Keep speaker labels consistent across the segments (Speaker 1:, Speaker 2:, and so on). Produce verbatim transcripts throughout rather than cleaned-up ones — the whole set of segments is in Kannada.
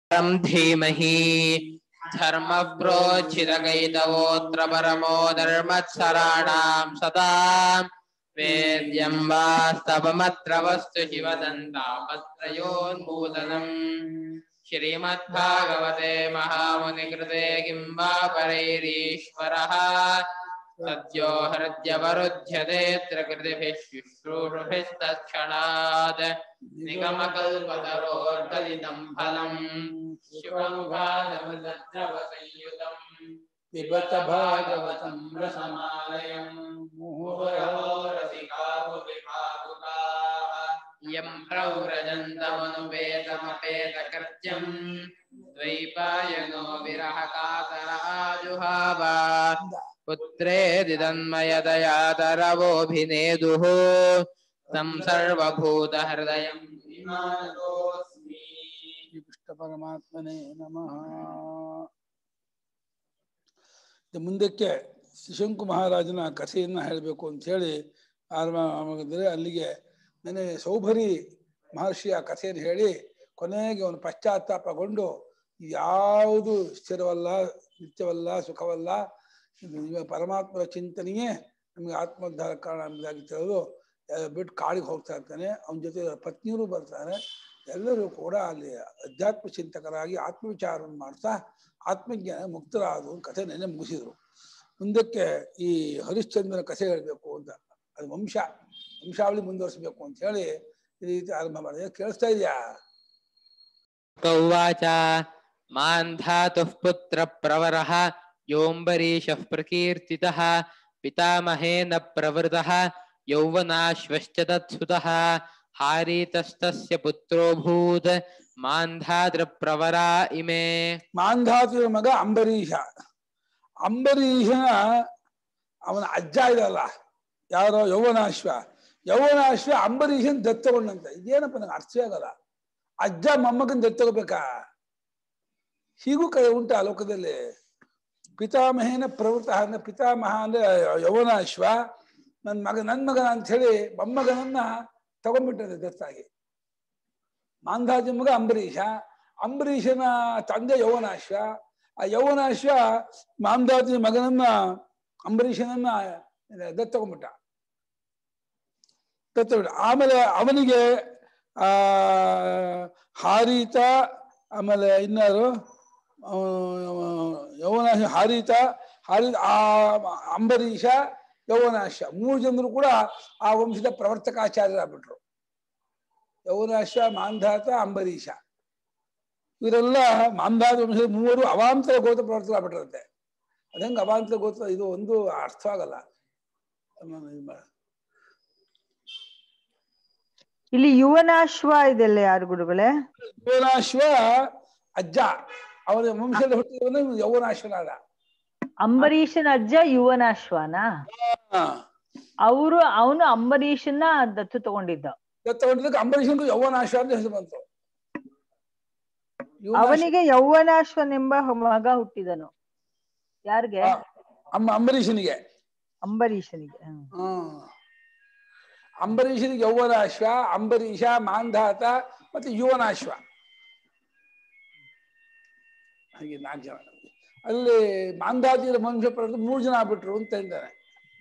Speaker 1: धीमहि धर्म प्रोचितकैतवोऽत्र परमो धर्मत्सराणां सदा वेद्यं वास्तवमत्र वस्तु शिवदन्तापत्रयोन्मूलनम् श्रीमद्भागवते महामुनिकृते किं वा परैरीश्वरः सद्यो हृद्यवरुध्यते त्रिकृतिभिः शुश्रूषुभिस्तत्क्षणात् निगमकल्पतरोर्गलितं फलम् शिवमुखादमृतद्रवसंयुतम् पिबत भागवतं रसमालयम् मुहुरहो रसिका भुविभावुकाः यं प्रव्रजन्तमनुपेतमपेतकृत्यम् द्वैपायनो विरहकातर आजुहाव पुत्रेदि तन्मयतयातरवोऽभिनेदुः तं सर्वभूतहृदयं विमानतोऽस्मि।
Speaker 2: ಕೃಷ್ಣ ಪರಮಾತ್ಮನೇ ನಮಃ. ಮುಂದಕ್ಕೆ ಶ್ರೀಶಂಕು ಮಹಾರಾಜನ ಕಥೆಯನ್ನು ಹೇಳಬೇಕು ಅಂತ ಹೇಳಿ ಆರಂಭ ಮಾಡಿದ್ರೆ ಅಲ್ಲಿಗೆ ನನಗೆ ಸೌಭರಿ ಮಹರ್ಷಿಯ ಕಥೆಯನ್ನು ಹೇಳಿ ಕೊನೆಗೆ ಅವನು ಪಶ್ಚಾತ್ತಾಪಗೊಂಡು ಯಾವುದು ಸ್ಥಿರವಲ್ಲ, ನಿತ್ಯವಲ್ಲ, ಸುಖವಲ್ಲ, ಇದು ಪರಮಾತ್ಮನ ಚಿಂತನೆಯೇ ನಮಗೆ ಆತ್ಮೋದ್ಧಾರ ಕಾರಣ ಎಂಬುದಾಗಿ ತಿಳಿದು ಬಿಟ್ಟು ಕಾಡಿಗೆ ಹೋಗ್ತಾ ಇರ್ತಾನೆ. ಅವನ ಜೊತೆ ಪತ್ನಿಯರು ಬರ್ತಾರೆ. ಎಲ್ಲರೂ ಕೂಡ ಅಲ್ಲಿ ಅಧ್ಯಾತ್ಮ ಚಿಂತಕರಾಗಿ ಆತ್ಮವಿಚಾರವನ್ನು ಮಾಡ್ತಾ ಆತ್ಮಜ್ಞಾನ ಮುಕ್ತರಾದ ಕಥೆ ನೆನೆ ಮುಗಿಸಿದ್ರು. ಮುಂದಕ್ಕೆ ಈ ಹರಿಶ್ಚಂದ್ರನ ಕಥೆ ಹೇಳಬೇಕು ಅಂತ, ಅದು ವಂಶ ವಂಶಾವಳಿ ಮುಂದುವರಿಸಬೇಕು ಅಂತ ಹೇಳಿ ಈ ರೀತಿ ಆರಂಭ ಮಾಡಿದೆ. ಕೇಳಿಸ್ತಾ ಇದೆಯಾ?
Speaker 1: ಕೌವಾಚ ಮಾನ್ ಧಾತುಃ ಪುತ್ರ ಪ್ರವರಃ ಯೋಂಬರೀಷಃ ಪ್ರಕೀರ್ತಿತಃ ಪಿತಾಮಹೇನ ಪ್ರವೃತಃ ಯೌವನಾಶ್ವಶ್ಚ ತತ್ಸುತಃ ಹಾರೀತಸ್ತಸ್ಯ ಪುತ್ರೋಭೂತ್ ಮಾಂಧಾತೃ ಪ್ರವರಾ ಇಮೇ.
Speaker 2: ಮಾಂಧಾತೃ ಮಗ ಅಂಬರೀಷ. ಅಂಬರೀಷನ ಅವನ ಅಜ್ಜ ಇದಲ್ಲ ಯಾರೋ ಯೌವನಾಶ್ವ. ಯೌವನಾಶ್ವ ಅಂಬರೀಷನ್ ದತ್ತಗೊಂಡಂತ. ಇದೇನಪ್ಪ ನಂಗೆ ಅರ್ಥ ಆಗಲ್ಲ. ಅಜ್ಜ ಮೊಮ್ಮಗನ್ ದತ್ತಗೋಬೇಕಾ? ಹೀಗೂ ಕೈ ಉಂಟ ಲೋಕದಲ್ಲಿ. ಪಿತಾಮಹೇನ ಪ್ರವೃತ್ತ ಅಂದ್ರೆ ಪಿತಾಮಹ ಅಂದ್ರೆ ಯೌವನಾಶ್ವ ನನ್ನ ಮಗ ನನ್ನ ಮಗನ ಅಂತ ಹೇಳಿ ಮೊಮ್ಮಗನನ್ನ ತಗೊಂಡ್ಬಿಟ್ಟದೆ ದತ್ತಾಗಿ. ಮಾಂಧಾತಿ ಮಗ ಅಂಬರೀಷ. ಅಂಬರೀಷನ ತಂದೆ ಯೌವನಾಶ್ವ. ಆ ಯೌವನಾಶ್ವ ಮಾಂಧಾತಿ ಮಗನನ್ನ ಅಂಬರೀಷನನ್ನ ದತ್ತ ತಗೊಂಡ್ಬಿಟ್ಟ ದತ್ತಬಿಟ್ಟ ಆಮೇಲೆ ಅವನಿಗೆ ಆ ಹಾರೀತ, ಆಮೇಲೆ ಇನ್ನಾರು ಯೌವನಾಶ, ಹಾರೀತ ಹಾರಿ ಆ ಅಂಬರೀಷ, ಯೌವನಾಶ ಮೂರು ಜನರು ಕೂಡ ಆ ವಂಶದ ಪ್ರವರ್ತಕಾಚಾರ್ಯರಾಗ್ಬಿಟ್ರು. ಯೌವನಾಶ, ಮಾಂಧಾತ, ಅಂಬರೀಷ ಇವರೆಲ್ಲ ಮಾಂಧಾತ ವಂಶದ ಮೂವರು ಅವಾಂತರ ಗೋತ್ರ ಪ್ರವರ್ತಕರಾಗ್ಬಿಟ್ರಂತೆ. ಅದಂಗೆ ಅವಾಂತರ ಗೋತ್ರ ಇದು ಒಂದು ಅರ್ಥ ಆಗಲ್ಲ.
Speaker 3: ಇಲ್ಲಿ ಯುವನಾಶ್ವ ಇದೆಲ್ಲ ಯಾರು ಗುರುಗಳೇ?
Speaker 2: ಯುವನಾಶ್ವ ಅಜ್ಜ, ಅವನ ವಂಶದ ಹುಟ್ಟಿದವನು ಯೌವನಾಶ್ವನಾದ.
Speaker 3: ಅಂಬರೀಷನ ಅಜ್ಜ ಯುವನಾಶ್ವನಾ? ಅವರು ಅವನು ಅಂಬರೀಷನ ದತ್ತು ತಗೊಂಡಿದ್ದ.
Speaker 2: ದತ್ತು ತಗೊಂಡಿದ್ದಕ್ಕೆ ಅಂಬರೀಷನ್ಗೂ ಯೌವನಾಶ್ವ ಅಂತ ಹೆಸರು ಬಂತು.
Speaker 3: ಅವನಿಗೆ ಯೌವನಾಶ್ವನೆಂಬ ಮಗ ಹುಟ್ಟಿದನು. ಯಾರಿಗೆ?
Speaker 2: ಅಮ್ಮ ಅಂಬರೀಷನಿಗೆ.
Speaker 3: ಅಂಬರೀಷನಿಗೆ.
Speaker 2: ಹ್ಮ್ ಅಂಬರೀಷನಿಗೆ ಯೌವನಾಶ್ವ, ಅಂಬರೀಷ, ಮಾಂಧಾತ ಮತ್ತೆ ಯುವನಾಶ್ವ, ಹಾಗೆ ನಾಲ್ಕು ಜನ. ಅಲ್ಲಿ ಮಾಂಧಾತಿಯ ವಂಶ ಪಡೆದು ಮೂರು ಜನ ಆಗ್ಬಿಟ್ರು ಅಂತ ಹೇಳ್ತಾರೆ.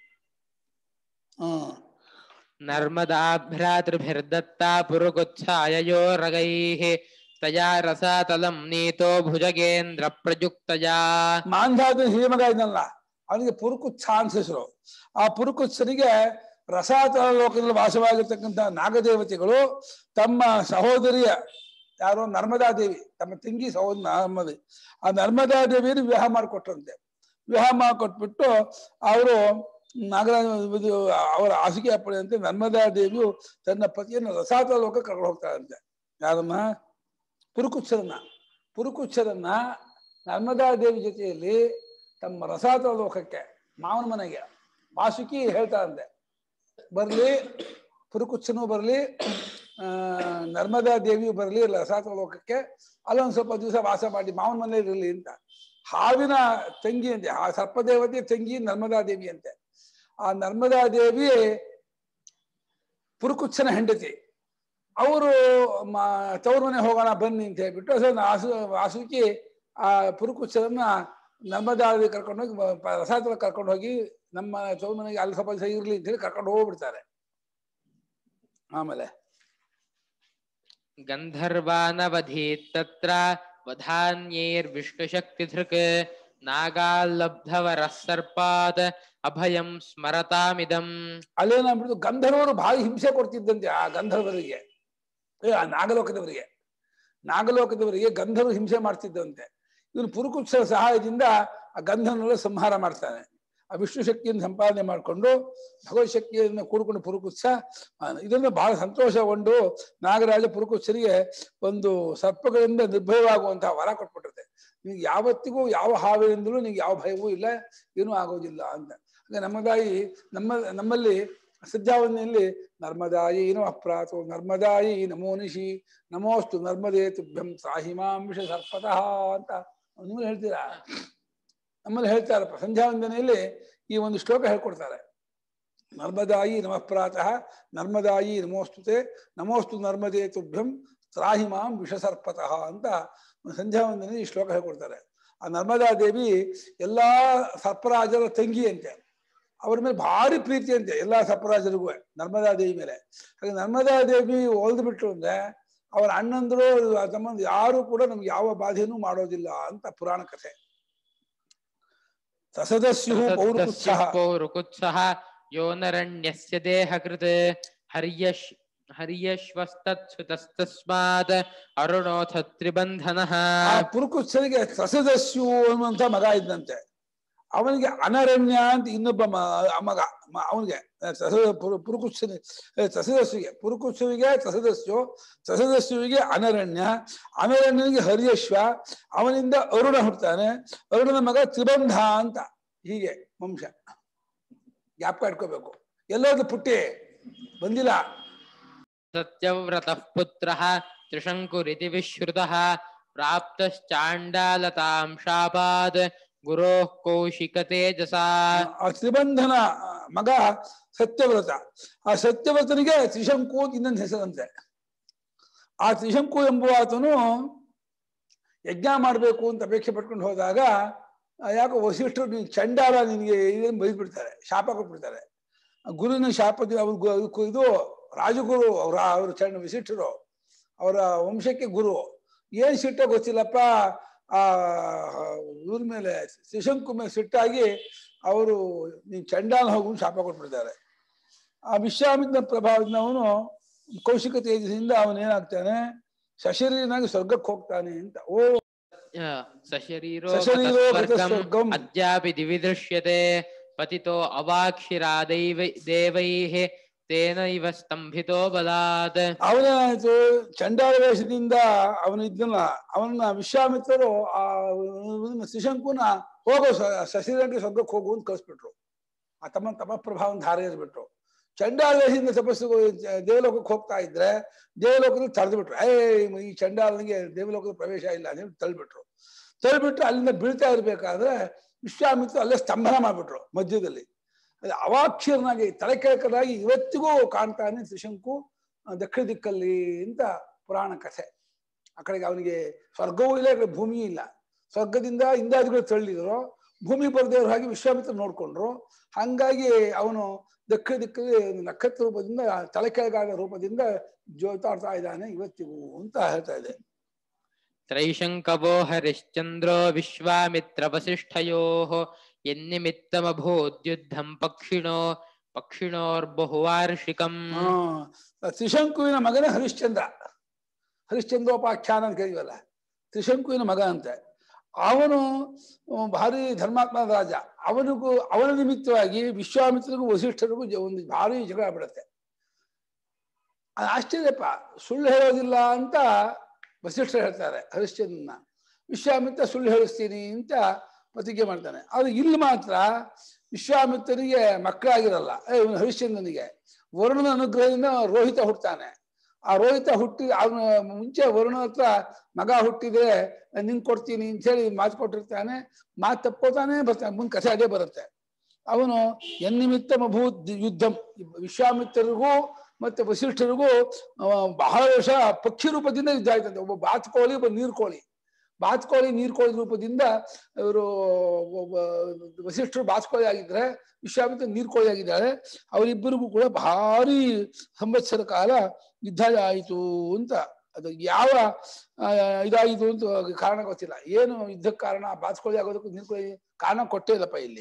Speaker 2: ಹ್ಮ್
Speaker 1: ನರ್ಮದಾ ಭ್ರಾತೃಭಿರ್ದತ್ತಾ ಪುರುಗುಚ್ಛಾಯಯೋ ರಗೈಃ ತಯಾ ರಸಾತಲಂ ನೀತೋ ಭುಜಗೇಂದ್ರ ಪ್ರಯುಕ್ತಯಾ.
Speaker 2: ಮಾಂಧಾತ ಹಿರಿಮಗ ಇದ್ನಲ್ಲ, ಅವನಿಗೆ ಪುರುಕುಚ್ಛ ಅಂತ ಹೆಸರು. ಆ ಪುರುಕುತ್ಸನಿಗೆ ರಸಾತಲ ಲೋಕದಲ್ಲಿ ವಾಸವಾಗಿರ್ತಕ್ಕಂಥ ನಾಗದೇವತೆಗಳು ತಮ್ಮ ಸಹೋದರಿಯ ಯಾರೋ ನರ್ಮದಾ ದೇವಿ, ತಮ್ಮ ತಂಗಿ ಸಹೋದರಿ ನರ್ಮದೆ, ಆ ನರ್ಮದಾ ದೇವಿಯನ್ನು ವಿವಾಹ ಮಾಡಿಕೊಟ್ರಂತೆ. ವಿವಾಹ ಮಾಡಿಕೊಟ್ಬಿಟ್ಟು ಅವರು ನಾಗರಾಜ ಅವರ ಹಾಸಿಗೆ ಪಡೆದಂತೆ ನರ್ಮದಾ ದೇವಿಯು ತನ್ನ ಪತಿಯನ್ನು ರಸಾತಲ ಲೋಕ ಕರ್ಕೊಂಡು ಹೋಗ್ತಾಳಂತೆ. ಯಾರಮ್ಮ? ಪುರುಕುಚ್ಛರನ್ನ. ಪುರುಕುಚ್ಛರನ್ನ ನರ್ಮದಾ ದೇವಿ ಜೊತೆಯಲ್ಲಿ ತಮ್ಮ ರಸಾತಲ ಲೋಕಕ್ಕೆ, ಮಾವನ ಮನೆಗೆ ವಾಸುಕಿ ಹೇಳ್ತಾಳಂತೆ, ಬರ್ಲಿ ಪುರುಕುಚ್ಛನೂ ಬರ್ಲಿ, ಆ ನರ್ಮದಾ ದೇವಿಯು ಬರ್ಲಿ ರಸಾತಲ ಲೋಕಕ್ಕೆ, ಅಲ್ಲೊಂದು ಸ್ವಲ್ಪ ದಿವಸ ವಾಸ ಮಾಡಿ ಮಾವನ ಮನೆಯಲ್ಲಿ ಇರಲಿ ಅಂತ. ಹಾವಿನ ತಂಗಿ ಅಂತೆ, ಆ ಸರ್ಪದೇವತೆ ತಂಗಿ ನರ್ಮದಾ ದೇವಿ ಅಂತೆ. ಆ ನರ್ಮದಾ ದೇವಿ ಪುರುಕುಚ್ಛನ ಹೆಂಡತಿ. ಅವರು ತವ್ರ ಮನೆ ಹೋಗೋಣ ಬನ್ನಿ ಅಂತ ಹೇಳ್ಬಿಟ್ಟು ಅಸ ವಾಸು ವಾಸುಕಿ ಆ ಪುರುಕುತ್ಸರನ್ನ ನರ್ಮದಾದಿ ಕರ್ಕೊಂಡು ಹೋಗಿ ರಸಾತಲ ಕರ್ಕೊಂಡು ಹೋಗಿ ನಮ್ಮ ತವ್ರ ಮನೆಗೆ ಅಲ್ಲಿ ಸ್ವಲ್ಪ ಸಹ ಇರ್ಲಿ ಅಂತ ಹೇಳಿ ಕರ್ಕೊಂಡು ಹೋಗ್ಬಿಡ್ತಾರೆ. ಆಮೇಲೆ
Speaker 1: ಗಂಧರ್ವಾನವಧೀತ್ತತ್ರ ವಧಾನ್ಯೈರ್ ವಿಷ್ಣುಶಕ್ತಿಧೃಕ್ ನಾಗಾಲ್ಲಬ್ಧವರಃ ಸರ್ಪಾತ್ ಅಭಯಂ ಸ್ಮರತಾಮಿದಂ.
Speaker 2: ಅಲ್ಲೇನಾಗ್ಬಿಟ್ಟು ಗಂಧರ್ವರು ಭಾರಿ ಹಿಂಸೆ ಕೊಡ್ತಿದ್ದಂತೆ ಆ ಗಂಧರ್ವರಿಗೆ, ಆ ನಾಗಲೋಕದವರಿಗೆ ನಾಗಲೋಕದವರಿಗೆ ಗಂಧರ್ವರು ಹಿಂಸೆ ಮಾಡ್ತಿದ್ದಂತೆ. ಇವನು ಪುರುಕುತ್ಸವ ಸಹಾಯದಿಂದ ಆ ಗಂಧರ್ವನ್ನೆಲ್ಲ ಸಂಹಾರ ಮಾಡ್ತಾನೆ. ಆ ವಿಷ್ಣು ಶಕ್ತಿಯನ್ನು ಸಂಪಾದನೆ ಮಾಡಿಕೊಂಡು ಭಗವತ್ ಶಕ್ತಿಯನ್ನು ಕೂಡ್ಕೊಂಡು ಪುರುಕುತ್ಸ ಇದನ್ನು ಬಹಳ ಸಂತೋಷಗೊಂಡು ನಾಗರಾಜ ಪುರುಕುತ್ಸರಿಗೆ ಒಂದು ಸರ್ಪಗಳಿಂದ ನಿರ್ಭಯವಾಗುವಂತಹ ವರ ಕೊಟ್ಬಿಟ್ಟಿರುತ್ತೆ. ನಿಮ್ಗೆ ಯಾವತ್ತಿಗೂ ಯಾವ ಹಾವಿನಿಂದಲೂ ನಿಮ್ಗೆ ಯಾವ ಭಯವೂ ಇಲ್ಲ, ಏನೂ ಆಗೋದಿಲ್ಲ ಅಂತ. ಹಾಗೆ ನಮ್ಮದಾಯಿ ನಮ್ಮ ನಮ್ಮಲ್ಲಿ ಸಂಧ್ಯಾವಂದನೆಯಲ್ಲಿ ನರ್ಮದಾಯಿ ನಮಃ ಪ್ರಾತೋ ನರ್ಮದಾಯಿ ನಮೋ ನಿಶಿ ನಮೋಸ್ತು ನರ್ಮದೇ ತುಭ್ಯಂ ಸಾಹಿಮಾಂಶ ಸರ್ಪತಃ ಅಂತ ನೀವು ಹೇಳ್ತೀರಾ. ನಮ್ಮಲ್ಲಿ ಹೇಳ್ತಾರಪ್ಪ ಸಂಧ್ಯಾವಂದನೆಯಲ್ಲಿ ಈ ಒಂದು ಶ್ಲೋಕ ಹೇಳ್ಕೊಡ್ತಾರೆ. ನರ್ಮದಾಯಿ ನಮಃ ಪ್ರಾತಃ ನರ್ಮದಾಯಿ ನಮೋಸ್ತುತೆ ನಮೋಸ್ತು ನರ್ಮದೇ ತುಭ್ಯಂ ತ್ರಾಹಿಮಾಂ ವಿಷಸರ್ಪತಃ ಅಂತ ಸಂಧ್ಯಾವಂದನೆಯಲ್ಲಿ ಈ ಶ್ಲೋಕ ಹೇಳ್ಕೊಡ್ತಾರೆ. ಆ ನರ್ಮದಾ ದೇವಿ ಎಲ್ಲಾ ಸರ್ಪರಾಜರ ತಂಗಿ ಅಂತೆ, ಅವ್ರ ಮೇಲೆ ಭಾರಿ ಪ್ರೀತಿ ಅಂತೆ ಎಲ್ಲಾ ಸರ್ಪರಾಜರಿಗೂ ನರ್ಮದಾ ದೇವಿ ಮೇಲೆ. ಹಾಗೆ ನರ್ಮದಾ ದೇವಿ ಓಲ್ದು ಬಿಟ್ರು ಅಂದ್ರೆ ಅವರ ಅಣ್ಣಂದ್ರು ತಮ್ಮಂದ್ರು ಯಾರು ಕೂಡ ನಮ್ಗೆ ಯಾವ ಬಾಧೆನೂ ಮಾಡೋದಿಲ್ಲ ಅಂತ ಪುರಾಣ ಕಥೆ. ಸಸದಸ್ಯು ಪೌರುಕುತ್ಸಃ
Speaker 1: ಪೌರುಕುತ್ಸಃ ಯೋನರಣ್ಯಸ್ಯ ದೇಹಕೃತ್ ಹರ್ಯಶ್ ಹರ್ಯಶ್ವಸ್ತತ್ಸುತಸ್ತಸ್ಮಾತ್ ಅರುಣೋಥ ತ್ರಿಬಂಧನಃ.
Speaker 2: ಆ ಪುರುಕುತ್ಸನಿಗೆ ಸಸದಸ್ಯು ಅನ್ನುವಂತ ಮಗ ಇದ್ದಂತೆ. ಅವನಿಗೆ ಅನರಣ್ಯ ಅಂತ ಇನ್ನೊಬ್ಬ ಮಗ, ಅವನಿಗೆ ಪುರುಕುತ್ಸನಿ ಸಸದಸ್ಯುಗೆ ಪುರುಕುತ್ಸವಿಗೆ ಸಸದಸ್ಯು ಸಸದಸ್ಯುವಿಗೆ ಅನರಣ್ಯ, ಅನರಣ್ಯನಿಗೆ ಹರ್ಯಶ್ವ, ಅವನಿಂದ ಅರುಣ ಹುಡ್ತಾನೆ, ಅರುಣನ ಮಗ ತ್ರಿಬಂಧ ಅಂತ. ಹೀಗೆ ವಂಶ ಜ್ಞಾಪಕ ಇಟ್ಕೋಬೇಕು. ಎಲ್ಲೋದು ಪುಟ್ಟಿ ಬಂದಿಲ್ಲ.
Speaker 1: ಸತ್ಯವ್ರತಃ ಪುತ್ರಃ ತ್ರಿಶಂಕುರಿತಿ ವಿಶ್ರುತಃ ಪ್ರಾಪ್ತಶ್ಚಾಂಡಾಲತಾಂ ಶಾಪಾದ್ ಗುರೋಃ ಕೌಶಿಕ ತೇಜಸಾ.
Speaker 2: ಆ ತ್ರಿಬಂಧನ ಮಗ ಸತ್ಯವ್ರತ. ಆ ಸತ್ಯವ್ರತನಿಗೆ ತ್ರಿಶಂಕು ಇನ್ನೊಂದು ಹೆಸರಂತೆ. ಆ ತ್ರಿಶಂಕು ಎಂಬುವಾತನು ಯಜ್ಞ ಮಾಡಬೇಕು ಅಂತ ಅಪೇಕ್ಷೆ ಪಟ್ಕೊಂಡು ಹೋದಾಗ ಯಾಕೋ ವಸಿಷ್ಠರು ನೀನು ಚಂಡಾಲ ನಿನಗೆ ಇದನ್ನು ಬೈದ್ಬಿಡ್ತಾರೆ, ಶಾಪ ಕೊಟ್ಬಿಡ್ತಾರೆ. ಗುರುವಿನ ಶಾಪದ ಅವ್ರ ಇದು ರಾಜಗುರು ಅವ್ರ ಅವರು ಚಂಡ ವಸಿಷ್ಠರು ಅವರ ವಂಶಕ್ಕೆ ಗುರು. ಏನ್ ಸಿಟ್ಟ ಗೊತ್ತಿಲ್ಲಪ್ಪ, ಆ ಇವ್ರ ಮೇಲೆ ತ್ರಿಶಂಕು ಮೇಲೆ ಸಿಟ್ಟಾಗಿ ಅವರು ನೀನ್ ಚಂಡಾಲ ಹೋಗು ಶಾಪ ಕೊಟ್ಬಿಡ್ತಾರೆ. ಆ ವಿಶ್ವಾಮಿತ್ರ ಪ್ರಭಾವದಿಂದ ಅವನು ಕೌಶಿಕ ತೇಜಸ್ಸಿಂದ ಅವನೇನಾಗ್ತಾನೆ, ಸಶರೀರನಾಗಿ ಸ್ವರ್ಗಕ್ಕೆ ಹೋಗ್ತಾನೆ ಅಂತ. ಓ
Speaker 1: ಸಶರೀರೋ ಸ್ವರ್ಗಂ ಅದ್ಯಾಪಿ ದಿವಿದೃಶ್ಯತೆ ಪತಿತೋ ಅವಾಕ್ಷಿರಾ ದೈವ ದೇವೈಃ ತೇನೈವ ಸ್ತಂಭಿತೋ ಬಲಾತ್.
Speaker 2: ಅವನೇನಾಯ್ತು, ಚಂಡಾಲ ವೇಷದಿಂದ ಅವನು ಇದ್ದಲ್ಲ, ಅವನ್ನ ವಿಶ್ವಾಮಿತ್ರರು ಆ ತ್ರಿಶಂಕುನ ಹೋಗೋ ಸಶರೀರಕ್ಕೆ ಸ್ವರ್ಗಕ್ಕೆ ಹೋಗು ಅಂತ ಕಳಿಸ್ಬಿಟ್ರು. ಆ ತಮ್ಮ ತಮ್ಮ ಪ್ರಭಾವನ ಧಾರೆ ಇರ್ಬಿಟ್ರು. ಚಂಡಾಲ ವೇಷದಿಂದ ತಪಸ್ಸು ದೇವಲೋಕಕ್ಕೆ ಹೋಗ್ತಾ ಇದ್ರೆ ದೇವಲೋಕದಲ್ಲಿ ತಡೆದು ಬಿಟ್ರು. ಏ ಈ ಚಂಡಾಲನಿಗೆ ದೇವಲೋಕದ ಪ್ರವೇಶ ಇಲ್ಲ ಅಂತ ಹೇಳಿ ತಳ್ಳಿಬಿಟ್ರು. ತಳ್ಳಿಬಿಟ್ರು ಅಲ್ಲಿಂದ ಬೀಳ್ತಾ ಇರ್ಬೇಕಾದ್ರೆ ವಿಶ್ವಾಮಿತ್ರ ಅಲ್ಲೇ ಸ್ತಂಭನ ಮಾಡ್ಬಿಟ್ರು ಮಧ್ಯದಲ್ಲಿ. ಅದು ಅವಾಕ್ಷರನಾಗಿ ತಲೆ ಕೆಳಕದಾಗಿ ಇವತ್ತಿಗೂ ಕಾಣ್ತಾನೆ ತ್ರಿಶಂಕು ದಕ್ಷಿಣ ದಿಕ್ಕಲ್ಲಿ ಅಂತ ಪುರಾಣ ಕಥೆ. ಆ ಕಡೆಗೆ ಅವನಿಗೆ ಸ್ವರ್ಗವೂ ಇಲ್ಲ, ಈ ಕಡೆ ಭೂಮಿಯೂ ಇಲ್ಲ. ಸ್ವರ್ಗದಿಂದ ಇಂದಾದಿಗಳು ತಳ್ಳಿದ್ರು, ಭೂಮಿ ಬರದೇವ್ರ ಹಾಗೆ ವಿಶ್ವಾಮಿತ್ರ ನೋಡ್ಕೊಂಡ್ರು. ಹಂಗಾಗಿ ಅವನು ದಕ್ಷಿಣ ದಿಕ್ಕಲ್ಲಿ ನಕ್ಷತ್ರ ರೂಪದಿಂದ ತಲೆ ಕೆಳಗಾದ ರೂಪದಿಂದ ಜೋತಾಡ್ತಾ ಇದ್ದಾನೆ ಇವತ್ತಿಗೂ ಅಂತ ಹೇಳ್ತಾ ಇದೆ.
Speaker 1: ತ್ರೈಶಂಕವೋ ಹರಿಶ್ಚಂದ್ರೋ ವಿಶ್ವಾಮಿತ್ರ ವಸಿಷ್ಠಯೋಃ ಯನ್ನಿಮಿತ್ತಮಭೂದ್ಯುದ್ಧಂ ಪಕ್ಷಿಣೋ ಪಕ್ಷಿಣೋರ್ಬಹುವಾರ್ಷಿಕಂ.
Speaker 2: ತ್ರಿಶಂಕುವಿನ ಮಗನೇ ಹರಿಶ್ಚಂದ್ರ. ಹರಿಶ್ಚಂದ್ರೋಪಾಖ್ಯಾನ ಅಂತ ಕರೀವಲ್ಲ, ತ್ರಿಶಂಕುವಿನ ಮಗ ಅಂತೆ. ಅವನು ಭಾರಿ ಧರ್ಮಾತ್ಮ ರಾಜ. ಅವನಿಗೂ ಅವನ ನಿಮಿತ್ತವಾಗಿ ವಿಶ್ವಾಮಿತ್ರರಿಗೂ ವಸಿಷ್ಠರಿಗೂ ಒಂದು ಭಾರಿ ಜಗಳ ಬಿಡುತ್ತೆ. ಆಶ್ಚರ್ಯಪ್ಪ, ಸುಳ್ಳು ಹೇಳೋದಿಲ್ಲ ಅಂತ ವಸಿಷ್ಠರು ಹೇಳ್ತಾರೆ ಹರಿಶ್ಚಂದ್ರನ. ವಿಶ್ವಾಮಿತ್ರ ಸುಳ್ಳು ಹೇಳಿಸ್ತೀನಿ ಅಂತ ಪ್ರತಿಜ್ಞೆ ಮಾಡ್ತಾನೆ. ಆದ್ರೆ ಇಲ್ಲಿ ಮಾತ್ರ ವಿಶ್ವಾಮಿತ್ರನಿಗೆ ಮಕ್ಕಳಾಗಿರಲ್ಲ. ಇವನು ಹರಿಶ್ಚಂದ್ರನಿಗೆ ವರುಣನ ಅನುಗ್ರಹದಿಂದ ರೋಹಿತ ಹುಟ್ಟುತ್ತಾನೆ. ಆ ರೋಹಿತ ಹುಟ್ಟಿ ಅವನ ಮುಂಚೆ ವರುಣ ಹತ್ರ ಮಗ ಹುಟ್ಟಿದ್ರೆ ನಿಂಗೆ ಕೊಡ್ತೀನಿ ಅಂತ ಹೇಳಿ ಮಾತು ಕೊಟ್ಟಿರ್ತಾನೆ. ಮಾತು ತಪ್ಪೋತಾನೆ ಬರ್ತಾನೆ. ಮುಂದೆ ಕಥೆ ಅದೇ ಬರುತ್ತೆ. ಅವನು ಎನ್ನಿಮಿತ್ತ ಮಭೂತ್ ಯುದ್ಧಂ, ವಿಶ್ವಾಮಿತ್ರರಿಗೂ ಮತ್ತೆ ವಸಿಷ್ಠರಿಗೂ ಬಹಳ ವರ್ಷ ಪಕ್ಷಿ ರೂಪದಿಂದ ಯುದ್ಧ ಆಯ್ತಂತೆ. ಒಬ್ಬ ಬಾತುಕೋಳಿ, ಒಬ್ಬ ನೀರ್ಕೋಳಿ. ಬಾತುಕೋಳಿ ನೀರ್ಕೋಳಿ ರೂಪದಿಂದ ಇವರು ವಸಿಷ್ಠರು ಬಾತುಕೋಳಿ ಆಗಿದ್ರೆ, ವಿಶ್ವಾಮಿತ್ರ ನೀರ್ಕೋಳಿ ಆಗಿದ್ದಾರೆ. ಅವರಿಬ್ಬರಿಗೂ ಕೂಡ ಭಾರಿ ಸಂವತ್ಸರ ಕಾಲ ಯುದ್ಧ ಆಯಿತು ಅಂತ. ಅದು ಯಾವ ಇದಾಯಿತು ಅಂತ ಕಾರಣ ಗೊತ್ತಿಲ್ಲ. ಏನು ಯುದ್ಧಕ್ಕೆ ಕಾರಣ, ಬಾತುಕೋಳಿ ಆಗೋದಕ್ಕೂ ನೀರ್ಕೋಳಿ ಕಾರಣ ಕೊಟ್ಟೇ ಇಲ್ಲಪ್ಪ ಇಲ್ಲಿ.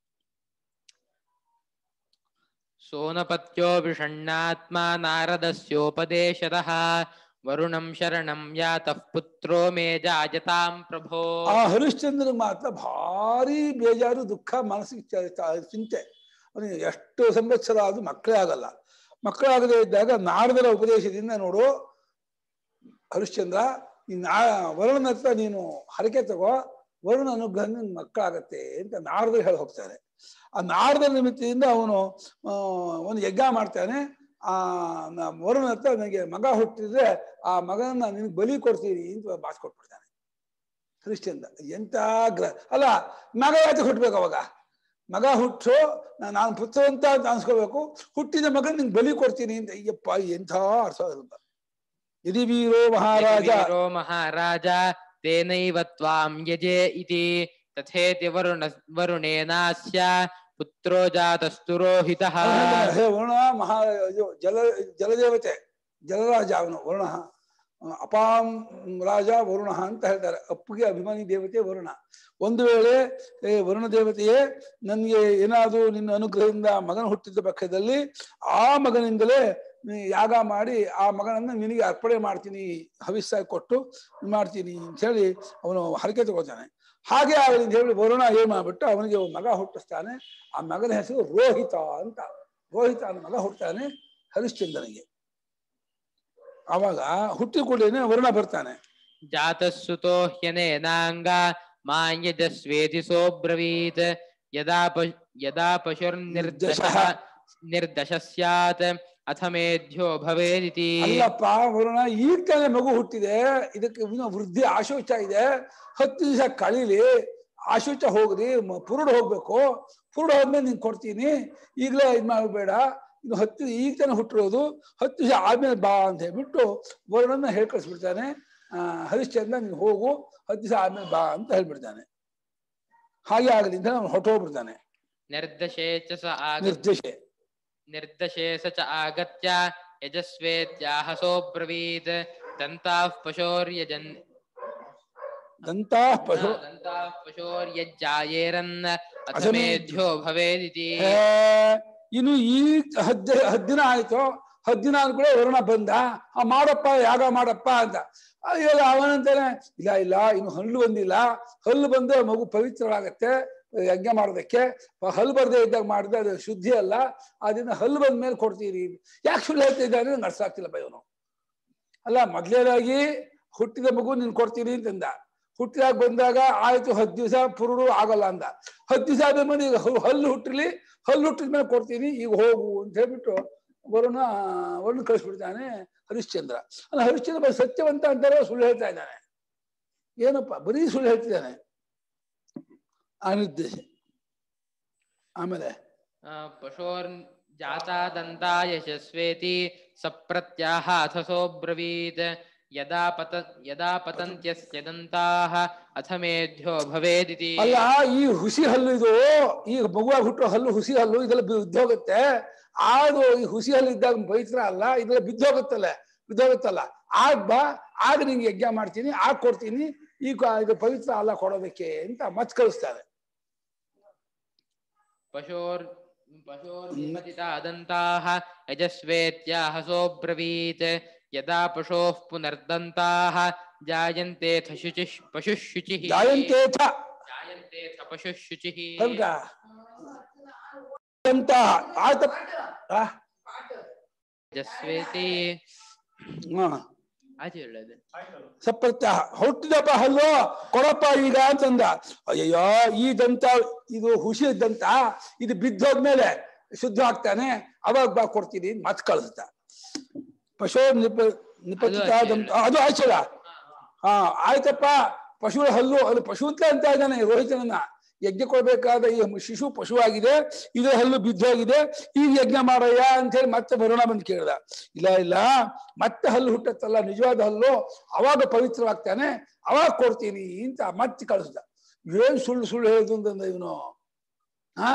Speaker 1: ಸೋನಪತ್ಯೋ ವಿಷಣ್ಣಾತ್ಮ ನಾರದಸ್ಯೋಪದೇಶತಃ ವರುಣಂ ಶರಣಂ ಯಾತಃ ಪುತ್ರೋ ಮೇ ಜಾಯತಾಂ ಪ್ರಭೋ.
Speaker 2: ಆ ಹರಿಶ್ಚಂದ್ರನ ಮಾತ್ರ ಭಾರಿ ಬೇಜಾರು, ದುಃಖ, ಮನಸ್ಸಿಗೆ ಚಿಂತೆ. ಅವನಿಗೆ ಎಷ್ಟು ಸಂವತ್ಸರ ಆದ್ರೂ ಮಕ್ಕಳೇ ಆಗಲ್ಲ. ಮಕ್ಕಳಾಗದೇ ಇದ್ದಾಗ ನಾರದರ ಉಪದೇಶದಿಂದ, ನೋಡು ಹರಿಶ್ಚಂದ್ರ, ಈ ನಾ ವರುಣನ ಹತ್ರ ನೀನು ಹರಕೆ ತಗೋ, ವರುಣ ಅನುಗ್ರಹ ನಿನ್ ಮಕ್ಕಳಾಗತ್ತೆ ಅಂತ ನಾರದರು ಹೇಳಿ ಹೋಗ್ತಾರೆ. ಆ ನಾರದರ ನಿಮಿತ್ತದಿಂದ ಅವನು ಒಂದು ಯಜ್ಞ ಮಾಡ್ತಾನೆ. ಆ ವರುಣ ಹತ್ರ ನನಗೆ ಮಗ ಹುಟ್ಟಿದ್ರೆ ಆ ಮಗನನ್ನ ನಿನಗೆ ಬಲಿ ಕೊಡ್ತೀರಿ ಅಂತ ಬಾಸ್ ಕೊಟ್ಬಿಡ್ತಾನೆ ಹರಿಶ್ಚಂದ್ರ. ಎಂತ ಗ್ರ ಅಲ್ಲ, ಮಗ ಯಾಕೆ ಹುಟ್ಟಬೇಕು? ಅವಾಗ ಮಗ ಹುಟ್ಟು ನಾನು ಪುತ್ರ ಅಂತ ಅನ್ಸ್ಕೋಬೇಕು, ಹುಟ್ಟಿದ ಮಗನ ನಿಂಗೆ ಬಲಿ ಕೊಡ್ತೀನಿ ಅಂತ. ಅಯ್ಯಪ್ಪ, ಎಂಥ ಅರ್ಥ ಇರುತ್ತೆ. ಯದಿ ವೀರೋ ಮಹಾರಾಜ
Speaker 1: ಮಹಾರಾಜ ತೇನೈವ ತ್ವಾಂ ಯಜೇ ಇತಿ ತಥೇತಿ ವರುಣ ವರುಣೇನಾಸ್ಯ ಪುತ್ರೋ ಜಾತಸ್ತು ರೋಹಿತಃ.
Speaker 2: ಹೇ ವರುಣ, ಮಹಾ ಜಲ ಜಲದೇವತೆ, ಜಲರಾಜ ಅವನು ವರುಣ. ಅಪಾಂ ರಾಜ ವರುಣ ಅಂತ ಹೇಳ್ತಾರೆ. ಅಪ್ಪುಗೆ ಅಭಿಮಾನಿ ದೇವತೆ ವರುಣ. ಒಂದು ವೇಳೆ ಏ ವರುಣ ದೇವತೆಯೇ, ನನಗೆ ಏನಾದರೂ ನಿನ್ನ ಅನುಗ್ರಹದಿಂದ ಮಗನ ಹುಟ್ಟಿದ ಪಕ್ಷದಲ್ಲಿ ಆ ಮಗನಿಂದಲೇ ಯಾಗ ಮಾಡಿ ಆ ಮಗನನ್ನ ನಿನಗೆ ಅರ್ಪಣೆ ಮಾಡ್ತೀನಿ, ಹವಿಸ್ಸಾಗಿ ಕೊಟ್ಟು ಮಾಡ್ತೀನಿ ಅಂತ ಹೇಳಿ ಅವನು ಹರಕೆ ತಗೋತಾನೆ. ಹಾಗೆ ಆಗಲಿ ಅಂತ ಹೇಳಿ ವರುಣ ಏನ್ ಮಾಡ್ಬಿಟ್ಟು ಅವನಿಗೆ ಮಗ ಹುಟ್ಟಿಸ್ತಾನೆ. ಆ ಮಗನ ಹೆಸರು ರೋಹಿತ ಅಂತ. ರೋಹಿತ ಅನ್ನೋ ಮಗ ಹುಟ್ಟುತ್ತಾನೆ ಹರಿಶ್ಚಂದ್ರನಿಗೆ. ಅವಾಗ ಹುಟ್ಟಿ ಕೂಡಲೇ ವರುಣ ಬರ್ತಾನೆ.
Speaker 1: ಜಾತಸ್ಸುತೋ ಹ್ಯನೇನಾಂಗ ಮಾಯಜಸ್ವೇತಿ ಸೋಬ್ರವೀತ್ ಯದಾ ಪ ಯದಾ ಪಶುರ್ನಿರ್ದಶಃ ನಿರ್ದಶ ಸ್ಯಾತ್ ಅಥ ಮೇಧ್ಯ ಭವೇದಿತಿ.
Speaker 2: ಅಲ್ಲಪ್ಪ ವರುಣ, ಈಗ ತಾನೇ ಮಗು ಹುಟ್ಟಿದೆ, ಇದಕ್ಕೆ ಇನ್ನೂ ವೃದ್ಧಿ ಆಶೋಚ ಇದೆ. ಹತ್ತು ದಿವಸ ಕಳೀಲಿ, ಆಶೋಚ ಹೋಗ್ರಿ, ಪುರುಡ್ ಹೋಗ್ಬೇಕು. ಪುರುಡ್ ಹೋದ್ಮೇಲೆ ನಿಂಗೆ ಕೊಡ್ತೀನಿ, ಈಗಲೇ ಇದು ಮಾಡಬೇಡ. ಇನ್ನು ಹತ್ತು ಈಗ ತಾನೇ ಹುಟ್ಟಿರೋದು, ಹತ್ತು ದಿವಸ ಆದ್ಮೇಲೆ ಬಾ ಅಂತ ಹೇಳ್ಬಿಟ್ಟು ವರುಣನ ಹೇಳ್ ಕಳಿಸ್ಬಿಡ್ತಾನೆ. ಆ ಹರಿಶ್ಚಂದ್ರ ನೀನು ಹೋಗು, ಹತ್ತು ದಿವಸ ಆದ್ಮೇಲೆ ಬಾ ಅಂತ ಹೇಳ್ಬಿಡ್ತಾನೆ. ಹಾಗೆ ಆಗಲಿ ಅಂತ ಅವನು ಹೊಟ್ಟೋಗ್ಬಿಡ್ತಾನೆ.
Speaker 1: ನಿರ್ದಶೇ ಚ ಸ
Speaker 2: ನಿರ್ದಶೆ
Speaker 1: ನಿರ್ದಶೇ ಸ ಚ ಆಗತ್ಯ ಯಜಸ್ವೇತ್ಯಾಹ ಸೋಬ್ರವೀತ್ ದಂತಾಃ ಪಶೋರ್ಯಜನ್
Speaker 2: ದಂತಾಃ ಪಶೋ
Speaker 1: ದಂತಾಃ ಪಶೋರ್ಯಜ್ಜಾಯೇರನ್ ಅಥ ಮೇಧ್ಯೋ ಭವೇದಿತಿ.
Speaker 2: ಇನ್ನು ಈ ಹದ್ದ ಹದ್ದಿನ ಆಯ್ತು. ಹದ್ದಿನ ಕೂಡ ವರುಣ ಬಂದ, ಆ ಮಾಡಪ್ಪ ಯಾಗ ಮಾಡಪ್ಪ ಅಂತ. ಇವಾಗ ಅವನಂತಾನೆ, ಇಲ್ಲ ಇಲ್ಲ ಇನ್ನು ಹಲ್ಲು ಬಂದಿಲ್ಲ, ಹಲ್ಲು ಬಂದ್ರೆ ಮಗು ಪವಿತ್ರವಾಗತ್ತೆ ಯಜ್ಞ ಮಾಡೋದಕ್ಕೆ. ಹಲ್ಲು ಬರ್ದೇ ಇದ್ದಾಗ ಮಾಡಿದ್ರೆ ಅದು ಶುದ್ಧಿ ಅಲ್ಲ, ಅದನ್ನ ಹಲ್ಲು ಬಂದ ಮೇಲೆ ಕೊಡ್ತೀರಿ. ಯಾಕೆ ಸುಳ್ಳು ಹೇಳ್ತಾ ಇದ್ದಾನೆ ನಂಗೆ ಅರ್ಥ ಆಗ್ತಿಲ್ಲಪ್ಪ ಇವನು. ಅಲ್ಲ, ಮೊದ್ಲೇದಾಗಿ ಹುಟ್ಟಿದ ಮಗು ನೀನ್ ಕೊಡ್ತೀನಿ ಅಂತಂದ. ಹುಟ್ಟಿದಾಗ ಬಂದಾಗ ಆಯ್ತು, ಹತ್ತು ದಿವಸ ಪುರುಡು ಆಗಲ್ಲ ಅಂದ. ಹತ್ತು ದಿವಸ ಆದ್ಮೇಲೆ ಈಗ ಹಲ್ಲು ಹುಟ್ಟಿರ್ಲಿ, ಹಲ್ಲು ಹುಟ್ಟಿದ ಮೇಲೆ ಕೊಡ್ತೀನಿ, ಈಗ ಹೋಗು ಅಂತ ಹೇಳ್ಬಿಟ್ಟು ವರುಣ ವರುಣ ಕಳಿಸ್ಬಿಡ್ತಾನೆ ಹರಿಶ್ಚಂದ್ರ. ಅಲ್ಲ, ಹರಿಶ್ಚಂದ್ರ ಬರೀ ಸತ್ಯವಂತ ಅಂತಾರೋ ಸುಳ್ಳು ಹೇಳ್ತಾ ಇದ್ದಾನೆ? ಏನಪ್ಪ, ಬರೀ ಸುಳ್ಳು ಹೇಳ್ತಿದ್ದಾನೆ. ಅನಿರ್ದೇಶ. ಆಮೇಲೆ
Speaker 1: ಪಶೋರ್ ಜಾತಾದಂತ ಯಶಸ್ವೇತಿ ಸಪ್ರತ್ಯಾಹ ಅಥ ಸೋಬ್ರವೀತ್ ಯದಾ ಪತ ಯದಾ ಪತಂತ್ಯಸ್ಯ ದಂತಾಃ ಅಥ ಮೇಧ್ಯೋ ಭವೇದಿತಿ.
Speaker 2: ಅಲ್ಲ, ಈ ಹುಸಿ ಹಲ್ಲು ಇದು, ಈಗ ಮಗುವಾಗಿ ಹುಟ್ಟೋ ಹಲ್ಲು ಹುಸಿ ಹಲ್ಲು, ಇದೆಲ್ಲ ಬಿದ್ದೋಗುತ್ತೆ. ಅದು ಈ ಹುಸಿ ಹಲ್ಲು ಇದ್ದಾಗ ಪವಿತ್ರ ಅಲ್ಲ, ಇದೆಲ್ಲ ಬಿದ್ದೋಗುತ್ತಲ್ಲ ಬಿದ್ದೋಗುತ್ತಲ್ಲ ಆಗ ಬಾ, ಆಗ ನಿಂಗೆ ಯಜ್ಞ ಮಾಡ್ತೀನಿ, ಆಗ ಕೊಡ್ತೀನಿ, ಈಗ ಇದು ಪವಿತ್ರ ಅಲ್ಲ ಕೊಡೋದಕ್ಕೆ ಅಂತ ಮತ್ ಕಳಿಸ್ತಾರೆ.
Speaker 1: ಪಶೋರ್ ಪಶೋರ್ನಿಪತಿತಾದಂತಾಃ ಯಜಸ್ವೇತ್ಯಾಹ ಸೋಬ್ರವೀತ್ ಯದಾ ಪಶೋಃ ಪುನರ್ದಂತಾಃ ಜಾಯಂತೇಥ ಶುಚಿಃ ಪಶುಃಶುಚಿಃ
Speaker 2: ಜಾಯಂತೇಥ
Speaker 1: ಜಾಯಂತೇಥ ಪಶುಃಶುಚಿಃ.
Speaker 2: ಹೌದಾ? ಅಂತ ಆಯ್ತ
Speaker 1: ಯಜಸ್ವೇತಿ
Speaker 2: ಹಾ
Speaker 1: ಆಚೆ ಹೇಳೋದು
Speaker 2: ಸಪ್ರತ್ಯಾಹ. ಹುಟ್ಟಿದಪ್ಪ ಹಲ್ಲು ಕೊಡಪ್ಪ ಈಗ ಅಂತಂದ. ಅಯ್ಯಯ್ಯೋ, ಈ ದಂತ ಇದು ಹುಸಿ ದಂತ, ಇದು ಬಿದ್ದೋದ್ಮೇಲೆ ಶುದ್ಧ ಆಗ್ತಾನೆ, ಅವಾಗ ಬಾ ಕೊಡ್ತೀನಿ ಮತ್ ಕಳಿಸ್ತ. ಪಶು ನಿಪ ನಿಪತಿತ ದಂತ ಅದು ಆಯ್ತಲ್ಲ. ಹಾ ಆಯ್ತಪ್ಪ, ಪಶು ಹಲ್ಲು ಅದು ಪಶು ಅಂತ ಅಂತ ಇದ್ದಾನೆ ರೋಹಿತನನ್ನ. ಯಜ್ಞ ಕೊಡ್ಬೇಕಾದ ಈ ಶಿಶು ಪಶುವಾಗಿದೆ, ಇದರ ಹಲ್ಲು ಬಿದ್ದೋಗಿದೆ, ಈಗ ಯಜ್ಞ ಮಾಡಯ್ಯ ಅಂತ ಹೇಳಿ ಮತ್ತೆ ವರುಣ ಬಂದು ಕೇಳ್ದ. ಇಲ್ಲ ಇಲ್ಲ, ಮತ್ತೆ ಹಲ್ಲು ಹುಟ್ಟತ್ತಲ್ಲ ನಿಜವಾದ ಹಲ್ಲು, ಅವಾಗ ಪವಿತ್ರವಾಗ್ತಾನೆ, ಅವಾಗ ಕೊಡ್ತೀನಿ ಅಂತ ಮತ್ತೆ ಕಳಿಸ್ದ. ಏನ್ ಸುಳ್ಳು ಸುಳ್ಳು ಹೇಳಿದ್ರು ಅಂತಂದ ಇವನು. ಹಾ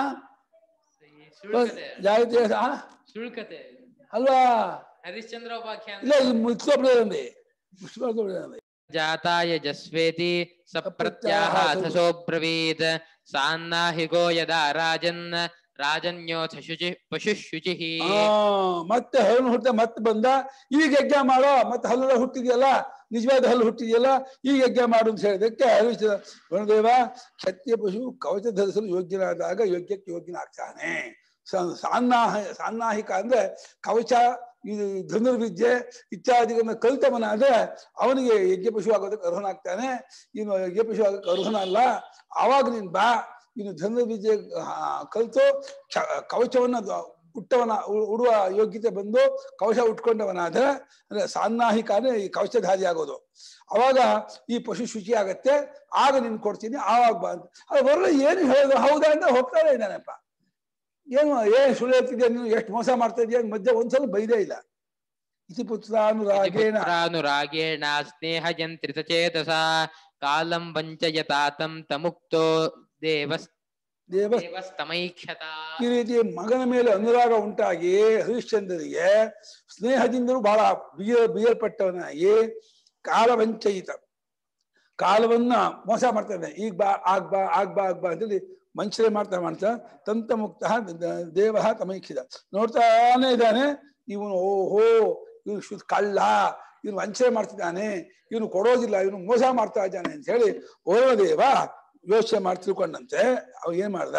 Speaker 2: ಜಾಗೃತಿ
Speaker 1: ಸುಳ್ಕತೆ
Speaker 2: ಅಲ್ವಾ?
Speaker 1: ಹರಿಶ್ಚಂದ್ರ ಉಪಾಖ್ಯಾನ
Speaker 2: ಇಲ್ಲ, ಇದು ಮುಚ್ಚೋಬ್ರೇ ಮುಚ್ಚ
Speaker 1: ಜಾತಾಯ ಜಸ್ವೇತಿ ಸಪ್ರತ್ಯಾಹ ಅಥಸೋಬ್ರವೀತ್ ಸಾನ್ನಾಹಿಗೋ ಯದಾ ರಾಜನ್ ರಾಜನ್ಯೋಥ ಶುಚಿ ಪಶು ಶುಚಿ.
Speaker 2: ಮತ್ತೆ ಹಲ್ಲು ಹುಟ್ಟ ಮತ್ತೆ ಬಂದ, ಈಗ ಯಜ್ಞ ಮಾಡೋ, ಮತ್ತೆ ಹಲ್ಲೆಲ್ಲ ಹುಟ್ಟಿದೆಯಲ್ಲ, ನಿಜವಾದ ಹಲ್ಲು ಹುಟ್ಟಿದೆಯಲ್ಲ, ಈಗ ಯಜ್ಞ ಮಾಡು ಅಂತ ಹೇಳಿದಕ್ಕೆ ಹರಿಶ್ಚಂದ್ರ, ವರುಣದೇವ ಕ್ಷತ್ರಿಯ ಪಶು ಕವಚ ಧರಿಸಲು ಯೋಗ್ಯನಾದಾಗ ಯಜ್ಞಕ್ಕೆ ಯೋಗ್ಯನಾಗ್ತಾನೆ. ಸಾನ್ನಾಹ ಸಾನ್ನಾಹಿಕ ಅಂದ್ರೆ ಕವಚ, ಇದು ಧನುರ್ವಿದ್ಯೆ ಇತ್ಯಾದಿಗಳನ್ನ ಕಲಿತವನಾದ್ರೆ ಅವನಿಗೆ ಯಜ್ಞ ಪಶು ಆಗೋದಕ್ಕೆ ಅರ್ಹನಾಗ್ತಾನೆ. ಇನ್ನು ಯಜ್ಞ ಪಶು ಆಗೋದಕ್ಕೆ ಅರ್ಹನ ಅಲ್ಲ. ಆವಾಗ ನೀನ್ ಬಾ, ಇನ್ನು ಧನುರ್ವಿದ್ಯೆ ಕಲಿತು ಕವಚವನ್ನ ಉಟ್ಟವನ ಉಡುವ ಯೋಗ್ಯತೆ ಬಂದು ಕವಚ ಉಟ್ಕೊಂಡವನಾದ್ರೆ ಅಂದ್ರೆ ಸಾನ್ನಾಹಿಕ ಅಂದ್ರೆ ಈ ಕವಚಧಾರಿ ಆಗೋದು. ಅವಾಗ ಈ ಪಶು ಶುಚಿ ಆಗತ್ತೆ, ಆಗ ನಿನ್ ಕೊಡ್ತೀನಿ, ಆವಾಗ ಬಾ ಅಂತ. ಅದು ಬರಲ್ಲ, ಏನು ಹೇಳೋದು ಹೌದಾ ಅಂತ ಹೋಗ್ತಾನೆ ಇದ್ದಾನೆಪ್ಪ. ಏನು ಏನ್ ಸುಳ್ಳು ಹೇಳ್ತಿದ್ಯಾ ನೀನು, ಎಷ್ಟು ಮೋಸ ಮಾಡ್ತಾ ಇದೀಯ ಮಧ್ಯೆ ಒಂದ್ಸಲ ಬೈದೇ ಇಲ್ಲ. ಇತಿ ಪುತ್ರಾನುರಾಗೇಣ
Speaker 1: ಪುತ್ರಾನುರಾಗೇಣ ಸ್ನೇಹ ಯಂತ್ರಿತ ಚೇತಸ ಕಾಲಂ ವಂಚಯತಾತಂ ತಮುಕ್ತೋ ದೇವಸ್
Speaker 2: ದೇವ
Speaker 1: ದೇವಸ್ತಮೈಕ್ಷತ.
Speaker 2: ಈ ರೀತಿ ಮಗನ ಮೇಲೆ ಅನುರಾಗ ಉಂಟಾಗಿ ಹರಿಶ್ಚಂದ್ರನಿಗೆ ಸ್ನೇಹದಿಂದಲೂ ಬಹಳ ಬಿಯ ಬಿಯಲ್ಪಟ್ಟವನಾಗಿ ಕಾಲವಂಚಯಿತ, ಕಾಲವನ್ನ ಮೋಸ ಮಾಡ್ತಾ ಇದ್ದಾನೆ. ಈಗ ಬಾ ಆಗ್ ಬಾ ಆಗ್ ಬಾ ಆಗ್ ಬಾ ಅಂತೇಳಿ ವಂಚನೆ ಮಾಡ್ತಾ ಮಾಡ್ತಾ ತಂತ ಮುಕ್ತ ದೇವ ತಮೈಕ್ಷಿತ. ನೋಡ್ತಾನೆ ಇದ್ದಾನೆ ಇವನು, ಓಹೋ ಇವನು ಶುದ್ಧ ಕಳ್ಳ, ಇವನು ವಂಚನೆ ಮಾಡ್ತಿದ್ದಾನೆ, ಇವನು ಕೊಡೋದಿಲ್ಲ, ಇವನು ಮೋಸ ಮಾಡ್ತಾ ಇದ್ದಾನೆ ಅಂತ ಹೇಳಿ ವರುಣದೇವ ಯೋಚನೆ ಮಾಡಿ ತಿಳ್ಕೊಂಡಂತೆ ಅವ ಏನ್ ಮಾಡ್ದ,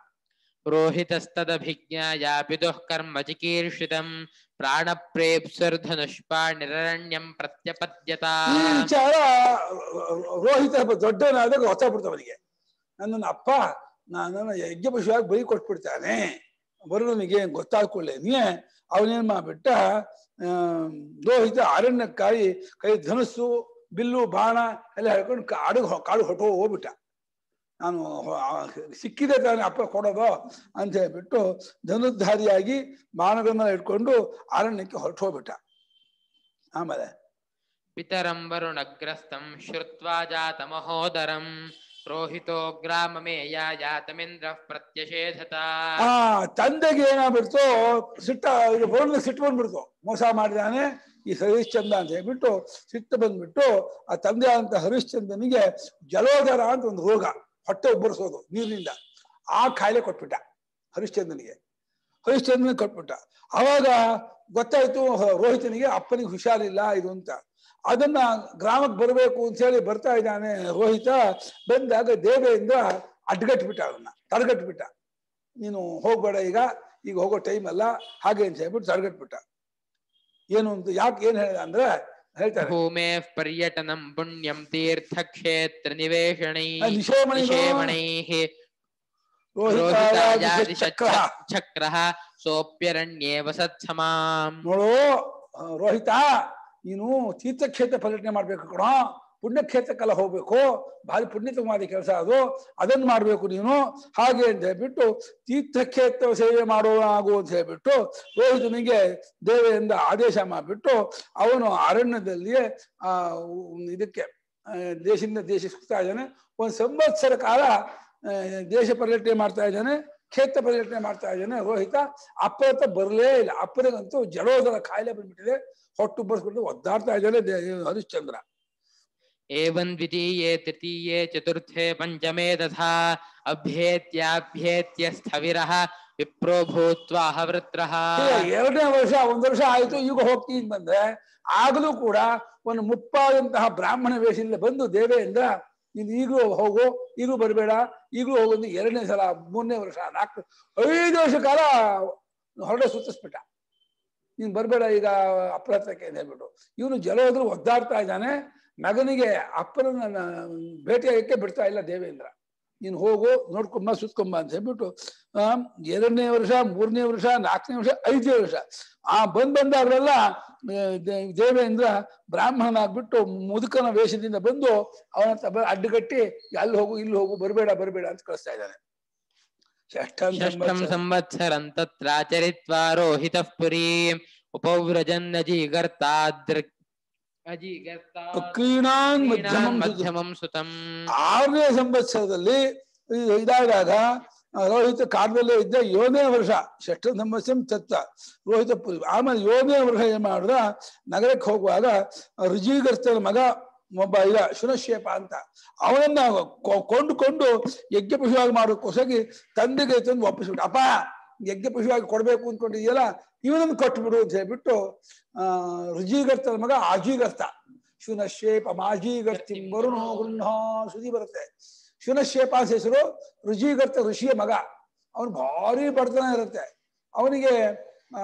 Speaker 1: ರೋಹಿತಸ್ತದಭಿಜ್ಞಾಯ ಪಿತುಃ ಕರ್ಮ ಚಿಕೀರ್ಷಿತಂ ಪ್ರಾಣಪ್ರೇಪ್ಸುರ್ಧನುಷ್ಪಾ ನಿರರಣ್ಯಂ ಪ್ರತ್ಯಪದ್ಯತ.
Speaker 2: ಈ ವಿಚಾರ ರೋಹಿತ ದೊಡ್ಡವನಾದಾಗ ಗೊತ್ತಾಗ್ಬಿಡ್ತವನಿಗೆ, ನನ್ನನ್ನು ಅಪ್ಪ ನನ್ನನ್ನು ಯಜ್ಞ ಪಶುವಾಗಿ ಬಲಿ ಕೊಟ್ಬಿಡ್ತಾನೆ. ವರುಣನಿಗೆ ಗೊತ್ತಾಗ್ಕೊಳ್ಳೇನಿಯೇ ಅವನೇನ್ ಮಾಡ್ಬಿಟ್ಟ, ಆ ರೋಹಿತ ಅರಣ್ಯಕ್ಕಾಗಿ ಕೈ ಧನಸ್ಸು ಬಿಲ್ಲು ಬಾಣ ಎಲ್ಲ ಹೇಳ್ಕೊಂಡು ಕಾಡು ಕಾಡು ಹೊಟ್ಟು ಹೋಗ್ಬಿಟ್ಟ. ನಾನು ಸಿಕ್ಕಿದೆ ತಾನೆ ಅಪ್ಪ ಕೊಡೋದು ಅಂತ ಹೇಳ್ಬಿಟ್ಟು ಧನುರ್ಧಾರಿಯಾಗಿ ಬಾಣಗಳನ್ನ ಇಟ್ಕೊಂಡು ಅರಣ್ಯಕ್ಕೆ ಹೊರಟು ಹೋಗ್ಬಿಟ್ಟ. ಆಮೇಲೆ
Speaker 1: ಪಿತರಂ ವರುಣಗ್ರಸ್ತಂ ಶ್ರುತ್ವಾ ಜಾತ ಮಹೋದರಂ ರೋಹಿತೋ ಗ್ರಾಮಮೇಯ ಯಾತಮೇಂದ್ರ ಪ್ರತ್ಯಷೇಧತ.
Speaker 2: ಆ ತಂದೆಗೆ ಏನಾಗ್ಬಿಡ್ತು, ಸಿಟ್ಟ ವರುಣ ಸಿಟ್ಟು ಬಂದ್ಬಿಡ್ತು, ಮೋಸ ಮಾಡಿದಾನೆ ಈ ಹರಿಶ್ಚಂದ್ರ ಅಂತ ಹೇಳ್ಬಿಟ್ಟು ಸಿಟ್ಟು ಬಂದ್ಬಿಟ್ಟು ಆ ತಂದೆ ಅಂತ ಹರಿಶ್ಚಂದ್ರನಿಗೆ ಜಲೋದರ ಅಂತ ಒಂದು ರೋಗ, ಹೊಟ್ಟೆ ಉಬ್ಬರಿಸೋದು ನೀರಿನಿಂದ, ಆ ಕಾಯಿಲೆ ಕೊಟ್ಬಿಟ್ಟ ಹರಿಶ್ಚಂದ್ರನಿಗೆ. ಹರಿಶ್ಚಂದ್ರನಿಗೆ ಕೊಟ್ಬಿಟ್ಟ. ಅವಾಗ ಗೊತ್ತಾಯ್ತು ರೋಹಿತನಿಗೆ ಅಪ್ಪನಿಗೆ ಹುಷಾರಿಲ್ಲ ಇದು ಅಂತ. ಅದನ್ನ ಗ್ರಾಮಕ್ಕೆ ಬರಬೇಕು ಅಂತ ಹೇಳಿ ಬರ್ತಾ ಇದ್ದಾನೆ ರೋಹಿತ. ಬಂದಾಗ ದೇವೆಯಿಂದ ಅಡ್ಗಟ್ಬಿಟ್ಟ, ಅವನ್ನ ತಡೆಗಟ್ಬಿಟ್ಟ. ನೀನು ಹೋಗ್ಬೇಡ, ಈಗ ಈಗ ಹೋಗೋ ಟೈಮ್ ಅಲ್ಲ ಹಾಗೆ ಅಂತ ಹೇಳ್ಬಿಟ್ಟು ತಡೆಗಟ್ಬಿಟ್ಟ. ಏನು ಅಂತ ಯಾಕೆ ಏನ್ ಹೇಳಿದ ಅಂದ್ರೆ ಹೇಳ್ತಾರೆ,
Speaker 1: ಭೂಮೇ ಪರ್ಯಟನಂ ಪುಣ್ಯಂ ತೀರ್ಥಕ್ಷೇತ್ರ ನಿವೇಶಣೈ
Speaker 2: ನಿಷೇಮಣೈ
Speaker 1: ಚಕ್ರ ಸೋಪ್ಯರಣ್ಯೇ ವಸತ್ಸಮಾಂ.
Speaker 2: ನೋಡು ರೋಹಿತ, ನೀನು ತೀರ್ಥಕ್ಷೇತ್ರ ಪರ್ಯಟನೆ ಮಾಡ್ಬೇಕು ಕಣೋ, ಪುಣ್ಯಕ್ಷೇತ್ರಕ್ಕೆಲ್ಲ ಹೋಗ್ಬೇಕು, ಭಾರಿ ಪುಣ್ಯತಮಾದ ಕೆಲಸ ಅದು, ಅದನ್ನು ಮಾಡ್ಬೇಕು ನೀನು ಹಾಗೆ ಅಂತ ಹೇಳ್ಬಿಟ್ಟು ತೀರ್ಥಕ್ಷೇತ್ರ ಸೇವೆ ಮಾಡೋಣಾಗು ಅಂತ ಹೇಳ್ಬಿಟ್ಟು ರೋಹಿತನಿಗೆ ದೇವೆಯಿಂದ ಆದೇಶ ಮಾಡಿಬಿಟ್ಟು ಅವನು ಅರಣ್ಯದಲ್ಲಿಯೇ ಆ ಇದಕ್ಕೆ ದೇಶದಿಂದ ದೇಶ ಸುತ್ತಾ ಇದ್ದಾನೆ. ಒಂದು ಸಂವತ್ಸರ ಕಾಲ ದೇಶ ಪರ್ಯಟನೆ ಮಾಡ್ತಾ ಇದ್ದಾನೆ, ಕ್ಷೇತ್ರ ಪರ್ಯಟನೆ ಮಾಡ್ತಾ ಇದ್ದಾನೆ ರೋಹಿತ. ಅಪ್ಪ ಹತ್ರ ಬರಲೇ ಇಲ್ಲ. ಅಪ್ಪನಿಗಂತೂ ಜಡೋದರ ಕಾಯಿಲೆ ಬಂದ್ಬಿಟ್ಟಿದೆ, ಹೊಟ್ಟು ಬರ್ಸ್ಬಿಟ್ಟು ಒದ್ದಾಡ್ತಾ ಇದ್ದಾನೆ ಹರಿಶ್ಚಂದ್ರ.
Speaker 1: ಏವಂ ದ್ವಿತೀಯೇ ತೃತೀಯೇ ಚತುರ್ಥೇ ಪಂಚಮೇ ತಥಾ ಅಭ್ಯೇತ್ಯಾಭ್ಯೇತ್ಯ ಸ್ಥವಿರಃ ವಿಪ್ರೋ ಭೂತ್ವಾ ಹವೃತ್ರಃ.
Speaker 2: ಎರಡನೇ ವರ್ಷ ಒಂದ್ ವರ್ಷ ಆಯ್ತು, ಈಗ ಹೋಗ್ತೀನಿ ಬಂದ್ರೆ ಆಗಲೂ ಕೂಡ ಒಂದು ಮುಪ್ಪಾದಂತಹ ಬ್ರಾಹ್ಮಣ ವೇಷದಿಂದ ಬಂದು ದೇವೆಯಿಂದ ನೀನು ಈಗಲೂ ಹೋಗು, ಈಗಲೂ ಬರಬೇಡ, ಈಗಲೂ ಹೋಗೋದು ಎರಡನೇ ಸಲ, ಮೂರನೇ ವರ್ಷ, ನಾಲ್ಕು ಐದು ವರ್ಷ ಕಾಲ ಹೊರಡೆ ಸುತ್ತಿಸ್ಬಿಟ್ಟ. ನೀನ್ ಬರ್ಬೇಡ ಈಗ ಅಪ್ಪನ ಹತ್ರಕ್ಕೆ ಅಂತ ಹೇಳ್ಬಿಟ್ಟು ಇವನು ಜಲೋದ್ರು ಒದ್ದಾಡ್ತಾ ಇದ್ದಾನೆ. ಮಗನಿಗೆ ಅಪ್ಪನ ಭೇಟಿಯಾಗಕ್ಕೆ ಬಿಡ್ತಾ ಇಲ್ಲ ದೇವೇಂದ್ರ. ನೀನು ಹೋಗು ನೋಡ್ಕೊಂಬ ಸುತ್ಕೊಂಬ ಅಂತ ಹೇಳ್ಬಿಟ್ಟು ಆ ಎರಡನೇ ವರ್ಷ ಮೂರನೇ ವರ್ಷ ನಾಲ್ಕನೇ ವರ್ಷ ಐದನೇ ವರ್ಷ ಆ ಬಂದ್ ಬಂದಾಗಲೆಲ್ಲ ದೇವೇಂದ್ರ ಬ್ರಾಹ್ಮಣನಾಗ್ಬಿಟ್ಟು ಮುದುಕನ ವೇಷದಿಂದ ಬಂದು ಅವನ ಅಡ್ಡುಗಟ್ಟಿ ಅಲ್ಲಿ ಹೋಗು ಇಲ್ಲಿ ಹೋಗು ಬರಬೇಡ ಬರಬೇಡ ಅಂತ ಕಳಿಸ್ತಾ ಇದ್ದಾನೆ.
Speaker 1: ಷಷ್ಠಂ ಸಂವತ್ಸರಂ ತತ್ರಾಚರಿತ್ವಾ ರೋಹಿತಃ ಪುರೀಂ ಉಪವ್ರಜನ್ ಅಜೀಗರ್ತಾದ್ರ
Speaker 2: ಕ್ರೀಣಾನ್
Speaker 1: ಮಧ್ಯಮಂ ಸುತಂ.
Speaker 2: ಆರನೇ ಸಂವತ್ಸರದಲ್ಲಿ ಇದಾದಾಗ ರೋಹಿತ ಕಾಲದಲ್ಲೇ ಇದ್ದ ಏಳನೇ ವರ್ಷ ಷಷ್ಠ ಸಂವತ್ಸರಂ ತತ್ತ ರೋಹಿತ ಪುರಿ. ಆಮೇಲೆ ಏಳನೇ ವರ್ಷ ಏನ್ ಮಾಡಿದ್ರ ನಗರಕ್ಕೆ ಹೋಗುವಾಗ ರುಜಿಗರ್ತನ ಮಗ ಒಬ್ಬ ಇಲ್ಲ ಶುನಶೇಪ ಅಂತ ಅವನನ್ನ ಕೊಂಡುಕೊಂಡು ಯಜ್ಞ ಪಶುವಾಗಿ ಮಾಡೋಕ್ಕೋಸಾಗಿ ತಂದೆಗೆ ತಂದು ಒಪ್ಪಿಸ್ಬಿಟ್ಟು, ಅಪ್ಪ ಯಜ್ಞ ಪಶುವಾಗಿ ಕೊಡ್ಬೇಕು ಅಂದ್ಕೊಂಡಿದೆಯಲ್ಲ ಇವನನ್ನು ಕೊಟ್ಬಿಡು ಅಂತ ಹೇಳ್ಬಿಟ್ಟು ಆ ರುಜಿಗರ್ತನ ಮಗ ಆಜೀಗರ್ತ ಶುನಶೇಪ ಮಾಜೀಗರ್ತಿ ವರುಣೋ ಗೃಹ್ಣ ಸುದ್ದಿ ಬರುತ್ತೆ. ಶುನಶೇಪ ಅಂತ ಹೆಸರು, ರುಜಿಗರ್ತ ಋಷಿಯ ಮಗ. ಅವನು ಭಾರಿ ಬಡತನ ಇರುತ್ತೆ. ಅವನಿಗೆ ಆ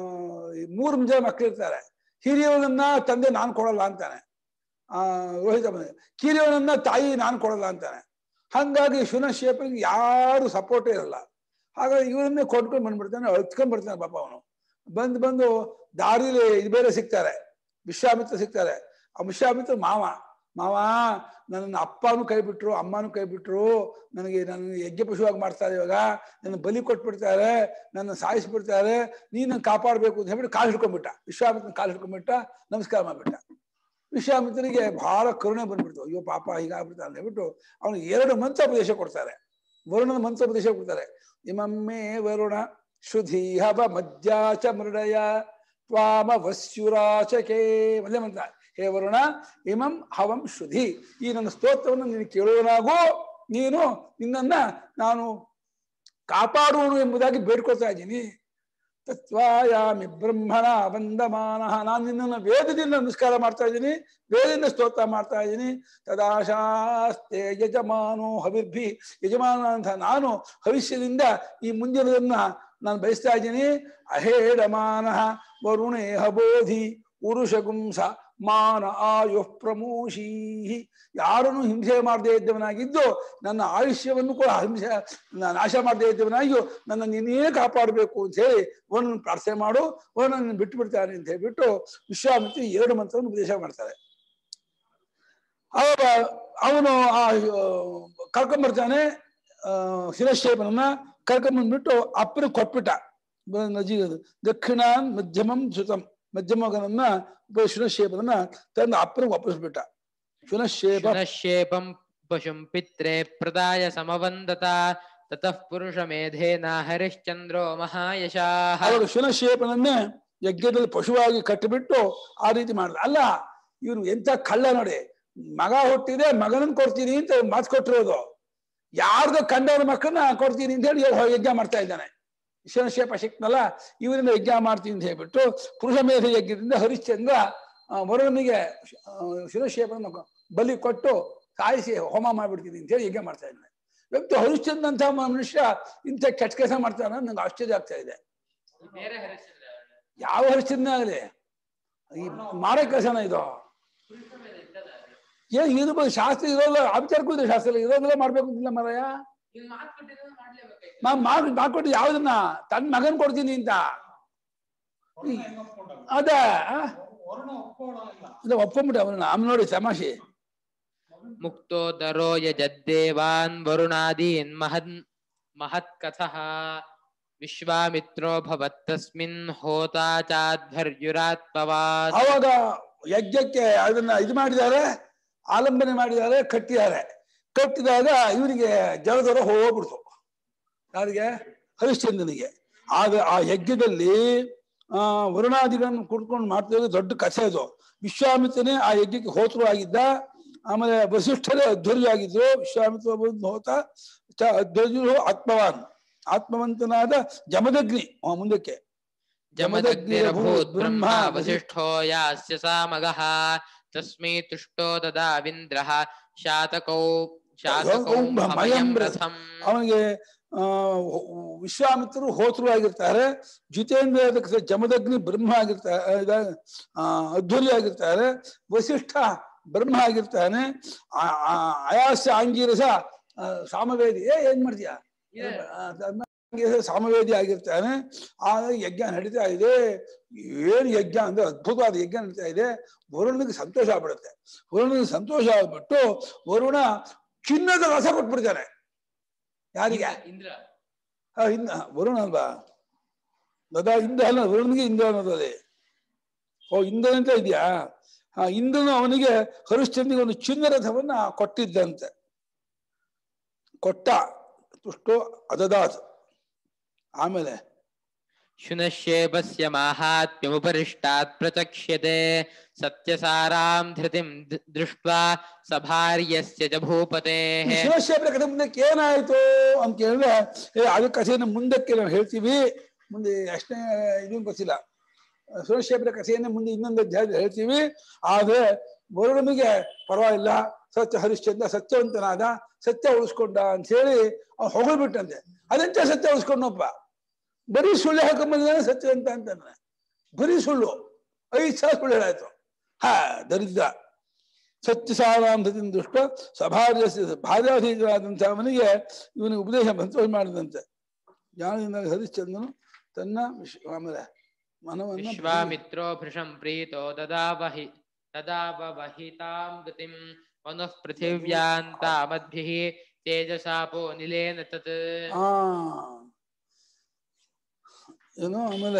Speaker 2: ಮೂರು ಜನ ಮಕ್ಕಳಿರ್ತಾರೆ. ಹಿರಿಯವನನ್ನ ತಂದೆ ನಾನು ಕೊಡಲ್ಲ ಅಂತಾನೆ, ಆ ರೋಹಿತ ಮನೆ. ಕಿರಿಯವನನ್ನ ತಾಯಿ ನಾನು ಕೊಡಲ್ಲ ಅಂತಾನೆ. ಹಂಗಾಗಿ ಶುನಶೇಪನಿಗೆ ಯಾರು ಸಪೋರ್ಟೇ ಇರಲ್ಲ. ಹಾಗಾಗಿ ಇವರನ್ನೇ ಕೊಟ್ಕೊಂಡು ಬಂದ್ಬಿಡ್ತಾನೆ, ಹತ್ಕೊಂಡ್ ಬರ್ತಾನೆ ಪಾಪ ಅವನು. ಬಂದು ಬಂದು ದಾರಿಲಿ ಇದು ಬೇರೆ ಸಿಗ್ತಾರೆ, ವಿಶ್ವಾಮಿತ್ರ ಸಿಗ್ತಾರೆ. ಆ ವಿಶ್ವಾಮಿತ್ರ ಮಾವ ಮಾವ ನನ್ನ ಅಪ್ಪನೂ ಕೈ ಬಿಟ್ರು ಅಮ್ಮನೂ ಕೈ ಬಿಟ್ರು, ನನಗೆ ನನ್ನ ಯಜ್ಞ ಪಶುವಾಗಿ ಮಾಡ್ತಾರೆ, ಇವಾಗ ನನ್ನ ಬಲಿ ಕೊಟ್ಬಿಡ್ತಾರೆ, ನನ್ನ ಸಾಯಿಸ್ಬಿಡ್ತಾರೆ, ನೀನು ನನ್ನ ಕಾಪಾಡಬೇಕು ಅಂತ ಹೇಳ್ಬಿಟ್ಟು ಕಾಲು ಹಿಡ್ಕೊಂಡ್ಬಿಟ್ಟ. ವಿಶ್ವಾಮಿತ್ರನ ಕಾಲು ಹಿಡ್ಕೊಂಡ್ಬಿಟ್ಟ, ನಮಸ್ಕಾರ ಮಾಡ್ಬಿಟ್ಟ. ವಿಶ್ವಾಮಿತ್ರನಿಗೆ ಬಹಳ ಕರುಣೆ ಬಂದ್ಬಿಡ್ತು. ಅಯ್ಯೋ ಪಾಪ ಹೀಗಾಗ್ಬಿಡ್ತಾರೆ ಅಂತ ಹೇಳ್ಬಿಟ್ಟು ಅವನಿಗೆ ಎರಡು ಮಂತ್ರೋಪದೇಶ ಕೊಡ್ತಾರೆ. ವರುಣನ ಮಂತ್ರೋಪದೇಶ ಕೊಡ್ತಾರೆ. ಇಮಮ್ಮೆ ವರುಣ ಶುಧಿ ಹವ ಮಧ್ಯಾಚ ಮೃಡಯ ತ್ವಾಮ ವಸ್ಯುರಾಚಕೆ. ಮೊದಲೇ ಮಂತ್ರ, ಹೇ ವರುಣ ಇಮಂ ಹವಂ ಶುಧಿ, ಈ ನನ್ನ ಸ್ತೋತ್ರವನ್ನು ನೀನು ಕೇಳುವನಾಗೂ ನೀನು ನಿನ್ನನ್ನ ನಾನು ಕಾಪಾಡುವನು ಎಂಬುದಾಗಿ ಬೇಡ್ಕೊಳ್ತಾ ಇದ್ದೀನಿ. ತತ್ವಾಯಾಮಿ ಬ್ರಹ್ಮಣ ವಂದಮಾನ, ನಾನು ನಿನ್ನನ್ನು ವೇದದಿಂದ ನಮಸ್ಕಾರ ಮಾಡ್ತಾ ಇದ್ದೀನಿ, ವೇದದಿಂದ ಸ್ತೋತ್ರ ಮಾಡ್ತಾ ಇದ್ದೀನಿ. ತದಾಶಾಸ್ತೆ ಯಜಮಾನೋ ಹವಿರ್ಭಿ, ಯಜಮಾನ ಅಂತ ನಾನು ಭವಿಷ್ಯದಿಂದ ಈ ಮುಂದಿನದನ್ನ ನಾನು ಬಯಸ್ತಾ ಇದ್ದೀನಿ. ಅಹೇಡಮಾನ ವರುಣೇ ಹಬೋಧಿ ಉರುಷಗುಂಸ ಮಾನ ಆಯು ಪ್ರಮೋಷೀ, ಯಾರನ್ನು ಹಿಂಸೆ ಮಾಡದೇ ಇದ್ದವನಾಗಿದ್ದು ನನ್ನ ಆಯುಷ್ಯವನ್ನು ಕೂಡ ಹಿಂಸೆ ನಾಶ ಮಾಡದೇ ಇದ್ದವನಾಗಿಯೂ ನನ್ನ ನೀನೇ ಕಾಪಾಡಬೇಕು ಅಂತ ಹೇಳಿ ಅವನನ್ನು ಪ್ರಾರ್ಥನೆ ಮಾಡು, ಅವನನ್ನು ಬಿಟ್ಟು ಬಿಡ್ತಾನೆ ಅಂತ ಹೇಳ್ಬಿಟ್ಟು ವಿಶ್ವಾಮಿತ್ರ ಎರಡು ಮಂತ್ರವನ್ನು ಉಪದೇಶ ಮಾಡ್ತಾರೆ. ಅವ ಅವನು ಆ ಕರ್ಕೊಂಡ್ಬರ್ತಾನೆ ಆ ಶಿರಶೇಪನನ್ನ ಕರ್ಕೊಂಡ್ಬಂದ್ಬಿಟ್ಟು ಅಪ್ಪನ ಕೊಟ್ಬಿಟ್ಟ. ನಜಿ ದಕ್ಷಿಣಾನ್ ಮಧ್ಯಮಂ ಸುತಂ, ಮಧ್ಯಮಗನನ್ನ ಶುನಶೇಪನನ್ನ ತಂದ ಅಪ್ಪನಿಗೆ ವಾಪಸ್ಬಿಟ್ಟ. ಶುನಶೇಪ
Speaker 1: ಶುನಶೇಪಂ ಪಶುಂ ಪಿತ್ರೆ ಪ್ರದಾಯ ಸಮವಂದತ ತತಃ ಪುರುಷ ಮೇಧೇನ ಹರಿಶ್ಚಂದ್ರೋ ಮಹಾಯಶಾಃ.
Speaker 2: ಅವರು ಶುನಶೇಪನನ್ನೇ ಯಜ್ಞದಲ್ಲಿ ಪಶುವಾಗಿ ಕಟ್ಟಿಬಿಟ್ಟು ಆ ರೀತಿ ಮಾಡಿದ. ಅಲ್ಲ ಇವನು ಎಂತ ಕಳ್ಳ ನೋಡಿ, ಮಗ ಹುಟ್ಟಿದೆ ಮಗನನ್ನ ಕೊಡ್ತೀನಿ ಅಂತ ಮಾತು ಕೊಟ್ಟಿರೋದು, ಯಾರ್ದು ಕಂಡವ್ರ ಮಕ್ಕಳನ್ನ ಕೊಡ್ತೀನಿ ಅಂತ ಹೇಳಿ ಯಜ್ಞ ಮಾಡ್ತಾ ಇದ್ದಾನೆ. ಶುನಶೇಪ ಸಿಕ್ನಲ್ಲ, ಇವರಿಂದ ಯಜ್ಞ ಮಾಡ್ತೀನಿ ಅಂತ ಹೇಳ್ಬಿಟ್ಟು ಪುರುಷ ಮೇಧ ಯಜ್ಞದಿಂದ ಹರಿಶ್ಚಂದ್ರ ವರುಣನಿಗೆ ಶುನಶೇಪನ ಬಲಿ ಕೊಟ್ಟು ಸಾಯಿಸಿ ಹೋಮ ಮಾಡ್ಬಿಡ್ತೀನಿ ಅಂತ ಹೇಳಿ ಯಜ್ಞ ಮಾಡ್ತಾ ಇದ್ದಾನೆ. ಇವತ್ತು ಹರಿಶ್ಚಂದ್ರ ಅಂತ ಮನುಷ್ಯ ಇಂಥ ಕೆಟ್ಟ ಕೆಲಸ ಮಾಡ್ತಾನೆ, ನಂಗೆ ಆಶ್ಚರ್ಯ ಆಗ್ತಾ ಇದೆ. ಯಾವ ಹರಿಶ್ಚಂದ್ರ ಆಗಲಿ ಈ ಮಾಡೋ ಕೆಲಸನ ಇದು ಏನ್ ಇರ್ಬೋದು, ಶಾಸ್ತ್ರ ಇರೋಲ್ಲ, ಆಚಾರಕ್ಕೂ ಇದೆ ಶಾಸ್ತ್ರ ಇರೋದೆಲ್ಲ ಮಾಡ್ಬೇಕು ಅಂತಿಲ್ಲ ಮರಯ್ಯ. ಮಾಡ್ಕೊಟ್ಟು ಯಾವ್ದನ್ನ ತನ್ನ ಮಗನ್ ಕೊಡ್ತೀನಿ ಅಂತ ಅದ ಒಪ್ಕೊಂಡ್ಬಿಟ್ಟ ಅವನ. ಆಮ್ ನೋಡಿ ತಮಾಷೆ.
Speaker 1: ಮುಕ್ತೋದರೋ ಯಜದ್ದೇವಾನ್ ವರುಣಾದೀನ್ ಮಹನ್ ಮಹತ್ ಕಥಃ ವಿಶ್ವಾಮಿತ್ರೋ ಭವತ್ತಸ್ಮಿನ್ ಹೋತಾ ಚಾಧ್ವರ್ಯುರಾತ್ಮವಾನ್.
Speaker 2: ಅವಾಗ ಯಜ್ಞಕ್ಕೆ ಅದನ್ನ ಇದು ಮಾಡಿದ್ದಾರೆ, ಆಲಂಬನೆ ಮಾಡಿದ್ದಾರೆ, ಕಟ್ಟಿದ್ದಾರೆ. ಕಟ್ಟಿದಾಗ ಇವನಿಗೆ ಜಲದೊರ ಹೋಗ್ಬಿಡ್ತು. ಯಾರಿಗೆ? ಹರಿಶ್ಚಂದ್ರನಿಗೆ. ಆಗ ಆ ಯಜ್ಞದಲ್ಲಿ ಆ ವರುಣಾದಿಗಳನ್ನು ಕುಡ್ಕೊಂಡು ಮಾಡ್ತಿರೋದು ದೊಡ್ಡ ಕಥೆ ಅದು. ವಿಶ್ವಾಮಿತ್ರನೇ ಆ ಯಜ್ಞಕ್ಕೆ ಹೋತೃ ಆಗಿದ್ದ. ಆಮೇಲೆ ವಸಿಷ್ಠರೇ ಅಧ್ವರ್ಯ ಆಗಿದ್ರು. ವಿಶ್ವಾಮಿತ್ರ ಹೋತ ಅಧ್ವರ್ಯರು ಆತ್ಮವಾನ್, ಆತ್ಮವಂತನಾದ ಜಮದಗ್ನಿ ಮುಂದಕ್ಕೆ
Speaker 1: ಜಮದಗ್ನಿರಭೂತ್ ಬ್ರಹ್ಮ ವಸಿಷ್ಠೋ ಯಾಸ್ಯ ಸಾಮಗಃ ತಸ್ಮೈ ತುಷ್ಟೋ ದದಾವಿಂದ್ರಃ ಶಾತಕೌ ಶಾತಕೌ ಭಮಯಂ ರಥಂ.
Speaker 2: ಅವನಿಗೆ ಆ ವಿಶ್ವಾಮಿತ್ರರು ಹೋತೃ ಆಗಿರ್ತಾರೆ, ಜಿತೇಂದ್ರ ಜಮದಗ್ನಿ ಬ್ರಹ್ಮ ಆಗಿರ್ತಾರೆ, ಅಧ್ವರ್ಯ ಆಗಿರ್ತಾರೆ, ವಸಿಷ್ಠ ಬ್ರಹ್ಮ ಆಗಿರ್ತಾನೆ, ಅಯಾಸ್ಯ ಆಂಗೀರಸ ಸಾಮವೇದಿ ಏ ಏನ್ ಮಾಡ್ತೀಯ ಸಾಮವೇದಿ ಆಗಿರ್ತಾನೆ. ಆ ಯಜ್ಞ ನಡೀತಾ ಇದೆ. ಏನು ಯಜ್ಞ ಅಂದ್ರೆ ಅದ್ಭುತವಾದ ಯಜ್ಞ ನಡೀತಾ ಇದೆ. ವರುಣನಿಗೆ ಸಂತೋಷ ಆಗ್ಬಿಡುತ್ತೆ. ವರುಣನಿಗೆ ಸಂತೋಷ ಆಗ್ಬಿಟ್ಟು ವರುಣ ಚಿನ್ನದ ರಸ ಕೊಟ್ಬಿಡ್ತಾನೆ. ಯಾರಿಗೆ?
Speaker 1: ಇಂದ್ರ.
Speaker 2: ಇಂದ ವರುಣ ಅಲ್ವಾ? ಅದ ಇಂದ್ರ ಅಲ್ಲ, ವರುಣನಿಗೆ ಇಂದ್ರ ಅನ್ನೋದೇ. ಓ ಇಂದ್ರ ಅಂತ ಇದೆಯಾ? ಆ ಇಂದ್ರನು ಅವನಿಗೆ ಹರಿಶ್ಚಂದ್ರನಿಗೆ ಒಂದು ಚಿನ್ನ ರಥವನ್ನ ಕೊಟ್ಟಿದ್ದಂತೆ. ಕೊಟ್ಟ ತುಷ್ಟೋ ಅದದಾತ್. ಆಮೇಲೆ
Speaker 1: ಶುನಶ್ಯೇಪಸ್ಯ ಮಾಹಾತ್ಮ್ಯಮುಪರಿಷ್ಟಾತ್ ಪ್ರಚಕ್ಷ್ಯತೆ ಸತ್ಯಸಾರಾಂ ಧೃತಿಂ ದೃಷ್ಟ್ವಾ ಸಭಾರ್ಯಸ್ಯ ಚ ಭೂಪತೇಃ.
Speaker 2: ಶುನಶ್ಯೇಪರ ಕಥೆ ಮುಂದಕ್ಕೆ ಏನಾಯ್ತು ಅಂತ ಕೇಳಿದ್ರೆ, ಏ ಅದ ಕಥೆಯನ್ನು ಮುಂದಕ್ಕೆ ನಾವು ಹೇಳ್ತೀವಿ. ಮುಂದೆ ಅಷ್ಟೇ ಇದನ್ನು ಗೊತ್ತಿಲ್ಲ. ಶುನಶ್ಯೇಪರ ಕಥೆಯನ್ನೇ ಮುಂದೆ ಇನ್ನೊಂದು ಅಧ್ಯಾಯದಲ್ಲಿ ಹೇಳ್ತೀವಿ. ಆದ್ರೆ ವರುಣನಿಗೆ ಪರವಾಗಿಲ್ಲ, ಸತ್ಯ ಹರಿಶ್ಚಂದ್ರ ಸತ್ಯವಂತನಾದ, ಸತ್ಯ ಉಳಿಸ್ಕೊಂಡ ಅಂತ ಹೇಳಿ ಅವ್ನು ಹೊಗಳ್ಬಿಟ್ಟಂತೆ. ಅದಂತೆ ಸತ್ಯ ಉಳಿಸ್ಕೊಂಡಪ್ಪ, ಬರೀ ಸುಳ್ಳು ಹಾಕೊಂಬಂದಿದ್ದಾನೆ ಸತ್ಯವಂತ ಅಂತಾನೆ. ಬರೀ ಸುಳ್ಳು, ಐದು ಸಲ ಸುಳ್ಳು ಹೇಳಾಯ್ತು. ಹಾ ದರಿದ್ರ. ಸತ್ಯ ಸಾರಾಂಧದಿಂದ ದುಷ್ಟ ಸಭಾರ್ಯ ಭಾರ್ಯಾಧೀತರಾದಂತಹ ಅವನಿಗೆ ಇವನಿಗೆ ಉಪದೇಶ ಸಂತೋಷ ಮಾಡಿದಂತೆ. ಜ್ಞಾನದಿಂದ ಹರಿಶ್ಚಂದ್ರನು ತನ್ನ ಆಮೇಲೆ ಮನವನ್ನು
Speaker 1: ವಿಶ್ವಾಮಿತ್ರೋ ಭೃಶಂ ಪ್ರೀತೋ ದದಾವಹಿ ದದಾವಹಿತಾಂ ಗತಿಂ ವನಃ ಪೃಥಿವ್ಯಾಂತಾಮದ್ಭಿಃ ತೇಜಸಾಪೋ ನಿಲೇನ ತತ್.
Speaker 2: ಆ ಏನು ಆಮೇಲೆ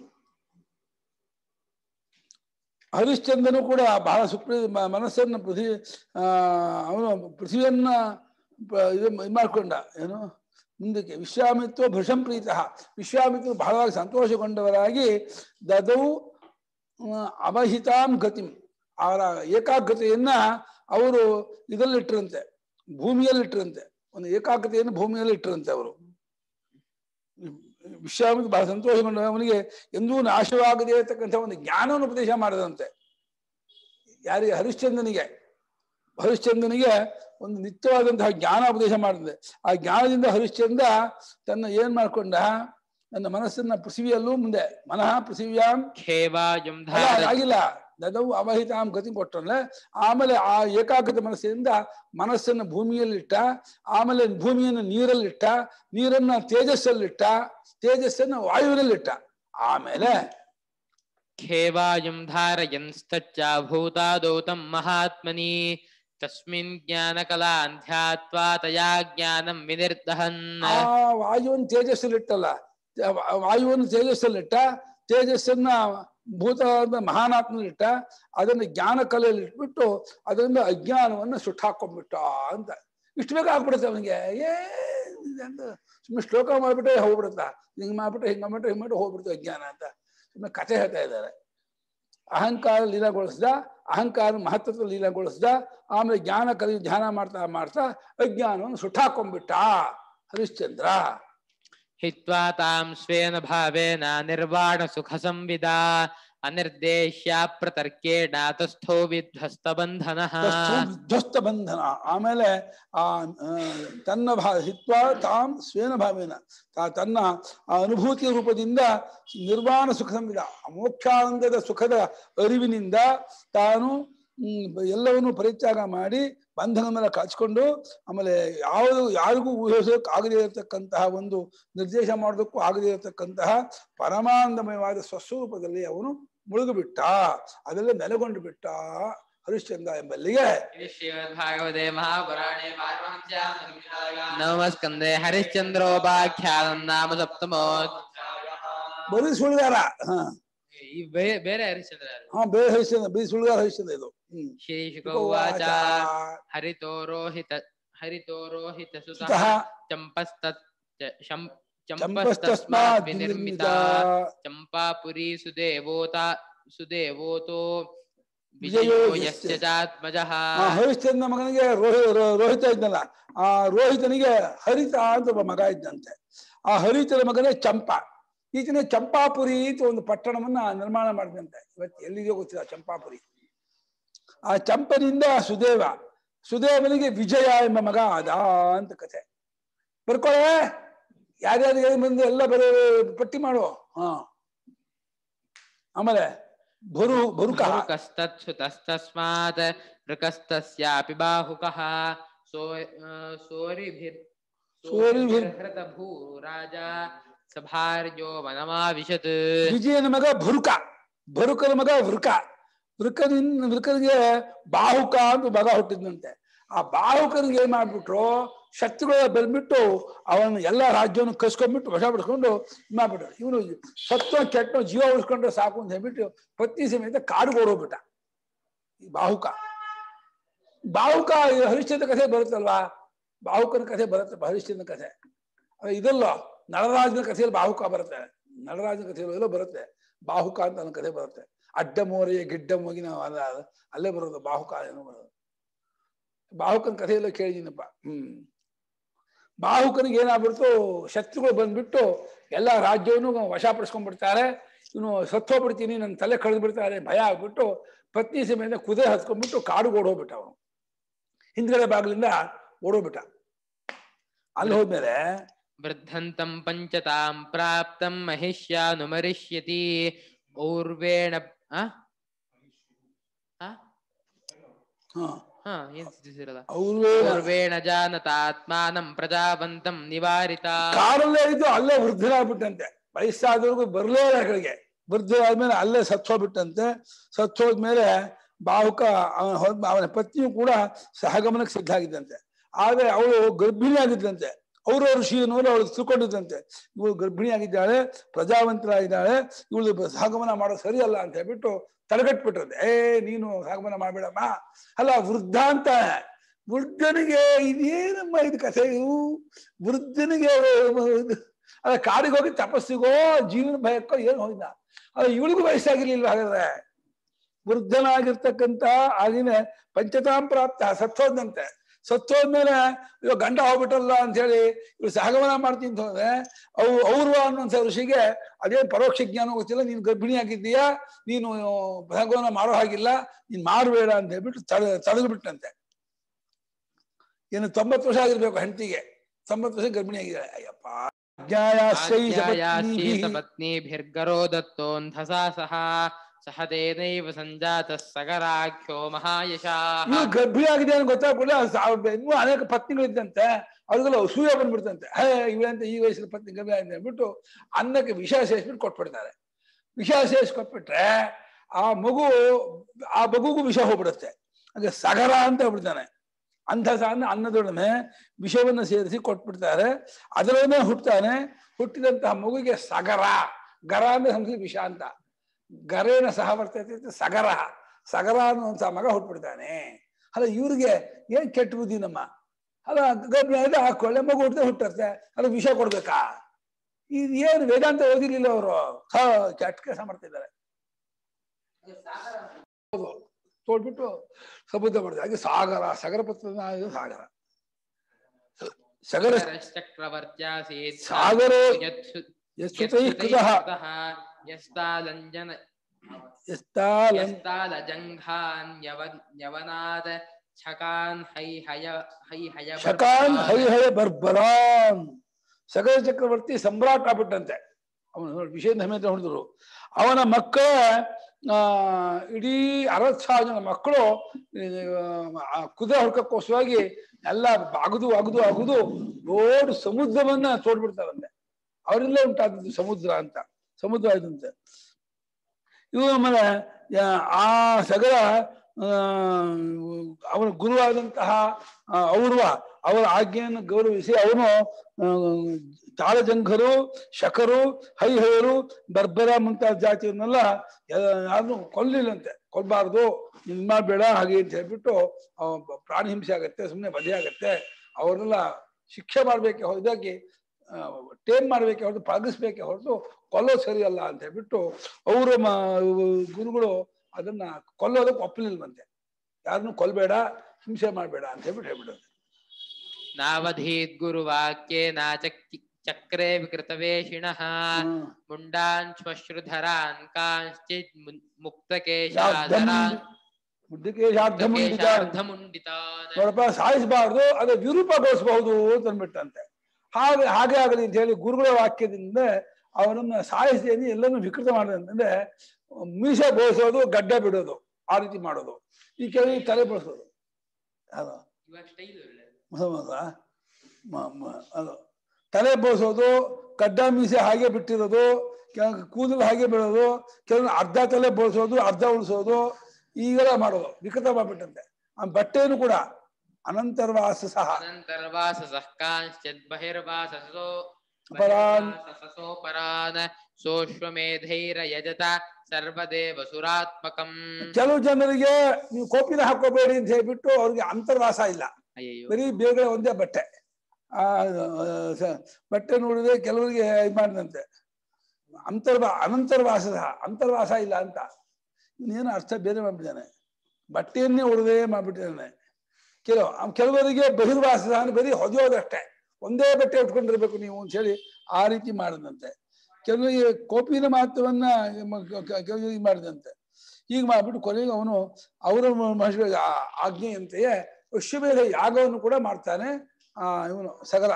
Speaker 2: ಹರಿಶ್ಚಂದ್ರನು ಕೂಡ ಬಹಳ ಸುಪ್ರೀ ಮನಸ್ಸನ್ನ ಪೃಥ್ವಿ ಆ ಅವನು ಪೃಥ್ವಿಯನ್ನ ಇದು ಮಾಡ್ಕೊಂಡ. ಏನು ಮುಂದಕ್ಕೆ ವಿಶ್ವಾಮಿತ್ವ ಭೃಶಂ ಪ್ರೀತಃ, ವಿಶ್ವಾಮಿತ್ರು ಬಹಳವಾಗಿ ಸಂತೋಷಗೊಂಡವರಾಗಿ ದದೌ ಅವಹಿತಾಂ ಗತಿಂ, ಅವರ ಏಕಾಗ್ರತೆಯನ್ನ ಅವರು ಇದರಲ್ಲಿಟ್ಟರಂತೆ, ಭೂಮಿಯಲ್ಲಿಟ್ಟರಂತೆ. ಒಂದು ಏಕಾಗ್ರತೆಯನ್ನು ಭೂಮಿಯಲ್ಲಿ ಇಟ್ಟರಂತೆ ಅವರು. ವಿಶ್ವಾಮಿತ್ರ ಬಹಳ ಸಂತೋಷಗೊಂಡ ಅವನಿಗೆ ಎಂದೂ ನಾಶವಾಗದೇ ಇರತಕ್ಕಂಥ ಒಂದು ಜ್ಞಾನವನ್ನು ಉಪದೇಶ ಮಾಡಿದಂತೆ. ಯಾರಿಗೆ? ಹರಿಶ್ಚಂದ್ರನಿಗೆ. ಹರಿಶ್ಚಂದ್ರನಿಗೆ ಒಂದು ನಿತ್ಯವಾದಂತಹ ಜ್ಞಾನ ಉಪದೇಶ ಮಾಡಿದೆ. ಆ ಜ್ಞಾನದಿಂದ ಹರಿಶ್ಚಂದ್ರ ತನ್ನ ಏನ್ ಮಾಡ್ಕೊಂಡ, ನನ್ನ ಮನಸ್ಸನ್ನ ಪೃಥ್ವಿಯಲ್ಲೂ ಮುಂದೆ ಮನಃ ಪೃಥಿವ್ಯಾಂ ಆಗಿಲ್ಲ ದದವು ಅವಹಿತಾಂ ಗತಿ ಕೊಟ್ಟಲ್ಲ. ಆಮೇಲೆ ಆ ಏಕಾಗ್ರತೆ ಮನಸ್ಸಿನಿಂದ ಮನಸ್ಸನ್ನು ಭೂಮಿಯಲ್ಲಿಟ್ಟ, ಆಮೇಲೆ ಭೂಮಿಯನ್ನು ನೀರಲ್ಲಿಟ್ಟ, ನೀರನ್ನ ತೇಜಸ್ಸಲ್ಲಿಟ್ಟ, ತೇಜಸ್ಸನ್ನು ವಾಯುವಿನಲ್ಲಿಟ್ಟ. ಆಮೇಲೆ
Speaker 1: ಖೇವಾಯಂ ಧಾರಯನ್ಸ್ತಚ್ಚ ಭೂತಾದೌತಂ ಮಹಾತ್ಮನಿ ತಸ್ಮಿನ್ ಜ್ಞಾನ ಕಲಾನ್ ಧ್ಯಾತ್ವಾ ತಯಾ ಜ್ಞಾನಂ ವಿನಿರ್ದಹನ್.
Speaker 2: ಆ ವಾಯುವನ್ನು ತೇಜಸ್ಸಲ್ಲಿಟ್ಟಲ್ಲ, ವಾಯುವನ್ನು ತೇಜಸ್ಸಲ್ಲಿಟ್ಟ, ತೇಜಸ್ಸನ್ನ ಭೂತ ಮಹಾನಾತ್ಮನಿಟ್ಟ, ಅದನ್ನು ಜ್ಞಾನ ಕಲೆಯಲ್ಲಿ ಇಟ್ಬಿಟ್ಟು ಅದರಿಂದ ಅಜ್ಞಾನವನ್ನು ಸುಟ್ಟಾಕೊಂಡ್ಬಿಟ್ಟ ಅಂತ. ಇಷ್ಟು ಬೇಗ ಆಗ್ಬಿಡುತ್ತೆ ಅವನಿಗೆ. ಏಂತ ಸುಮ್ಮನೆ ಶ್ಲೋಕ ಮಾಡ್ಬಿಟ್ಟೆ ಹೋಗ್ಬಿಡುತ್ತ, ಹಿಂಗ್ ಮಾಡ್ಬಿಟ್ರೆ ಹಿಂಗ ಮಾಡ್ಬಿಟ್ರೆ ಹಿಂಗ್ ಮಾಡ್ಬಿಟ್ಟು ಹೋಗ್ಬಿಡ್ತು ಅಜ್ಞಾನ ಅಂತ ಸುಮ್ಮನೆ ಕಥೆ ಹೇಳ್ತಾ ಇದ್ದಾರೆ. ಅಹಂಕಾರ ಲೀಲಾಗೊಳಿಸ್ದ, ಅಹಂಕಾರ ಮಹತ್ವದ ಲೀಲಾಗೊಳಿಸ್ದ, ಆಮೇಲೆ ಜ್ಞಾನ ಕಲಿ ಧ್ಯಾನ ಮಾಡ್ತಾ ಮಾಡ್ತಾ ಅಜ್ಞಾನವನ್ನು ಸುಟ್ಟಾಕೊಂಡ್ಬಿಟ್ಟ ಹರಿಶ್ಚಂದ್ರ.
Speaker 1: ಹಿತ್ವಾ ತಾಂ ಸ್ವೇನ ಭಾವೇನ ನಿರ್ವಾಣ ಸುಖ ಸಂವಿದಾ ಅನಿರ್ದೇಶ್ಯ ಪ್ರತರ್ಕೇಣ ತಸ್ಥೋ ವಿಧ್ವಸ್ತ ಬಂಧನ.
Speaker 2: ವಿಧ್ವಸ್ತ ಬಂಧನ. ಆಮೇಲೆ ಆ ತನ್ನ ಭಾ ಹಿತ್ವಾ ತಾಂ ಸ್ವೇನ ಭಾವೇನ, ತನ್ನ ಅನುಭೂತಿಯ ರೂಪದಿಂದ ನಿರ್ವಾಣ ಸುಖ ಸಂವಿದ, ಮೋಕ್ಷಾನಂದದ ಸುಖದ ಅರಿವಿನಿಂದ ತಾನು ಎಲ್ಲವನ್ನೂ ಪರಿತ್ಯಾಗ ಮಾಡಿ ಬಂಧನ ಮೇಲೆ ಕಾಚ್ಕೊಂಡು, ಆಮೇಲೆ ಯಾವುದು ಯಾರಿಗೂ ಊಹಿಸೋಕೆ ಆಗದೇ ಇರತಕ್ಕಂತಹ ಒಂದು ನಿರ್ದೇಶ ಮಾಡೋದಕ್ಕೂ ಆಗದೇ ಇರತಕ್ಕಂತಹ ಪರಮಾನಂದಮಯವಾದ ಸ್ವಸ್ವರೂಪದಲ್ಲಿ ಅವನು ಮುಳುಗಿಬಿಟ್ಟ, ಅದೆಲ್ಲ ನೆಲೆಗೊಂಡು ಬಿಟ್ಟ ಹರಿಶ್ಚಂದ್ರ ಎಂಬಲ್ಲಿಗೆ.
Speaker 1: ಭಾಗವತೆ ಮಹಾಪುರಾಣೆ ನವಮಸ್ಕಂದೆ ಹರಿಶ್ಚಂದ್ರೋಪಾಖ್ಯಾನಂ ನಾಮ ಸಪ್ತಮೋ.
Speaker 2: ಬರೀ ಸುಳ್ಗಾರ. ಹಾ
Speaker 1: ಬೇರೆ ಹರಿಶ್ಚಂದ್ರ.
Speaker 2: ಹಾ ಬೇರೆ ಹರಿಶ್ಚಂದ್ರ, ಬರೀ ಸುಳ್ಗಾರ ಹರಿಶ್ಚಂದ್ರ ಇದು.
Speaker 1: ಶ್ರೀ ಶುಕೌವಾಚ ಹರಿತೋರೋಹಿತ ಹರಿತೋರೋಹಿತ ಸುತಃ ಚಂಪಸ್ತತ್ ಚಂಪಸ್ತಸ್ಮಾತ್ ವಿನಿರ್ಮಿತಾ ಚಂಪಾಪುರಿ ಸುದೇವೋತಾ ಸುದೇವೋತೋ ವಿಜಯೋ ಯಸ್ಯ ಚಾತ್ಮಜಃ.
Speaker 2: ಹರಿಶ್ಚಂದ್ರ ಮಗನಿಗೆ ರೋಹಿ ರೋಹಿತ ಇದ್ದಲ್ಲ, ಆ ರೋಹಿತನಿಗೆ ಹರಿತ ಅಂತ ಒಬ್ಬ ಮಗ ಇದ್ದಂತೆ. ಆ ಹರಿತನ ಮಗನೇ ಚಂಪ. ಈತನೇ ಚಂಪಾಪುರಿ ಅಂತ ಒಂದು ಪಟ್ಟಣವನ್ನ ನಿರ್ಮಾಣ ಮಾಡಿದಂತೆ. ಇವತ್ತು ಎಲ್ಲಿದೆಯೋ ಗೊತ್ತಿಲ್ಲ ಚಂಪಾಪುರಿ. ಆ ಚಂಪನಿಂದ ಸುದೇವ, ಸುದೇವನಿಗೆ ವಿಜಯ ಎಂಬ ಮಗ ಆದ ಅಂತ ಕಥೆ. ಬರ್ಕೊಳ್ಳೆ, ಯಾರ್ಯಾರಿಗೆ ಬಂದು ಎಲ್ಲ ಬರೀ ಪಟ್ಟಿ ಮಾಡುವ. ಹಾ ಆಮೇಲೆ ಬರು ಬರುಕ
Speaker 1: ತಸ್ಮಾತ್ ಋಕಸ್ತಸ್ಯಾಪಿ ಬಾಹುಕಃ ಸೋ ಸೋರಿಭಿರ್
Speaker 2: ಸೋರಿಭಿರ್
Speaker 1: ಸೋರಿಭಿರ್ಹೃತ ಭೂ ರಾಜ ಸಭಾರ್ಯೋ ವನಮಾವಿಶತ್.
Speaker 2: ವಿಜಯನ ಮಗ ಭುರುಕ, ಭರುಕನ ಮಗ ವೃಕ, ವೃಕನಿನ್ ವೃಕನಿಗೆ ಬಾಹುಕ ಅಂತ ಮಗ ಹುಟ್ಟಿದ್ನಂತೆ. ಆ ಬಾಹುಕನಿಗೆ ಏನ್ ಮಾಡ್ಬಿಟ್ರು, ಶಕ್ತಿಗಳ ಬಂದ್ಬಿಟ್ಟು ಅವನು ಎಲ್ಲ ರಾಜ್ಯವನ್ನು ಕಸ್ಕೊಂಡ್ಬಿಟ್ಟು ವಶ ಪಡಿಸ್ಕೊಂಡು ಮಾಡ್ಬಿಟ್ರು. ಇವನು ಸತ್ವ ಕೆಟ್ಟ ಜೀವ ಉಳಿಸ್ಕೊಂಡ್ರೆ ಸಾಕು ಅಂತ ಹೇಳ್ಬಿಟ್ಟು ಪತ್ನಿ ಸಮೇತ ಕಾಡಿಗೆ ಓಡೋಗ್ಬಿಟ್ಟ ಈ ಬಾಹುಕ. ಬಾಹುಕ ಹರಿಶ್ಚಂದ್ರ ಕಥೆ ಬರುತ್ತಲ್ವಾ, ಬಾಹುಕನ ಕಥೆ ಬರುತ್ತೆ, ಹರಿಶ್ಚಂದ್ರ ಕಥೆ ಇದಲ್ಲ, ನಳರಾಜನ ಕಥೆಯಲ್ಲಿ ಬಾಹುಕ ಬರುತ್ತೆ, ನಳರಾಜನ ಕಥೆಯಲ್ಲಿ ಎಲ್ಲ ಬರುತ್ತೆ ಬಾಹುಕ ಅಂತ ನನ್ನ ಕಥೆ ಬರುತ್ತೆ. ಅಡ್ಡ ಮೋರೆಯ ಗಿಡ್ಡ ಮಗಿನ ಅಲ್ಲೇ ಬರೋದು ಬಾಹುಕ ಏನೋ ಬರೋದು. ಬಾಹುಕನ ಕಥೆಯೆಲ್ಲ ಕೇಳಿದೀನಪ್ಪ. ಹ್ಮ್ ಬಾಹುಕನಿಗೆ ಏನಾಗ್ಬಿಡ್ತು, ಶತ್ರುಗಳು ಬಂದ್ಬಿಟ್ಟು ಎಲ್ಲ ರಾಜ್ಯವನ್ನು ವಶಪಡಿಸ್ಕೊಂಡ್ಬಿಡ್ತಾರೆ. ಇವನು ಸತ್ತೋಗ್ಬಿಡ್ತೀನಿ, ನನ್ನ ತಲೆ ಕಳೆದು ಬಿಡ್ತಾರೆ ಭಯ ಆಗ್ಬಿಟ್ಟು ಪತ್ನಿ ಸಮೇತ ಕುದುರೆ ಹತ್ಕೊಂಡ್ಬಿಟ್ಟು ಕಾಡು ಓಡೋಗ್ಬಿಟ್ಟ. ಅವನು ಹಿಂದ್ಗಡೆ ಬಾಗಿಲಿಂದ ಓಡೋಗ್ಬಿಟ್ಟ. ಅಲ್ಲಿ ಹೋದ್ಮೇಲೆ
Speaker 1: ವೃದ್ಧಂತಂ ಪಂಚತಾಂ ಪ್ರಾಪ್ತಂ ಮಹಿಷ್ಯಾನುಮರಿಷ್ಯತಿ ಔರ್ವೇಣ ಆ ಆ
Speaker 2: ಹಾ
Speaker 1: ಹಾ ಏನ್ ಸ್ಥಿತಿಸಿರಲ್ಲ
Speaker 2: ಅವ್ರು
Speaker 1: ಔರ್ವೇಣ ಜಾನತಾತ್ಮಾನಂ ಪ್ರಜಾವಂತಂ ನಿವಾರಿತ.
Speaker 2: ಕಾರಲ್ಲೇ ಇದ್ದು ಅಲ್ಲೇ ವೃದ್ಧನಾಗ್ಬಿಟ್ಟಂತೆ, ವಯಸ್ಸಾದವ್ರಿಗೂ ಬರ್ಲೇ ಇಲ್ಲ ಕಡೆಗೆ. ವೃದ್ಧರಾದ್ಮೇಲೆ ಅಲ್ಲೇ ಸತ್ತೋಗ್ಬಿಟ್ಟಂತೆ. ಸತ್ತೋದ್ಮೇಲೆ ಬಾಹುಕ ಅವನ ಹೋದ್ ಅವನ ಪತ್ನಿಯು ಕೂಡ ಸಹಗಮನಕ್ಕೆ ಸಿದ್ಧ ಆಗಿದ್ದಂತೆ. ಆದ್ರೆ ಅವಳು ಗರ್ಭಿಣಿ ಆಗಿದ್ದಂತೆ. ಅವರು ಋಷಿ ಅನ್ನೋರು ಅವಳು ತಿಳ್ಕೊಂಡಿದ್ದಂತೆ, ಇವಳು ಗರ್ಭಿಣಿ ಆಗಿದ್ದಾಳೆ, ಪ್ರಜಾವಂತರಾಗಿದ್ದಾಳೆ, ಇವಳು ಸಹಗಮನ ಮಾಡೋದು ಸರಿಯಲ್ಲ ಅಂತ ಹೇಳ್ಬಿಟ್ಟು ತಡೆಗಟ್ಬಿಟ್ರಂತೆ. ಏ ನೀನು ಸಹಗಮನ ಮಾಡ್ಬೇಡಮ್ಮ. ಅಲ್ಲ ವೃದ್ಧ ಅಂತ, ವೃದ್ಧನಿಗೆ ಇದೇನಮ್ಮ ಇದು ಕಥೆ, ಇವು ವೃದ್ಧನಿಗೆ ಅಲ್ಲ ಕಾಡಿಗೆ ಹೋಗಿ ತಪಸ್ಸಿಗೋ ಜೀವನ ಭಯಕ್ಕೋ ಏನು ಹೋಗಿದ್ದ. ಅಲ್ಲ ಇವಳಿಗೂ ವಯಸ್ಸಾಗಿರ್ಲಿಲ್ಲ. ಹಾಗಾದ್ರೆ ವೃದ್ಧನಾಗಿರ್ತಕ್ಕಂಥ ಆಗಿನ ಪಂಚತಾಂ ಪ್ರಾಪ್ತ ಸತ್ತೋದಂತೆ. ಸತ್ತೋದ್ಮೇಲೆ ಇವಾಗ ಗಂಡ ಹೋಗ್ಬಿಟ್ಟಲ್ಲ ಅಂತ ಹೇಳಿ ಇವ್ರು ಸಹಗಮನ ಮಾಡ್ತೀನಿ ಅಂತ ಹೋದ್ರೆ ಅವು ಅವ್ರು ಅನ್ನೋಂಥ ಋಷಿಗೆ ಅದೇ ಪರೋಕ್ಷ ಜ್ಞಾನ ಗೊತ್ತಿಲ್ಲ, ನೀನು ಗರ್ಭಿಣಿ ಆಗಿದ್ದೀಯಾ, ನೀನು ಸಹಗಮನ ಮಾಡೋ ಹಾಗಿಲ್ಲ, ನೀನ್ ಮಾಡಬೇಡ ಅಂತ ಹೇಳ್ಬಿಟ್ಟು ತಡ ತಡೆದು ಬಿಟ್ಟಂತೆ. ಏನು ತೊಂಬತ್ತು ವರ್ಷ ಆಗಿರ್ಬೇಕು ಹೆಂಡತಿಗೆ, ತೊಂಬತ್ತು ವರ್ಷ ಗರ್ಭಿಣಿ ಆಗಿದ್ದಾಳೆ. ಅಯ್ಯಪ್ಪ
Speaker 1: ಪತ್ನಿಭಿರ್ಗರೋ ದತ್ತೋಂಧಸಾ ಸಹ ಸಹದೇನೈವ ಸಂಜಾತ ಸಗರಾಖ್ಯೋ ಮಹಾಯಶಃ.
Speaker 2: ಗರ್ಭಿಣಿ ಆಗಿದೆ ಅಂತ ಗೊತ್ತಾಗ್ಬಿಡಲ್ಲ, ಇನ್ನೂ ಅನೇಕ ಪತ್ನಿಗಳಿದ್ದಂತೆ, ಅವ್ರಿಗೆಲ್ಲ ಅಸೂಯೆ ಬಂದ್ಬಿಡ್ತಂತೆ. ಹೇ ಇವಳಂತ ಈ ವಯಸ್ಸಲ್ಲಿ ಪತ್ನಿ ಗರ್ಭಿಣಿ ಆಗಿದೆ ಅಂದ್ಬಿಟ್ಟು ಅನ್ನಕ್ಕೆ ವಿಷ ಸೇರಿಸ್ಬಿಟ್ಟು ಕೊಟ್ಬಿಡ್ತಾರೆ. ವಿಷ ಸೇರಿಸಿ ಕೊಟ್ಬಿಟ್ರೆ ಆ ಮಗು ಆ ಮಗುಗೂ ವಿಷ ಹೋಗ್ಬಿಡುತ್ತೆ. ಹಾಗೆ ಸಗರ ಅಂತ ಹೇಳ್ಬಿಡ್ತಾನೆ. ಅಂಧಸ ಅಂದ್ರೆ ಅನ್ನದೊಡನೆ ವಿಷವನ್ನು ಸೇರಿಸಿ ಕೊಟ್ಬಿಡ್ತಾರೆ. ಅದರೊಡನೆ ಹುಟ್ಟುತ್ತಾನೆ. ಹುಟ್ಟಿದಂತಹ ಮಗುಗೆ ಸಗರ, ಗರ ಅಂದ್ರೆ ಸಂಸ್ಕೃತ ವಿಷ ಅಂತ, ಗರೇನ ಸಹ ಬರ್ತೈತೆ ಸಗರ, ಸಗರ ಅನ್ನುವಂಥ ಮಗ ಹುಟ್ಬಿಡ್ತಾನೆ. ಅಲ್ಲ ಇವ್ರಿಗೆ ಏನ್ ಕೆಟ್ಟ ಬುದ್ಧಿ ನಮ್ಮ. ಅಲ್ಲ ಗರ್ಭಿಣಿ ಆಗಿದೆ ಹಾಕೊಳ್ಳೆ, ಮಗು ಹುಟ್ಟದೆ ಹುಟ್ಟತ್ತೆ, ಅಲ್ಲ ವಿಷ ಕೊಡ್ಬೇಕಾ? ಇದು ಏನು ವೇದಾಂತ ಓದಿರ್ಲಿಲ್ಲ ಅವರು, ಹ ಕೆಟ್ಟ ಕೆಲಸ ಮಾಡ್ತಿದ್ದಾರೆ. ಹೌದು ತೋಡ್ಬಿಟ್ಟು ಸಮುದ್ರ ಮಾಡಿದೆ. ಹಾಗೆ ಸಾಗರ, ಸಗರ ಪತ್ರ ಸಾಗರ, ಸಗರ
Speaker 1: ಚಕ್ರವರ್ತ್ಯಾಸಿ
Speaker 2: ಸಾಗರೋ
Speaker 1: ಯಸ್ತಾಲಂಜನ ಯಸ್ತಾಲಜಂಘಾನ್ ಯವನಾದ ಛಕಾನ್ ಹೈಹಯ ಹೈಹಯ
Speaker 2: ಶಕಾನ್ ಹೈಹಯ ಬರ್ಬರಾನ್. ಸಗರ ಚಕ್ರವರ್ತಿ ಸಮ್ರಾಟ್ ಆಗ್ಬಿಟ್ಟಂತೆ. ಅವನು ವಿಷಯ ಸಮೇತ ಹೊಡೆದ್ರು. ಅವನ ಮಕ್ಕಳ ಆ ಇಡೀ ಅರವತ್ತು ಸಾವಿರ ಜನ ಮಕ್ಕಳು ಕುದುರೆ ಹೊಡ್ಕೋಸ್ಕರವಾಗಿ ಎಲ್ಲ ಅಗದು ಅಗದು ಅಗದು ದೊಡ್ಡ ಸಮುದ್ರವನ್ನ ತೋಡ್ಬಿಡ್ತಾರಂತೆ. ಅವರಿಂದಲೇ ಉಂಟಾದದ್ದು ಸಮುದ್ರ ಅಂತ, ಸಮುದ್ರ ಆಯ್ತಂತೆ. ಇವು ಆಮೇಲೆ ಆ ಸಗರ ಅವನ ಗುರುವಾದಂತಹ ಔರ್ವ ಅವರ ಆಜ್ಞೆಯನ್ನು ಗೌರವಿಸಿ ಅವನು ತಾಳಜಂಘರು, ಶಕರು, ಹೈಹಯರು, ಬರ್ಬರ ಮುಂತಾದ ಜಾತಿಯನ್ನೆಲ್ಲ ಯಾರನ್ನು ಕೊಲ್ಲಿಲ್ಲಂತೆ. ಕೊಲ್ಬಾರ್ದು, ಇನ್ ಮಾಡಬೇಡ ಹಾಗೆ ಅಂತ ಹೇಳ್ಬಿಟ್ಟು ಪ್ರಾಣಿ ಹಿಂಸೆ ಆಗತ್ತೆ, ಸುಮ್ಮನೆ ವಧೆ ಆಗತ್ತೆ, ಅವ್ರನ್ನೆಲ್ಲ ಶಿಕ್ಷೆ ಮಾಡ್ಬೇಕೆ ಹೊರದಾಗಿ ಟೇಮ್ ಮಾಡ್ಬೇಕೆ ಹೊರತು ಪಳಗಿಸ್ಬೇಕೆ ಹೊರತು ಕೊಲ್ಲೋದು ಸರಿಯಲ್ಲ ಅಂತ ಹೇಳ್ಬಿಟ್ಟು ಅವರು ಗುರುಗಳು ಅದನ್ನ ಕೊಲ್ಲೋದಕ್ಕೆ ಒಪ್ಪಲಿಲ್ವಂತೆ. ಯಾರನ್ನು ಕೊಲ್ಬೇಡ, ಹಿಂಸೆ ಮಾಡಬೇಡ ಅಂತ ಹೇಳ್ಬಿಟ್ಟು ಹೇಳ್ಬಿಟ್ಟಂತೆ.
Speaker 1: ನಾವಧೀತ್ ಗುರುವಾಕ್ಯೇ ನಾಚಕ್ತಿ ಚಕ್ರೇ ವಿಕೃತವೇಷಿಣಃ ಮುಂಡಾನ್ ಶ್ಮಶ್ರುಧರಾನ್ ಕಾಂಶ್ಚಿತ್ ಮುಕ್ತಕೇಶಾಧರಾನ್ ಮುಕ್ತಕೇಶಾರ್ಧಮುಂಡಿತಾನ್.
Speaker 2: ನೋಡಪ್ಪ, ಸಾಯಿಸಬಾರ್ದು, ಅದೇ ವಿರೂಪಗೊಳಿಸಬಹುದು ಅಂತ ಅಂದ್ಬಿಟ್ಟಂತೆ. ಹಾಗೆ ಹಾಗೆ ಆಗಲಿ ಅಂತ ಹೇಳಿ ಗುರುಗಳ ವಾಕ್ಯದಿಂದ ಅವನನ್ನ ಸಾಯಿಸಿದೇನೆ ಎಲ್ಲನೂ ವಿಕೃತ ಮಾಡೋದಂತಂದ್ರೆ ಮೀಸೆ ಬೋಳಿಸೋದು, ಗಡ್ಡ ಬಿಡೋದು, ಆ ರೀತಿ ಮಾಡೋದು. ಈ ಕೆಲವು ತಲೆ ಬಳಸೋದು. ಅದು ತಲೆ ಬೋಸೋದು, ಗಡ್ಡ ಮೀಸೆ ಹಾಗೆ ಬಿಟ್ಟಿರೋದು, ಕೂದಲು ಹಾಗೆ ಬೀಳೋದು, ಕೆಲವು ಅರ್ಧ ತಲೆ ಬೋಸೋದು, ಅರ್ಧ ಉಳಿಸೋದು, ಈಗೆಲ್ಲ ಮಾಡೋದು ವಿಕೃತ ಮಾಡ್ಬಿಟ್ಟಂತೆ. ಆ ಬಟ್ಟೆಯನ್ನು ಕೂಡ ಅನಂತರ್ವಾಸ ಸಹ
Speaker 1: ಅನಂತರ್ವಾಸ ಸಹಕಾಂಶ್ಚಿತ್ ಬಹಿರ್ವಾಸಸೋ
Speaker 2: ಪರಾನ್
Speaker 1: ಪರಾನ್ ಸೋಶ್ವಮೇಧೈರ ಯಜತ ಸರ್ವದೇವ ಸುರಾತ್ಮಕಂ.
Speaker 2: ಕೆಲವು ಜನರಿಗೆ ನೀವು ಕೋಪಿನ ಹಾಕೋಬೇಡಿ ಅಂತ ಹೇಳ್ಬಿಟ್ಟು ಅವ್ರಿಗೆ ಅಂತರ್ವಾಸ ಇಲ್ಲ,
Speaker 1: ಅಯ್ಯಯ್ಯೋ.
Speaker 2: ಬರೀ ಬೇಗ ಒಂದೇ ಬಟ್ಟೆ. ಆ ಬಟ್ಟೆ ನೋಡಿದ್ರೆ ಕೆಲವರಿಗೆ ಇದು ಮಾಡಿದಂತೆ ಅಂತರ್ವಾ ಅನಂತರ್ವಾಸ ಅಂತರ್ವಾಸ ಇಲ್ಲ ಅಂತ. ಇನ್ನೇನು ಅರ್ಥ ಬೇರೆ ಮಾಡ್ಬಿಟ್ಟಿದ್ದಾನೆ, ಬಟ್ಟೆಯನ್ನೇ ಉಡದೆ ಮಾಡ್ಬಿಟ್ಟಿದ್ದಾನೆ. ಕೆಲವು ಕೆಲವರಿಗೆ ಬಹಿರ್ವಾಸ ಬರೀ ಹೊದೆಯೋದಷ್ಟೇ, ಒಂದೇ ಬಟ್ಟೆ ಉಟ್ಕೊಂಡಿರ್ಬೇಕು ನೀವು ಅಂತ ಹೇಳಿ ಆ ರೀತಿ ಮಾಡಿದಂತೆ. ಕೆಲವರಿಗೆ ಕೋಪಿನ ಮಹತ್ವವನ್ನ ಕೆಲವರಿಗೆ ಮಾಡಿದಂತೆ. ಹೀಗೆ ಮಾಡ್ಬಿಟ್ಟು ಕೊನೆಗೆ ಅವನು ಅವರ ಮಹರ್ಷಿಗಳಿಗೆ ಆಜ್ಞೆಯಂತೆಯೇ ಅಶ್ವಮೇಧ ಯಾಗವನ್ನು ಕೂಡ ಮಾಡ್ತಾನೆ. ಆ ಇವನು ಸಗರ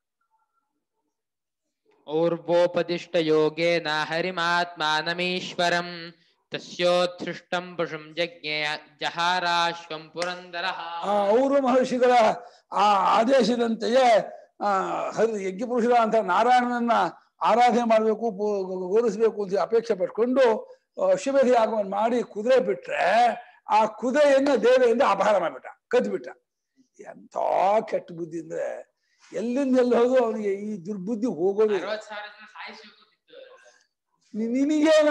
Speaker 1: ಔರ್ವೋಪದಿಷ್ಟ ಯೋಗೇನ ಹರಿಮಾತ್ಮಾನಮೀಶ್ವರಂ ತಸ್ಯೋತ್ಸೃಷ್ಟಂ ಪಶುಂ ಯಜ್ಞೆ ಜಹಾರಾಶ್ವಂ ಪುರಂದರಃ.
Speaker 2: ಆ ಅವರು ಮಹರ್ಷಿಗಳ ಆ ಆದೇಶದಂತೆಯೇ ಆ ಹರಿ ಯಜ್ಞ ಪುರುಷರ ಅಂತ ನಾರಾಯಣನನ್ನ ಆರಾಧನೆ ಮಾಡಬೇಕು, ಗೌರವಿಸಬೇಕು ಅಂತ ಅಪೇಕ್ಷೆ ಪಟ್ಕೊಂಡು ಅಶ್ವಮೇಧ ಯಾಗವನ್ನು ಮಾಡಿ ಕುದುರೆ ಬಿಟ್ರೆ ಆ ಕುದುರೆಯನ್ನ ದೇವರಿಂದ ಅಪಹಾರ ಮಾಡಿಬಿಟ್ಟ, ಕದ್ಬಿಟ್ಟ. ಎಂಥ ಕೆಟ್ಟ ಬುದ್ಧಿ ಅಂದ್ರೆ ಎಲ್ಲಿಂದ ಎಲ್ಲಿ ಹೋದ್ರು ಅವನಿಗೆ ಈ ದುರ್ಬುದ್ಧಿ ಹೋಗೋದು. ನಿನಗೇನ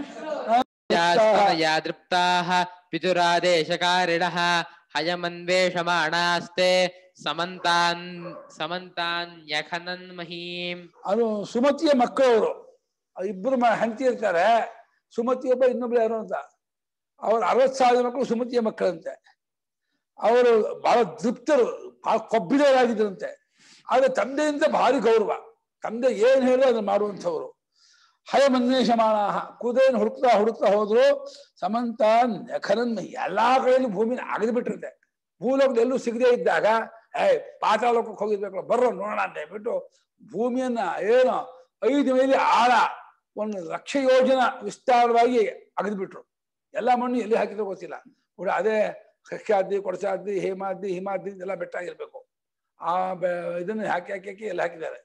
Speaker 1: ದೃಪ್ತಾಃ ಪಿತುರಾದೇಶಕಾರಿಣಃ ಹಯಮನ್ವೇಷಮಾಣಾಸ್ತೆ ಸಮಂತಾನ್ ಸಮಂತಾನ್ ಯಖನನ್ ಮಹೀಂ.
Speaker 2: ಅದು ಸುಮತಿಯ ಮಕ್ಕಳವರು ಇಬ್ಬರು ಹೆಂಡತಿ ಇರ್ತಾರೆ. ಸುಮತಿ ಒಬ್ಬ ಇನ್ನೊಬ್ರು ಯಾರು ಅಂತ, ಅವ್ರ ಅರವತ್ ಸಾವಿರ ಮಕ್ಕಳು ಸುಮತಿಯ ಮಕ್ಕಳಂತೆ. ಅವರು ಬಹಳ ತೃಪ್ತರು, ಬಹಳ ಕೊಬ್ಬಿದವರಾಗಿದ್ದರಂತೆ. ಆದ್ರೆ ತಂದೆಯಿಂದ ಭಾರಿ ಗೌರವ, ತಂದೆ ಏನ್ ಹೇಳಿ ಅದನ್ನ ಮಾಡುವಂಥವ್ರು. ಹಯಮನ್ವೇಷಮಾಣ ಕುದುರೆಯನ್ನು ಹುಡುಕ್ತಾ ಹುಡುಕ್ತಾ ಹೋದ್ರು. ಸಮಂತಾನ್ ಯಖನನ್ ಎಲ್ಲಾ ಕಡೆಯಲ್ಲೂ ಭೂಮಿನ ಅಗದು ಬಿಟ್ಟಿರುತ್ತೆ. ಭೂಲೋಕದ ಎಲ್ಲೂ ಸಿಗದೆ ಇದ್ದಾಗ ಏಯ್ ಪಾತಾಳೋಕಕ್ಕೆ ಹೋಗಿರ್ಬೇಕು ಬರ್ರೋ ನೋಡೋಣ ಅಂತ ಹೇಳ್ಬಿಟ್ಟು ಭೂಮಿಯನ್ನ ಏನು ಐದು ಮೈಲಿ ಆಳ ಒಂದು ಲಕ್ಷ ಯೋಜನ ವಿಸ್ತಾರವಾಗಿ ಅಗದು ಬಿಟ್ರು. ಎಲ್ಲ ಮಣ್ಣು ಎಲ್ಲಿ ಹಾಕಿದ್ರು ಗೊತ್ತಿಲ್ಲ. ಕೂಡ ಅದೇ ಸಖ್ಯಾದ್ರಿ, ಕೊಡಚಾದ್ರಿ, ಹೇಮಾದ್ರಿ, ಹಿಮಾದ್ರಿ ಎಲ್ಲ ಬೆಟ್ಟ ಆಗಿರ್ಬೇಕು. ಆ ಇದನ್ನು ಹಾಕಿ ಹಾಕಿ ಹಾಕಿ ಎಲ್ಲ ಹಾಕಿದ್ದಾರೆ.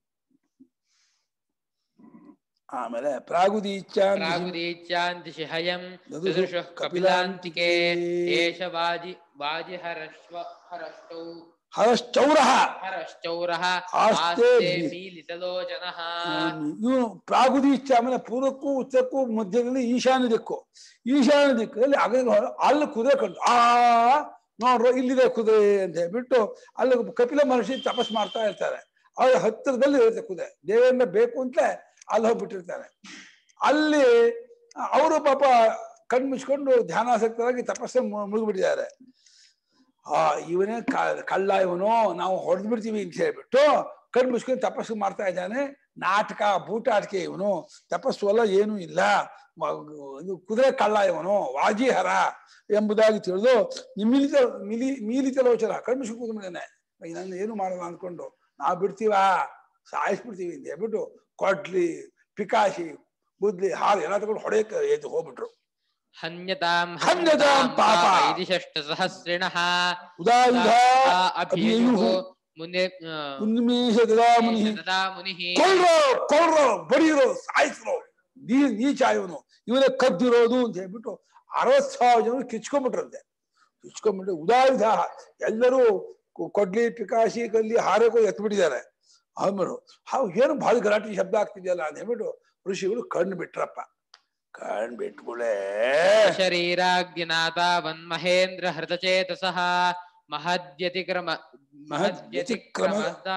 Speaker 2: ಆಮೇಲೆ ಪ್ರಾಗುದೀಚ್ಯಾನ್
Speaker 1: ಪ್ರಾಗುದೀಚ್ಯಾಂತಿಶಿ ಹಯಂ ದದೃಶಃ ಕಪಿಲಾಂತಿಕೆ ಏಷ ವಾಜಿ ವಾಜಿ ಹರಶ್ವ ಹರಷ್ಟೌ
Speaker 2: ಹರಶ್ಚೌರಃ
Speaker 1: ಹರಶ್ಚೌರಃ
Speaker 2: ಆಸ್ತೆ
Speaker 1: ಆಸ್ತೆ ಮೀಲಿತಲೋಚನಃ.
Speaker 2: ಇವನು ಪ್ರಾಗುದೀಚ್ಯ ಆಮೇಲೆ ಪೂರ್ವಕ್ಕೂ ಉತ್ತರಕ್ಕೂ ಮಧ್ಯದಲ್ಲಿ ಈಶಾನ್ಯ ದಿಕ್ಕು. ಈಶಾನ್ಯ ದಿಕ್ಕಲ್ಲಿ ಅಗ ಅಲ್ಲಿ ಕುದುರೆ ಕಂಡು ಆ ನೋಡ್ರು ಇಲ್ಲಿದೆ ಕುದುರೆ ಅಂತ ಹೇಳ್ಬಿಟ್ಟು ಅಲ್ಲಿ ಕಪಿಲ ಮಹರ್ಷಿ ತಪಸ್ ಮಾಡ್ತಾ ಇರ್ತಾರೆ. ಅವ್ರ ಹತ್ತಿರದಲ್ಲಿ ಇರುತ್ತೆ ಕುದುರೆ, ದೇವರಿಂದ ಬೇಕು ಅಂತಲೇ ಅಲ್ಲಿ ಹೋಗ್ಬಿಟ್ಟಿರ್ತಾರೆ. ಅಲ್ಲಿ ಅವರು ಪಾಪ ಕಣ್ಮುಚ್ಕೊಂಡು ಧ್ಯಾನಾಸಕ್ತರಾಗಿ ತಪಸ್ಸೆ ಮುಳುಗ್ಬಿಟ್ಟಿದ್ದಾರೆ. ಆ ಇವನೇ ಕಳ್ಳ ಇವನು, ನಾವು ಹೊಡೆದು ಬಿಡ್ತೀವಿ ಅಂತ ಹೇಳ್ಬಿಟ್ಟು ಕಣ್ಮುಚ್ಕೊಂಡು ತಪಸ್ಸು ಮಾಡ್ತಾ ಇದ್ದಾನೆ. ನಾಟಕ ಬೂಟಾಟಿಕೆ ಇವನು, ತಪಸ್ಸು ಅಲ್ಲ ಏನೂ ಇಲ್ಲ, ಕುದುರೆ ಕಳ್ಳ ಇವನು, ವಾಜಿಹರ ಎಂಬುದಾಗಿ ತಿಳಿದು ನಿಮಿಲಿತ ಮಿಲಿ ಮೀಲಿತಲೋಚನ ಕಣ್ಮುಚ್ಕೊಂಡು ಕೂತ್ಬಿಟ್ಟಿದ್ದಾನೆ. ನನ್ನ ಏನು ಮಾಡಲ್ಲ ಅಂದ್ಕೊಂಡು ನಾವು ಬಿಡ್ತೀವ ಸಾಯಿಸ್ಬಿಡ್ತೀವಿ ಅಂತ ಹೇಳ್ಬಿಟ್ಟು ಕೊಡ್ಲಿ, ಪಿಕಾಶಿ, ಬುದ್ಲಿ, ಹಾಲು ಎಲ್ಲ ತಗೊಂಡು ಹೊಡೆಯಕ್ಕೆ ಎದ್ದು ಹೋಗ್ಬಿಟ್ರು.
Speaker 1: ಹನ್ಯತಾಂ
Speaker 2: ಹನ್ಯತಾಂ ಪಾಪ
Speaker 1: ಐದಿಷಷ್ಟ ಸಹಸ್ರಿಣಃ
Speaker 2: ಉದಾಯುಧ
Speaker 1: ಅಭಿಯುಃ ಮುನಿ
Speaker 2: ಉನ್ಮೇಷ ದದಾ ಮುನಿ.
Speaker 1: ದದಾ ಮುನಿಃ.
Speaker 2: ಕೊಲ್ರೋ ಕೊಲ್ರೋ ಬಡಿರೋ ಸಾಯಿಸ್ರೋ, ನೀ ನೀಚ ಇವನು, ಇವನೇ ಕದ್ದಿರೋದು ಅಂತ ಹೇಳ್ಬಿಟ್ಟು ಅರವತ್ ಸಾವಿರ ಜನ ಕಿಚ್ಕೊಂಡ್ಬಿಟ್ರಂತೆ. ಕಿಚ್ಕೊಂಡ್ಬಿಟ್ಟು ಉದಾಯುಧ ಎಲ್ಲರೂ ಕೊಡ್ಲಿ, ಪಿಕಾಶಿ, ಕಲ್ಲಿ, ಹಾರಕ್ಕೂ ಎತ್ಬಿಟ್ಟಿದ್ದಾರೆ. ಆಮೇಲೆ ಹಾವು ಏನು ಭಾಳ ಗಲಾಟೆ ಶಬ್ದ ಆಗ್ತಿದೆಯಲ್ಲ ಅಂತ ಹೇಳ್ಬಿಟ್ಟು ಋಷಿಗಳು ಕಣ್ಣು ಬಿಟ್ರಪ್ಪ. ಕಣ್ ಬಿಟ್ಗಳೇ
Speaker 1: ಶರೀರಾಗ್ನಿನಾಥ ವನ್ಮಹೇಂದ್ರ ಹೃತಚೇತಸಃ ಮಹದ್ಯತಿಕ್ರಮ ಮಹದ್ಯತಿಕ್ರಮದ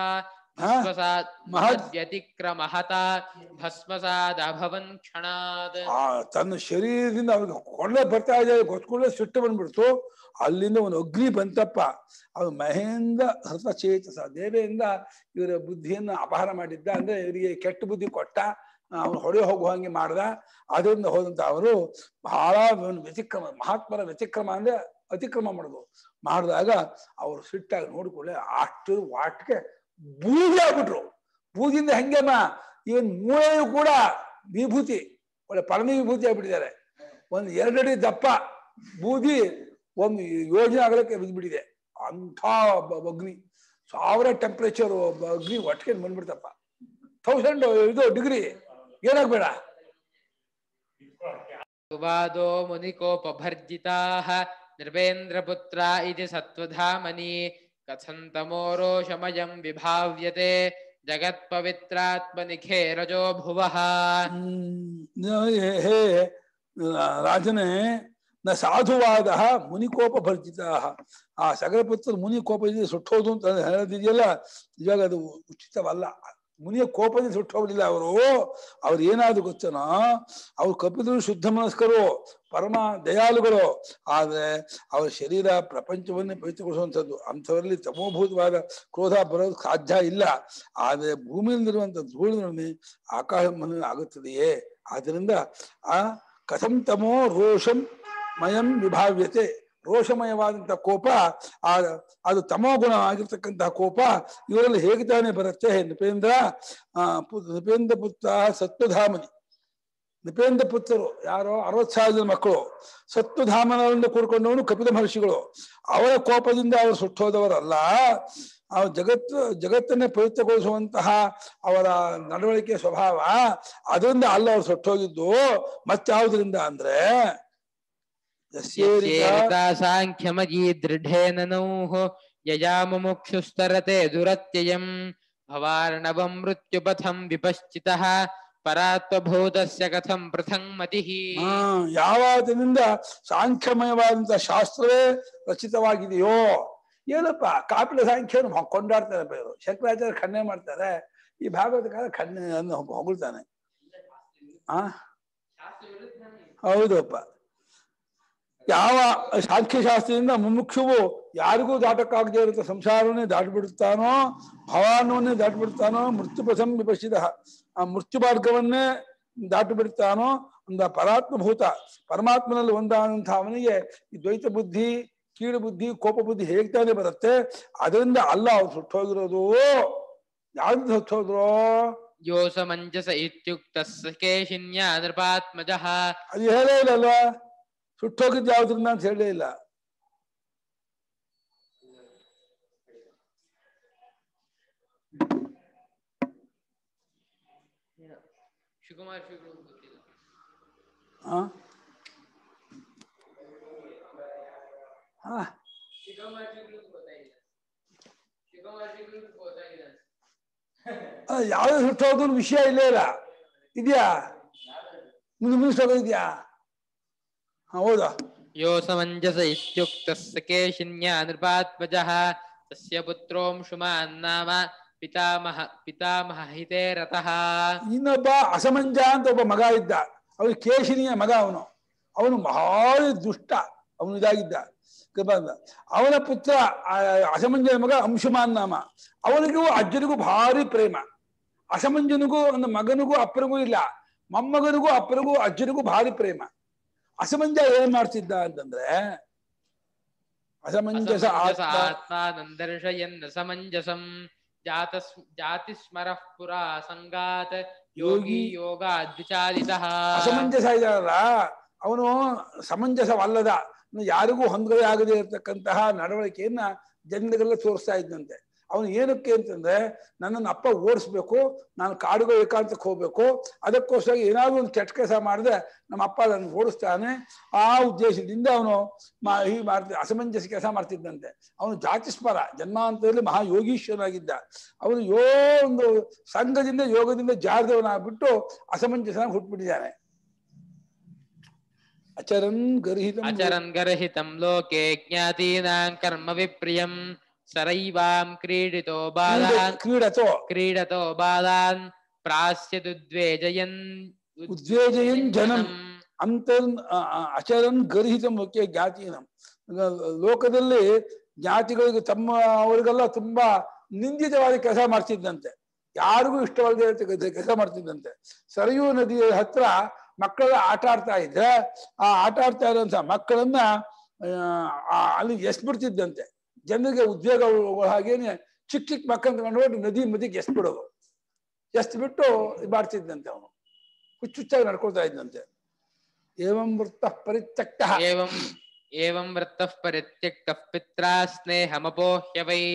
Speaker 1: ಮಹದ್ಯತಿಕ್ರಮಹತ ಭಸ್ಮಸಾದ ಅಭವನ್ ಕ್ಷಣಾತ್.
Speaker 2: ಆ ತನ್ನ ಶರೀರದಿಂದ ಅವ್ರಿಗೆ ಕೊಳ್ಳೆ ಬರ್ತಾ ಇದೆ ಗೊತ್ಕೊಳ್ಳೆ ಸಿಟ್ಟು ಬಂದ್ಬಿಡ್ತು. ಅಲ್ಲಿಂದ ಒಂದು ಅಗ್ನಿ ಬಂತಪ್ಪ. ಅದು ಮಹೇಂದ್ರ ಹೃತಚೇತಸ, ದೇವೆಯಿಂದ ಇವರ ಬುದ್ಧಿಯನ್ನು ಅಪಹಾರ ಮಾಡಿದ್ದ, ಅಂದ್ರೆ ಇವರಿಗೆ ಕೆಟ್ಟ ಬುದ್ಧಿ ಕೊಟ್ಟ, ಅವನು ಹೊಡೆ ಹೋಗುವ ಹಂಗೆ ಮಾಡ್ದ. ಅದರಿಂದ ಹೋದಂತ ಅವರು ಬಹಳ ವ್ಯತಿಕ್ರಮ, ಮಹಾತ್ಮರ ವ್ಯತಿಕ್ರಮ ಅಂದ್ರೆ ಅತಿಕ್ರಮ ಮಾಡೋದು ಮಾಡಿದಾಗ ಅವರು ಸಿಟ್ಟಾಗಿ ನೋಡ್ಕೊಳ್ಳೆ ಅಷ್ಟು ವಾಟ್ಗೆ ಬೂದಿ ಆಗ್ಬಿಟ್ರು. ಬೂದಿಯಿಂದ ಹೆಂಗೆಮ್ಮ ಇವನ್ ಮೂಳೆಯೂ ಕೂಡ ವಿಭೂತಿ, ಒಳ್ಳೆ ಪರಮ ವಿಭೂತಿ ಆಗ್ಬಿಟ್ಟಿದ್ದಾರೆ. ಒಂದು ಎರಡಡಿ ದಪ್ಪ ಬೂದಿ ಒಂದು ಯೋಜನೆ ಆಗಲಿಕ್ಕೆ ಬಿದ್ದುಬಿಟ್ಟಿದೆ. ಅಂಥ ಅಗ್ನಿ ಸಾವಿರ ಟೆಂಪರೇಚರು ಅಗ್ನಿ ಒಟ್ಟಿಗೆ ಬಂದ್ಬಿಡ್ತಪ್ಪ. ಥೌಸಂಡ್ ಇದು ಡಿಗ್ರಿ ಏನಾಗ್ಬೇಡ.
Speaker 1: ಸುವಾದೋ ಮುನಿಕೋಪಭರ್ಜಿತಾಃ ನೃಪೇಂದ್ರಪುತ್ರ ಇತಿ ಸತ್ವಧಾಮನಿ ಕಥಂತಮೋರೋಷಮಯಂ ವಿಭಾವ್ಯತೆ ಜಗತ್ಪವಿತ್ರಾತ್ಮನಿಖೇರಜೋ ಭುವಃ.
Speaker 2: ಹೇ ರಾಜನೇ, ನ ಸಾಧುವಾದ ಮುನಿಕೋಪಭರ್ಜಿತ. ಆ ಸಗರಪುತ್ರ ಮುನಿ ಕೋಪದಿಂದ ಸುಟ್ಟೋದು ಅಂತ ಹೇಳದಿದೆಯಲ್ಲ, ಇವಾಗ ಅದು ಉಚಿತವಲ್ಲ. ಮುನಿಯ ಕೋಪದಿಂದ ಸುಟ್ಟೋಗ್ಲಿಲ್ಲ ಅವರು. ಅವ್ರು ಏನಾದ್ರು ಗೊತ್ತನೋ, ಅವ್ರು ಕಪಿದರು ಶುದ್ಧ ಮನಸ್ಕರು, ಪರಮ ದಯಾಳುಗಳು. ಆದ್ರೆ ಅವ್ರ ಶರೀರ ಪ್ರಪಂಚವನ್ನೇ ಪವಿತ್ರಗೊಳಿಸುವಂಥದ್ದು. ಅಂಥವರಲ್ಲಿ ತಮೋಭೂತವಾದ ಕ್ರೋಧ ಬರೋದು ಸಾಧ್ಯ ಇಲ್ಲ. ಆದ್ರೆ ಭೂಮಿಯಲ್ಲಿರುವಂಥ ಧೂಳಿನಲ್ಲಿ ಆಕಾಶ ಮನ ಆಗುತ್ತದೆಯೇ. ಆದ್ದರಿಂದ ಆ ಕಥಂ ತಮೋ ರೋಷಂ ಮಯಂ ವಿಭಾವ್ಯತೆ. ರೋಷಮಯವಾದಂಥ ಕೋಪ, ಆ ಅದು ತಮೋಗುಣ ಆಗಿರ್ತಕ್ಕಂತಹ ಕೋಪ ಇವರಲ್ಲಿ ಹೇಗೆ ತಾನೇ ಬರುತ್ತೆ. ನೃಪೇಂದ್ರ ಆ ನೃಪೇಂದ್ರ ಪುತ್ರ ಸತ್ವಧಾಮನಿ. ನೃಪೇಂದ್ರ ಪುತ್ರರು ಯಾರೋ ಅರವತ್ ಸಾವಿರ ಜನ ಮಕ್ಕಳು, ಸತ್ವಧಾಮನದಿಂದ ಕೂಡ್ಕೊಂಡವನು ಕಪಿಲ ಮಹರ್ಷಿಗಳು. ಅವರ ಕೋಪದಿಂದ ಅವರು ಸುಟ್ಟೋದವರಲ್ಲ. ಆ ಜಗತ್ತು ಜಗತ್ತನ್ನೇ ಪವಿತ್ರಗೊಳಿಸುವಂತಹ ಅವರ ನಡವಳಿಕೆ ಸ್ವಭಾವ, ಅದರಿಂದ ಅಲ್ಲ ಅವ್ರು ಸುಟ್ಟೋಗಿದ್ದು. ಮತ್ತಾವುದರಿಂದ ಅಂದ್ರೆ
Speaker 1: ಸಾಂಖ್ಯಮಯೀ ದೃಢೇನ ನೌಃ ಯಯಾಮುಕ್ಷುಸ್ತರತೆ ದುರತ್ಯಯಂ ಭವಾರ್ಣವಂ ಮೃತ್ಯುಪಥಂ ವಿಪಶ್ಚಿತಃ ಪರಾತ್ವಭೂತಸ್ಯ ಕಥಂ ಪೃಥಂಗ್ ಮತಿಃ.
Speaker 2: ಯಾವಾಗದಿಂದ ಸಾಂಖ್ಯಮಯವಾದಂತಹ ಶಾಸ್ತ್ರವೇ ರಚಿತವಾಗಿದೆಯೋ. ಏನಪ್ಪ ಕಾಪಿಲ ಸಾಂಖ್ಯವನ್ನು ಕೊಂಡಾಡ್ತಾರೆ ಬೇರು. ಶಂಕರಾಚಾರ್ಯ ಖಂಡನೆ ಮಾಡ್ತಾರೆ. ಈ ಭಾಗವತಕಾರ ಖಂಡನೆ ಅನ್ನು ಹೊಗಳ್ತಾನೆ. ಆ ಹೌದಪ್ಪ. ಯಾವ ಸಾಂಖ್ಯಶಾಸ್ತ್ರದಿಂದ ಮುಮುಕ್ಷುವು ಯಾರಿಗೂ ದಾಟಕ್ಕಾಗದೇ ಇರುತ್ತ ಸಂಸಾರವನ್ನೇ ದಾಟಿಬಿಡುತ್ತಾನೋ, ಭವಾನವನ್ನೇ ದಾಟಿಬಿಡ್ತಾನೋ, ಮೃತ್ಯುಪಥಂ ವಿಪಶ್ಚಿತ ಆ ಮೃತ್ಯು ಮಾರ್ಗವನ್ನೇ ದಾಟಿ ಬಿಡ್ತಾನೋ ಒಂದು ಪರಾತ್ಮಭೂತ ಪರಮಾತ್ಮನಲ್ಲಿ ಒಂದಾದಂತಹ ಅವನಿಗೆ ಈ ದ್ವೈತ ಬುದ್ಧಿ, ಕೀಳು ಬುದ್ಧಿ, ಕೋಪ ಬುದ್ಧಿ ಹೇಗ್ತಾನೆ ಬರುತ್ತೆ. ಅದರಿಂದ ಅಲ್ಲ ಅವ್ರು ಸುಟ್ಟೋಗಿರೋದು. ಯಾವ್ದು ಸುಟ್ಟೋದ್ರು?
Speaker 1: ಯೋ ಸಮಂಜಸ ಇತ್ಯುಕ್ತ ಕೇಶಿನ್ಯ ನೃಪಾತ್ಮಜಃ.
Speaker 2: ಅದು ಹೇಳೇ ಇಲ್ಲಲ್ವಾ. ಸುಟ್ಟೋಗಿದ್ದು ಯಾವ್ದ್ರಿಂದ ಅಂತ ಹೇಳೇ ಇಲ್ಲ.
Speaker 1: ಶಿವಕುಮಾರ್ ಶ್ರೀಗಳು ಗೊತ್ತಿಲ್ಲ.
Speaker 2: ಹಾ ಹಾ
Speaker 1: ಶಿವಕುಮಾರ್ ಶ್ರೀಗಳು ಗೊತ್ತಾಗಿಲ್ಲ. ಶಿವಕುಮಾರ್ ಶ್ರೀಗಳು ಗೊತ್ತಾಗಿಲ್ಲ.
Speaker 2: ಯಾವ್ದು ಸುಟ್ಟೋದು ವಿಷಯ ಇಲ್ಲೇ ಇಲ್ಲ. ಇದೆಯಾ? ಮುಂದೆ ಮುಗಿಸೋದಿದ್ಯಾ? ಹೌದಾ?
Speaker 1: ಯೋ ಸಮಂಜಸ ಇತ್ಯುಕ್ತಸ್ಯ ಕೇಶಿನ್ಯ ನೃಪಾತ್ಮಜಃ ತಸ್ಯ ಪುತ್ರೋಂಶುಮಾನ್ ನಾಮ ಪಿತಾಮಹ ಪಿತಾಮಹ ಹಿತೇ ರತಃ. ಇನ್ನೊಬ್ಬ
Speaker 2: ಅಸಮಂಜ ಅಂತ ಒಬ್ಬ ಮಗ ಇದ್ದ. ಅವನು ಕೇಶಿನಿಯ ಮಗ. ಅವನು ಅವನು ಭಾರಿ ದುಷ್ಟ. ಅವನು ಇದಾಗಿದ್ದ. ಅವನ ಪುತ್ರ ಅಸಮಂಜನ ಮಗ ಅಂಶುಮಾನ್ ನಾಮ. ಅವನಿಗೂ ಅಜ್ಜನಿಗೂ ಭಾರಿ ಪ್ರೇಮ. ಅಸಮಂಜನಿಗೂ ಒಂದು ಮಗನಿಗೂ ಅಪ್ಪನಿಗೂ ಇಲ್ಲ. ಮೊಮ್ಮಗನಿಗೂ ಅಪ್ಪನಿಗೂ ಅಜ್ಜನಿಗೂ ಭಾರಿ ಪ್ರೇಮ. ಅಸಮಂಜ ಏನ್ ಮಾಡ್ತಿದ್ದ ಅಂತಂದ್ರೆ, ಅಸಮಂಜಸ
Speaker 1: ಆತ್ಮಾನಂದರ್ಶಯನ್ ಸಮಂಜಸಂ ಜಾತಸ್ ಜಾತಿಸ್ಮರಃ ಪುರಾ ಸಂಗಾತ್ ಯೋಗಿ ಯೋಗ ದ್ವಿಚಾಲಿತಃ.
Speaker 2: ಅಸಮಂಜಸ ಇದಾರಲ್ಲ ಅವನು ಸಮಂಜಸವಲ್ಲದ, ಯಾರಿಗೂ ಹೊಂದಗಡೆ ಆಗದೆ ಇರತಕ್ಕಂತಹ ನಡವಳಿಕೆಯನ್ನ ಜನರಿಗೆಲ್ಲ ತೋರಿಸ್ತಾ ಇದ್ದಂತೆ. ಅವನು ಏನಕ್ಕೆ ಅಂತಂದ್ರೆ, ನನ್ನನ್ನು ಅಪ್ಪ ಓಡಿಸ್ಬೇಕು, ನಾನು ಕಾಡಿಗೋ ಏಕಾಂತಕ್ಕೆ ಹೋಗ್ಬೇಕು, ಅದಕ್ಕೋಸ್ಕರ ಏನಾದ್ರು ಒಂದು ಕೆಟ್ಟ ಕೆಲಸ ಮಾಡಿದ್ರೆ ನಮ್ಮ ಅಪ್ಪ ನನ್ನ ಓಡಿಸ್ತಾನೆ. ಆ ಉದ್ದೇಶದಿಂದ ಅವನು ಮಾ ಹೀಗೆ ಮಾಡ್ತಿದ್ದ, ಅಸಮಂಜಸ ಕೆಲಸ ಮಾಡ್ತಿದ್ದಂತೆ. ಅವನು ಜಾತಿಸ್ಮರ, ಜನ್ಮಾಂತರದಲ್ಲಿ ಮಹಾಯೋಗೀಶ್ವರನಾಗಿದ್ದ. ಅವನು ಯೋ ಒಂದು ಸಂಘದಿಂದ ಯೋಗದಿಂದ ಜಾರದವನಾಗ್ಬಿಟ್ಟು ಅಸಮಂಜಸನಾಗಿ ಹುಟ್ಟುಬಿಟ್ಟಿದ್ದಾನೆ. ಅಚರನ್ ಗರ್ಹಿತಂ
Speaker 1: ಅಚರನ್ ಗರ್ಹಿತಂ ಲೋಕೆ ಜ್ಞಾತೀನಾಂ ಕರ್ಮ ವಿಪ್ರಿಯಂ ಸರೈವಾಂ ಕ್ರೀಡಿತೋ ಬಾಲಾನ್
Speaker 2: ಕ್ರೀಡತೋ
Speaker 1: ಕ್ರೀಡತೋ ಬಾಲಾನ್ ಪ್ರಾಸ್ಯದುದ್ವೇಜಯನ್
Speaker 2: ಉದ್ವೇಜಯನ್ ಜನಂ ಅಂತರ್ ಅಚರನ್ ಗರ್ಹಿತಂ ಲೋಕೆ ಜ್ಞಾತೀನಂ. ಲೋಕದಲ್ಲಿ ಜ್ಞಾತಿಗಳಿಗೆ ತಮ್ಮ ಅವರಿಗೆಲ್ಲ ತುಂಬಾ ನಿಂದಿತವಾದ ಕೆಲಸ ಮಾಡ್ತಿದ್ದಂತೆ. ಯಾರಿಗೂ ಇಷ್ಟವಾಗದೆ ಕೆಲಸ ಮಾಡ್ತಿದ್ದಂತೆ. ಸರಯೂ ನದಿಯ ಹತ್ರ ಮಕ್ಕಳೆಲ್ಲ ಆಟ ಆಡ್ತಾ ಇದ್ರೆ ಆ ಆಟ ಆಡ್ತಾ ಇರುವಂತ ಮಕ್ಕಳನ್ನ ಅಲ್ಲಿ ಎಸ್ಬಿಡ್ತಿದ್ದಂತೆ. ಜನರಿಗೆ ಉದ್ವೇಗ ಹಾಗೇನೆ ಚಿಕ್ಕ ಚಿಕ್ಕ ಮಕ್ಕಳನ್ನ ಕಂಡು ನದಿ ಮದಿಗೆ ಎಸ್ಬಿಡೋದು. ಎಸ್ ಬಿಟ್ಟು ಮಾಡ್ತಿದ್ದಂತೆ. ಅವನು ಹುಚ್ಚುಚ್ಚಾಗಿ ನಡ್ಕೊಳ್ತಾ ಇದ್ದಂತೆ. ಏವಂ ವೃತ್ತಃ ಪರಿತ್ಯಕ್ತಃ
Speaker 1: ಏವಂ ಏವಂ ವೃತ್ತಃ ಪರಿತ್ಯಕ್ತಃ ಪಿತ್ರಾ ಸ್ನೇಹಮಪೋಹ್ಯ ವೈ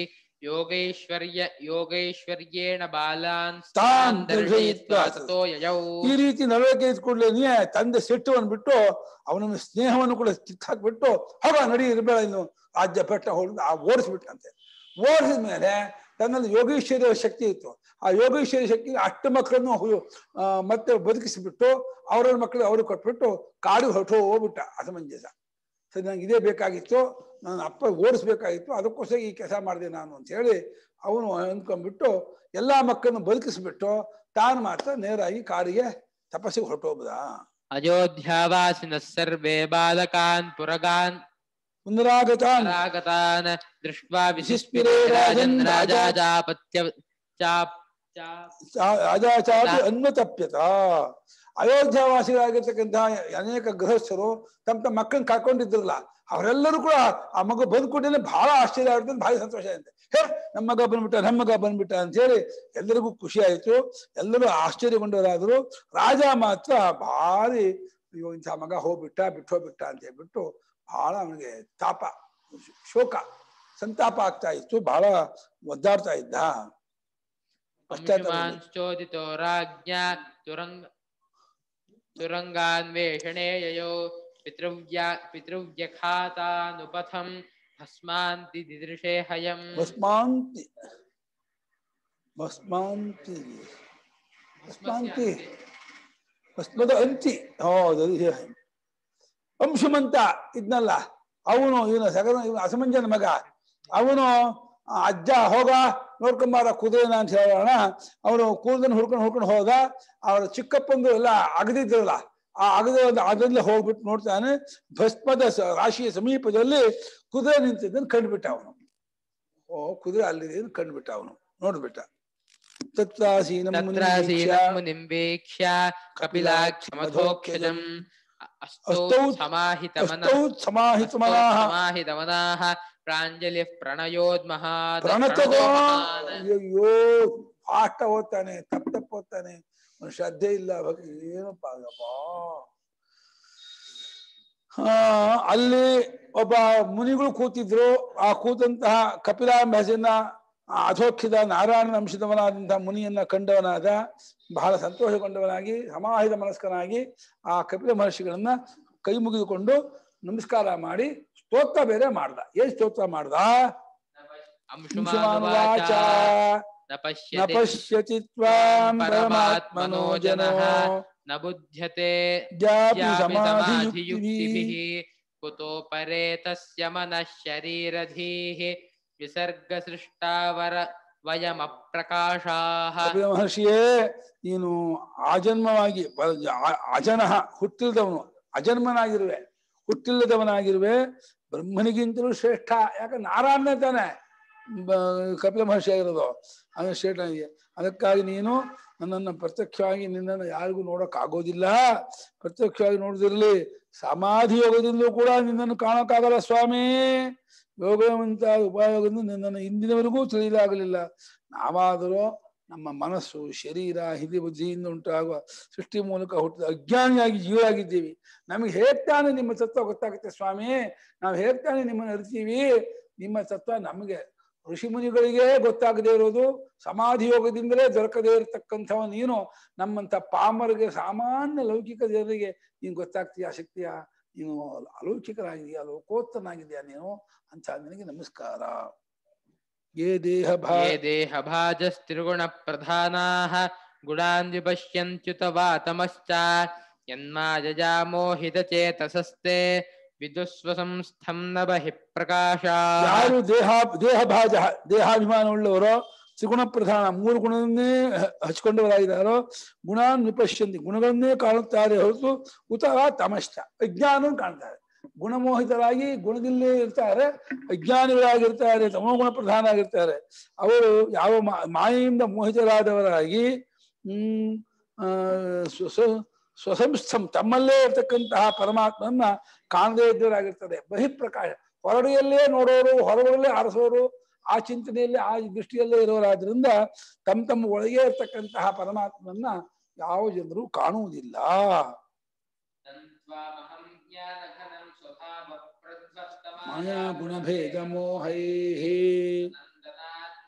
Speaker 1: ಯೋಗೈಶ್ವರ್ಯ ಯೋಗೈಶ್ವರ್ಯೇಣ ಬಾಲಾನ್
Speaker 2: ತಾನ್
Speaker 1: ತಾನ್ ದರ್ಶಯಿತ್ವಾ ತಥೋ ಯಯೌ.
Speaker 2: ಈ ರೀತಿ ನಡವಳಿಕೆ ಇದ್ಕೂಡ್ಲೇನೆ ತಂದೆ ಸಿಟ್ಟವನ್ನು ಬಿಟ್ಟು ಅವನನ್ನು ಸ್ನೇಹವನ್ನು ಕೂಡ ಕಿತ್ತಾಕ್ಬಿಟ್ಟು ಹೋಗ ನಡಿ ಇರಬೇಡ ಇನ್ನು ರಾಜ್ಯ ಬೆಟ್ಟ ಹೊಡೆದು ಆ ಓಡಿಸ್ಬಿಟ್ಟಂತೆ. ಓಡಿಸಿದ ಮೇಲೆ ತನ್ನಲ್ಲಿ ಯೋಗೇಶ್ವರಿಯ ಶಕ್ತಿ ಇತ್ತು. ಆ ಯೋಗೇಶ್ವರಿ ಶಕ್ತಿ ಅಷ್ಟು ಮಕ್ಕಳನ್ನು ಆ ಮತ್ತೆ ಬದುಕಿಸಿಬಿಟ್ಟು ಅವರ ಮಕ್ಕಳು ಅವ್ರಿಗೆ ಕೊಟ್ಬಿಟ್ಟು ಕಾಡು ಹೊರಟು ಹೋಗ್ಬಿಟ್ಟ ಅಸಮಂಜಸ. ಸರಿ, ನಂಗೆ ಇದೇ ಬೇಕಾಗಿತ್ತು, ನನ್ನ ಅಪ್ಪ ಓಡಿಸ್ಬೇಕಾಗಿತ್ತು, ಅದಕ್ಕೋಸ್ಕರ ಈ ಕೆಲಸ ಮಾಡಿದೆ ನಾನು ಅಂತ ಹೇಳಿ ಅವನು ಅಂದ್ಕೊಂಡ್ಬಿಟ್ಟು ಎಲ್ಲಾ ಮಕ್ಕಳನ್ನು ಬದುಕಿಸ್ಬಿಟ್ಟು ತಾನು ಮಾತ್ರ ನೇರಾಗಿ ಕಾಡಿಗೆ ತಪಸ್ಸಿಗೆ ಹೊರಟೋಗ್ದ.
Speaker 1: ಅಯೋಧ್ಯಾವಾಸಿನ ಸರ್ವೇ ಬಾಲಕಾನ್ ಪುರಗಾನ್
Speaker 2: ಪುನರಾಗತಾನ್
Speaker 1: ಪುನರಾಗತಾನ್ ದೃಷ್ಟ್ವಾ
Speaker 2: ವಿಶಿಸ್ಪಿರೇ
Speaker 1: ವಿಶಿಸ್ಪಿರೇ
Speaker 2: ರಾಜನ್
Speaker 1: ರಾಜನ್ ರಾಜಾ
Speaker 2: ರಾಜಾ
Speaker 1: ಚಾಪತ್ಯ ಚಾಪ್ ಚಾಪ್
Speaker 2: ರಾಜಾಚಾಪಿ ಅನ್ವತಪ್ಯತ. ಅಯೋಧ್ಯಾವಾಸಿಗಳಾಗಿರ್ತಕ್ಕಂತಹ ಅನೇಕ ಗೃಹಸ್ಥರು ತಮ್ಮ ತಮ್ಮ ಮಕ್ಕಳನ್ನ ಕಾಕೊಂಡಿದ್ರಲ್ಲ, ಅವರೆಲ್ಲರೂ ಕೂಡ ಆ ಮಗು ಬಂದ್ಕೊಟ್ಟೇನೆ ಬಹಳ ಆಶ್ಚರ್ಯ ಆಗುತ್ತೆ, ಭಾರಿ ಸಂತೋಷ ಆಗುತ್ತೆ. ಹೇ, ನಮ್ಮ ಮಗ ಬಂದ್ಬಿಟ್ಟ ನಮ್ಮ ಮಗ ಬಂದ್ಬಿಟ್ಟ ಅಂತ ಹೇಳಿ ಎಲ್ಲರಿಗೂ ಖುಷಿ ಆಯ್ತು, ಎಲ್ಲರೂ ಆಶ್ಚರ್ಯಗೊಂಡವರಾದ್ರು. ರಾಜ ಮಾತ್ರ ಭಾರಿ ಅಯ್ಯೋ ಇಂಥ ಮಗ ಹೋಗ್ಬಿಟ್ಟ ಬಿಟ್ಟು ಹೋಗ್ಬಿಟ್ಟ ಅಂತ ಹೇಳ್ಬಿಟ್ಟು ಬಹಳ ಅವನಿಗೆ ತಾಪ, ಶೋಕ, ಸಂತಾಪ ಆಗ್ತಾ ಇತ್ತು, ಬಹಳ ಒದ್ದಾಡ್ತಾ ಇದ್ದ.
Speaker 1: ಅಂಶುಮಾಂಶ್ಚೋದಿತೋ ರಾಜ್ಞಾ ತುರಂಗ ತುರಂಗಾನ್ವೇಷಣೆ ಯಯೋ ಪಿತೃವ್ಯ ಪಿತೃವ್ಯಖಾತಾನುಪಥಂ ಭಸ್ಮಾಂತಿ ದಿದೃಶೇ ಹಯಂ.
Speaker 2: ಭಸ್ಮಾಂತಿ ಭಸ್ಮಾಂತಿ ಭಸ್ಮಾಂತಿ ಭಸ್ಮದ ಅಂತಿ. ಹೌದು, ಅಂಶುಮಂತ ಇದ್ನಲ್ಲ ಅವನು, ಇವನ ಸಗನ ಇವನ ಅಸಮಂಜನ ಮಗ, ಅವನು ಅಜ್ಜ ಹೋಗ ನೋಡ್ಕೊಂಬಾರ ಕುದುರೆನ ಅಂತ ಹೇಳೋಣ. ಅವನು ಕೂದಲನ್ನು ಹುಡ್ಕೊಂಡು ಹುಡ್ಕೊಂಡು ಹೋದ. ಅವರ ಚಿಕ್ಕಪ್ಪಂದು ಎಲ್ಲ ಅಗದಿದ್ರಲ್ಲ, ಆ ಅಗದ ಅದರಲ್ಲೇ ಹೋಗ್ಬಿಟ್ಟು ನೋಡ್ತಾನೆ, ಭಸ್ಮದ ರಾಶಿಯ ಸಮೀಪದಲ್ಲಿ ಕುದುರೆ ನಿಂತಿದ್ದನ್ನು ಕಂಡುಬಿಟ್ಟ ಅವನು. ಓ, ಕುದುರೆ ಅಲ್ಲಿದೆ ಕಂಡುಬಿಟ್ಟ ಅವನು, ನೋಡ್ಬಿಟ್ಟ. ತತ್ರಾಸೀನಂ
Speaker 1: ಮುನಿಂವೇಕ್ಷ್ಯ ಕಪಿಲಾಕ್ಷಮಧೋಕ್ಷಜಂ ಅಸ್ತೌ ಸಮಾಹಿತಮನಾಃ ಪ್ರಾಂಜಲಿ ಪ್ರಣಯೋದ್ಮಹಾತ್.
Speaker 2: ಅಯ್ಯೋ, ಪಾಠ ಓದ್ತಾನೆ, ತಪ್ಪ ತಪ್ಪ ಓದ್ತಾನೆ, ಶ್ರದ್ಧೆ ಇಲ್ಲ, ಭಕ್ತಿ ಏನಪ್ಪ ಆಗಪ್ಪ. ಹಾ, ಅಲ್ಲಿ ಒಬ್ಬ ಮುನಿಗಳು ಕೂತಿದ್ರು. ಆ ಕೂತಂತಹ ಕಪಿಲಾಂಬೆಸೆಯನ್ನ ಅಧೋಕ್ಷಿತ ನಾರಾಯಣನ ಅಂಶದವನಾದಂತಹ ಮುನಿಯನ್ನ ಕಂಡವನಾದ ಬಹಳ ಸಂತೋಷಗೊಂಡವನಾಗಿ ಸಮಾಹಿತ ಮನಸ್ಕನಾಗಿ ಆ ಕಪಿಲ ಮಹರ್ಷಿಗಳನ್ನ ಕೈ ಮುಗಿದುಕೊಂಡು ನಮಸ್ಕಾರ ಮಾಡಿ ಸ್ತೋತ್ರ ಬೇರೆ ಮಾಡ್ದ. ಏನ್ ಸ್ತೋತ್ರ ಮಾಡ್ದ? ಅಂಶುಮಾನುವಾಚ ನ ಪಶ್ಯತಿ ತ್ವಾಂ ಪರಮಾತ್ಮನೋ ಜನೋ
Speaker 1: ನ ಬುಧ್ಯತೆ
Speaker 2: ಜಾಪಿ ಸಮಾಧಿಯುಕ್ತಿಭಿಃ
Speaker 1: ಕುತೋ ಪರೇ ತಸ್ಯ ಮನಃ ಶರೀರಧೀಃ ವಿಸರ್ಗ ಸೃಷ್ಟಾವರ ವಯಮಪ್ರಕಾಶಾಃ.
Speaker 2: ಕಪಿಲ ಮಹರ್ಷಿಯೇ, ನೀನು ಆಜನ್ಮವಾಗಿ ಅಜನಃ ಹುಟ್ಟಿಲ್ಲದವನು, ಅಜನ್ಮನಾಗಿರುವೆ, ಹುಟ್ಟಿಲ್ಲದವನಾಗಿರುವೆ, ಬ್ರಹ್ಮನಿಗಿಂತಲೂ ಶ್ರೇಷ್ಠ. ಯಾಕೆ ನಾರಾಯಣನೇ ತಾನೆ ಕಪಿಲ ಮಹರ್ಷಿ ಆಗಿರೋದು, ಅವನು ಶ್ರೇಷ್ಠನಿಗೆ. ಅದಕ್ಕಾಗಿ ನೀನು ನನ್ನನ್ನು ಪ್ರತ್ಯಕ್ಷವಾಗಿ ನಿನ್ನನ್ನು ಯಾರಿಗೂ ನೋಡಕ್ ಆಗೋದಿಲ್ಲ. ಪ್ರತ್ಯಕ್ಷವಾಗಿ ನೋಡಿದಿರ್ಲಿ, ಸಮಾಧಿ ಯೋಗದಿಂದಲೂ ಕೂಡ ನಿನ್ನನ್ನು ಕಾಣಕ್ಕಾಗಲ್ಲ ಸ್ವಾಮಿ. ಯೋಗವಂತ ಉಪಯೋಗದಿಂದ ನಿನ್ನನ್ನು ಇಂದಿನವರೆಗೂ ತಿಳಿಯಲಾಗಲಿಲ್ಲ. ನಾವಾದರೂ ನಮ್ಮ ಮನಸ್ಸು, ಶರೀರ, ಹಿರಿ ಬುದ್ಧಿಯಿಂದ ಉಂಟಾಗುವ ಸೃಷ್ಟಿ ಮೂಲಕ ಹುಟ್ಟಿದ ಅಜ್ಞಾನಿಯಾಗಿ ಜೀವರಾಗಿದ್ದೀವಿ. ನಮಗೆ ಹೇಳ್ತಾನೆ ನಿಮ್ಮ ತತ್ವ ಗೊತ್ತಾಗುತ್ತೆ ಸ್ವಾಮಿ. ನಾವು ಹೇಳ್ತಾನೆ ನಿಮ್ಮನ್ನು ಅರಿತೀವಿ. ನಿಮ್ಮ ತತ್ವ ನಮಗೆ ಋಷಿ ಮುನಿಗಳಿಗೆ ಗೊತ್ತಾಗದೇ ಇರೋದು, ಸಮಾಧಿ ಯೋಗದಿಂದಲೇ ದೊರಕದೇ ಇರತಕ್ಕಂಥವ ನೀನು ನಮ್ಮಂತ ಪಾಮರಿಗೆ, ಸಾಮಾನ್ಯ ಲೌಕಿಕ ಜನರಿಗೆ ನೀನು ಗೊತ್ತಾಗ್ತೀಯ ಶಕ್ತಿಯ. ನೀನು ಅಲೌಕಿಕನಾಗಿದೆಯಾ, ಲೋಕೋತ್ತರನಾಗಿದೆಯಾ ನೀನು ಅಂತ ನಿನಗೆ ನಮಸ್ಕಾರ. ಯೇ ದೇಹ ಭಾ
Speaker 1: ಯೇ ದೇಹ ಭಾಜಸ್ತ್ರಿಗುಣ ಪ್ರಧಾನಾಃ ಗುಣಾನ್ ವಿಪಶ್ಯಂತ್ಯುತ ವಾತಮಶ್ಚ ಯನ್ಮಾಯಜಾ ಮೋಹಿತ ಚೇತಸಸ್ತೆ ವಿದುಸ್ವಸಂಸ್ಥಂ ನ ಬಹಿಃ ಪ್ರಕಾಶಾಃ.
Speaker 2: ಯಾರು ದೇಹ ದೇಹ ಭಾಜ ದೇಹಾಭಿಮಾನವುಳ್ಳವರೋ, ತ್ರಿಗುಣ ಪ್ರಧಾನ ಮೂರು ಗುಣವನ್ನೇ ಹಚ್ಕೊಂಡವರಾಗಿದ್ದಾರೋ, ಗುಣಾನ್ ವಿಪಶ್ಯಂತಿ ಗುಣಗಳನ್ನೇ ಕಾಣುತ್ತಾರೆ ಹೊರತು ಉತ ತಮಶ್ಚ ಅಜ್ಞಾನವನ್ನು ಕಾಣ್ತಾರೆ. ಗುಣಮೋಹಿತರಾಗಿ ಗುಣದಲ್ಲೇ ಇರ್ತಾರೆ, ಅಜ್ಞಾನಿಗಳಾಗಿರ್ತಾರೆ, ತಮೋಗುಣ ಪ್ರಧಾನ ಆಗಿರ್ತಾರೆ. ಅವರು ಯಾವ ಮಾಯೆಯಿಂದ ಮೋಹಿತರಾದವರಾಗಿ ಹ್ಮ್ ಆ ಸ್ವಸಂಸ್ಥಂ ತಮ್ಮಲ್ಲೇ ಇರ್ತಕ್ಕಂತಹ ಪರಮಾತ್ಮನ್ನ ಕಾಣದೇ ಇದ್ದವರಾಗಿರ್ತದೆ. ಬಹಿಪ್ರಕಾಶ ಹೊರಡೆಯಲ್ಲೇ ನೋಡೋರು, ಹೊರಗಡಲ್ಲೇ ಆರಿಸೋರು, ಆ ಚಿಂತನೆಯಲ್ಲಿ ಆ ದೃಷ್ಟಿಯಲ್ಲೇ ಇರೋರಾದ್ರಿಂದ ತಮ್ಮ ತಮ್ಮ ಒಳಗೆ ಇರ್ತಕ್ಕಂತಹ ಪರಮಾತ್ಮನ್ನ ಯಾವ ಜನರು ಕಾಣುವುದಿಲ್ಲ. ಮಾಯಾ ಗುಣಭೇದ ಮೋಹೈ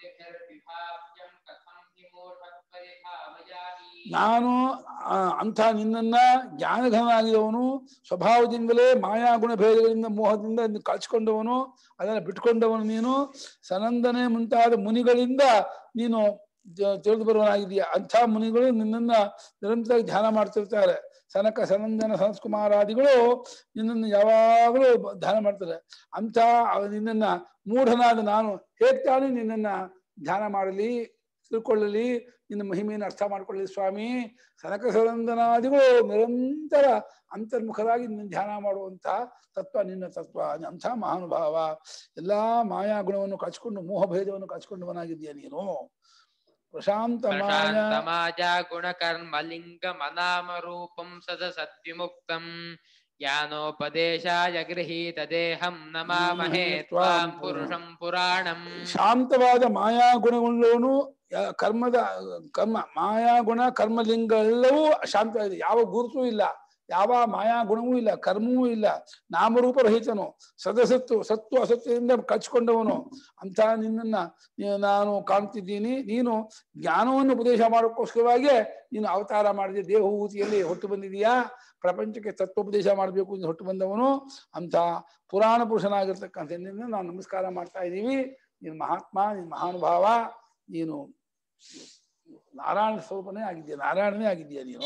Speaker 2: ನಾನು ಆ, ಅಂಥ ನಿನ್ನನ್ನ ಜ್ಞಾನಘನಾಗಿದವನು, ಸ್ವಭಾವದಿಂದಲೇ ಮಾಯಾಗುಣ ಭೇದಗಳಿಂದ ಮೋಹದಿಂದ ಇನ್ನು ಕಳ್ಚಿಕೊಂಡವನು, ಅದನ್ನು ಬಿಟ್ಕೊಂಡವನು ನೀನು. ಸನಂದನೆ ಮುಂತಾದ ಮುನಿಗಳಿಂದ ನೀನು ಜ- ತಿಳಿದು ಬರುವನಾಗಿದೆಯಾ. ಅಂಥ ಮುನಿಗಳು ನಿನ್ನನ್ನ ನಿರಂತರವಾಗಿ ಧ್ಯಾನ ಮಾಡ್ತಿರ್ತಾರೆ. ಸನಕ ಸನಂದನ ಸನತ್ಕುಮಾರಾದಿಗಳು ನಿನ್ನನ್ನು ಯಾವಾಗಲೂ ಬ- ಧ್ಯಾನ ಮಾಡ್ತಾರೆ. ಅಂಥ ಅವ- ನಿನ್ನನ್ನ ಮೂಢನಾದ ನಾನು ಹೇಗೆ ತಾನೇ ನಿನ್ನನ್ನ ಧ್ಯಾನ ಮಾಡಲಿ, ತಿಳ್ಕೊಳ್ಳಲಿ, ನಿನ್ನ ಮಹಿಮೆಯನ್ನು ಅರ್ಥ ಮಾಡ್ಕೊಳ್ಳಿ ಸ್ವಾಮಿ. ಸನಕ ಸನಂದನಾದಿಗಳು ನಿರಂತರ ಅಂತರ್ಮುಖರಾಗಿ ನಿನ್ನ ಧ್ಯಾನ ಮಾಡುವಂತಹ ತತ್ವ ನಿನ್ನ ತತ್ವ. ಅಂಥ ಮಹಾನುಭಾವ. ಎಲ್ಲಾ ಮಾಯಾ ಗುಣವನ್ನು ಕಚ್ಕೊಂಡು ಮೋಹ ಭೇದವನ್ನು ಕಚ್ಕೊಂಡವನಾಗಿದ್ದೀಯ ನೀನು. ಪ್ರಶಾಂತ ಮಾಯಾ
Speaker 1: ಪ್ರಶಾಂತಮಾಜ ಗುಣಕರ್ಮ ಲಿಂಗ ಮನಾಮ ರೂಪಂ ಸದ ಸದ್ವಿಮುಕ್ತಂ ಜ್ಞಾನೋಪದೇಶಾಯ ಗೃಹೀತ ದೇಹಂ ನಮಾಮಹೇ ತ್ವಾಂ ಪುರುಷಂ ಪುರಾಣಂ.
Speaker 2: ಶಾಂತವಾದ ಮಾಯಾ ಗುಣವುಳ್ಳವನು, ಯಾ- ಕರ್ಮದ ಕರ್ಮ ಮಾಯಾ ಗುಣ ಕರ್ಮಲಿಂಗ ಎಲ್ಲವೂ ಶಾಂತವಾಗಿದೆ. ಯಾವ ಗುರುತೂ ಇಲ್ಲ, ಯಾವ ಮಾಯಾ ಗುಣವೂ ಇಲ್ಲ, ಕರ್ಮವೂ ಇಲ್ಲ, ನಾಮರೂಪ ರಹಿತನು, ಸದಸತ್ತು ಸತ್ತು ಅಸತ್ಯದಿಂದ ಕಚ್ಕೊಂಡವನು. ಅಂತ ನಿನ್ನನ್ನ ನೀ- ನಾನು ಕಾಣ್ತಿದ್ದೀನಿ. ನೀನು ಜ್ಞಾನವನ್ನು ಉಪದೇಶ ಮಾಡೋಕ್ಕೋಸ್ಕರವಾಗಿ ನೀನು ಅವತಾರ ಮಾಡಿದೆ, ದೇಹಭೂತಿಯಲ್ಲಿ ಹೊಟ್ಟು ಬಂದಿದೀಯಾ. ಪ್ರಪಂಚಕ್ಕೆ ತತ್ವೋಪದೇಶ ಮಾಡಬೇಕು ಅಂತ ಹೊಟ್ಟು ಬಂದವನು. ಅಂತ ಪುರಾಣ ಪುರುಷನಾಗಿರ್ತಕ್ಕಂಥ ನಿನ್ನ ನಾವು ನಮಸ್ಕಾರ ಮಾಡ್ತಾ ಇದ್ದೀವಿ. ನೀನು ಮಹಾತ್ಮ, ನೀನು ಮಹಾನುಭಾವ, ನೀನು ನಾರಾಯಣ ಸ್ವರೂಪನೇ ಆಗಿದ್ದೀಯ, ನಾರಾಯಣನೇ ಆಗಿದ್ದೀಯ ನೀನು.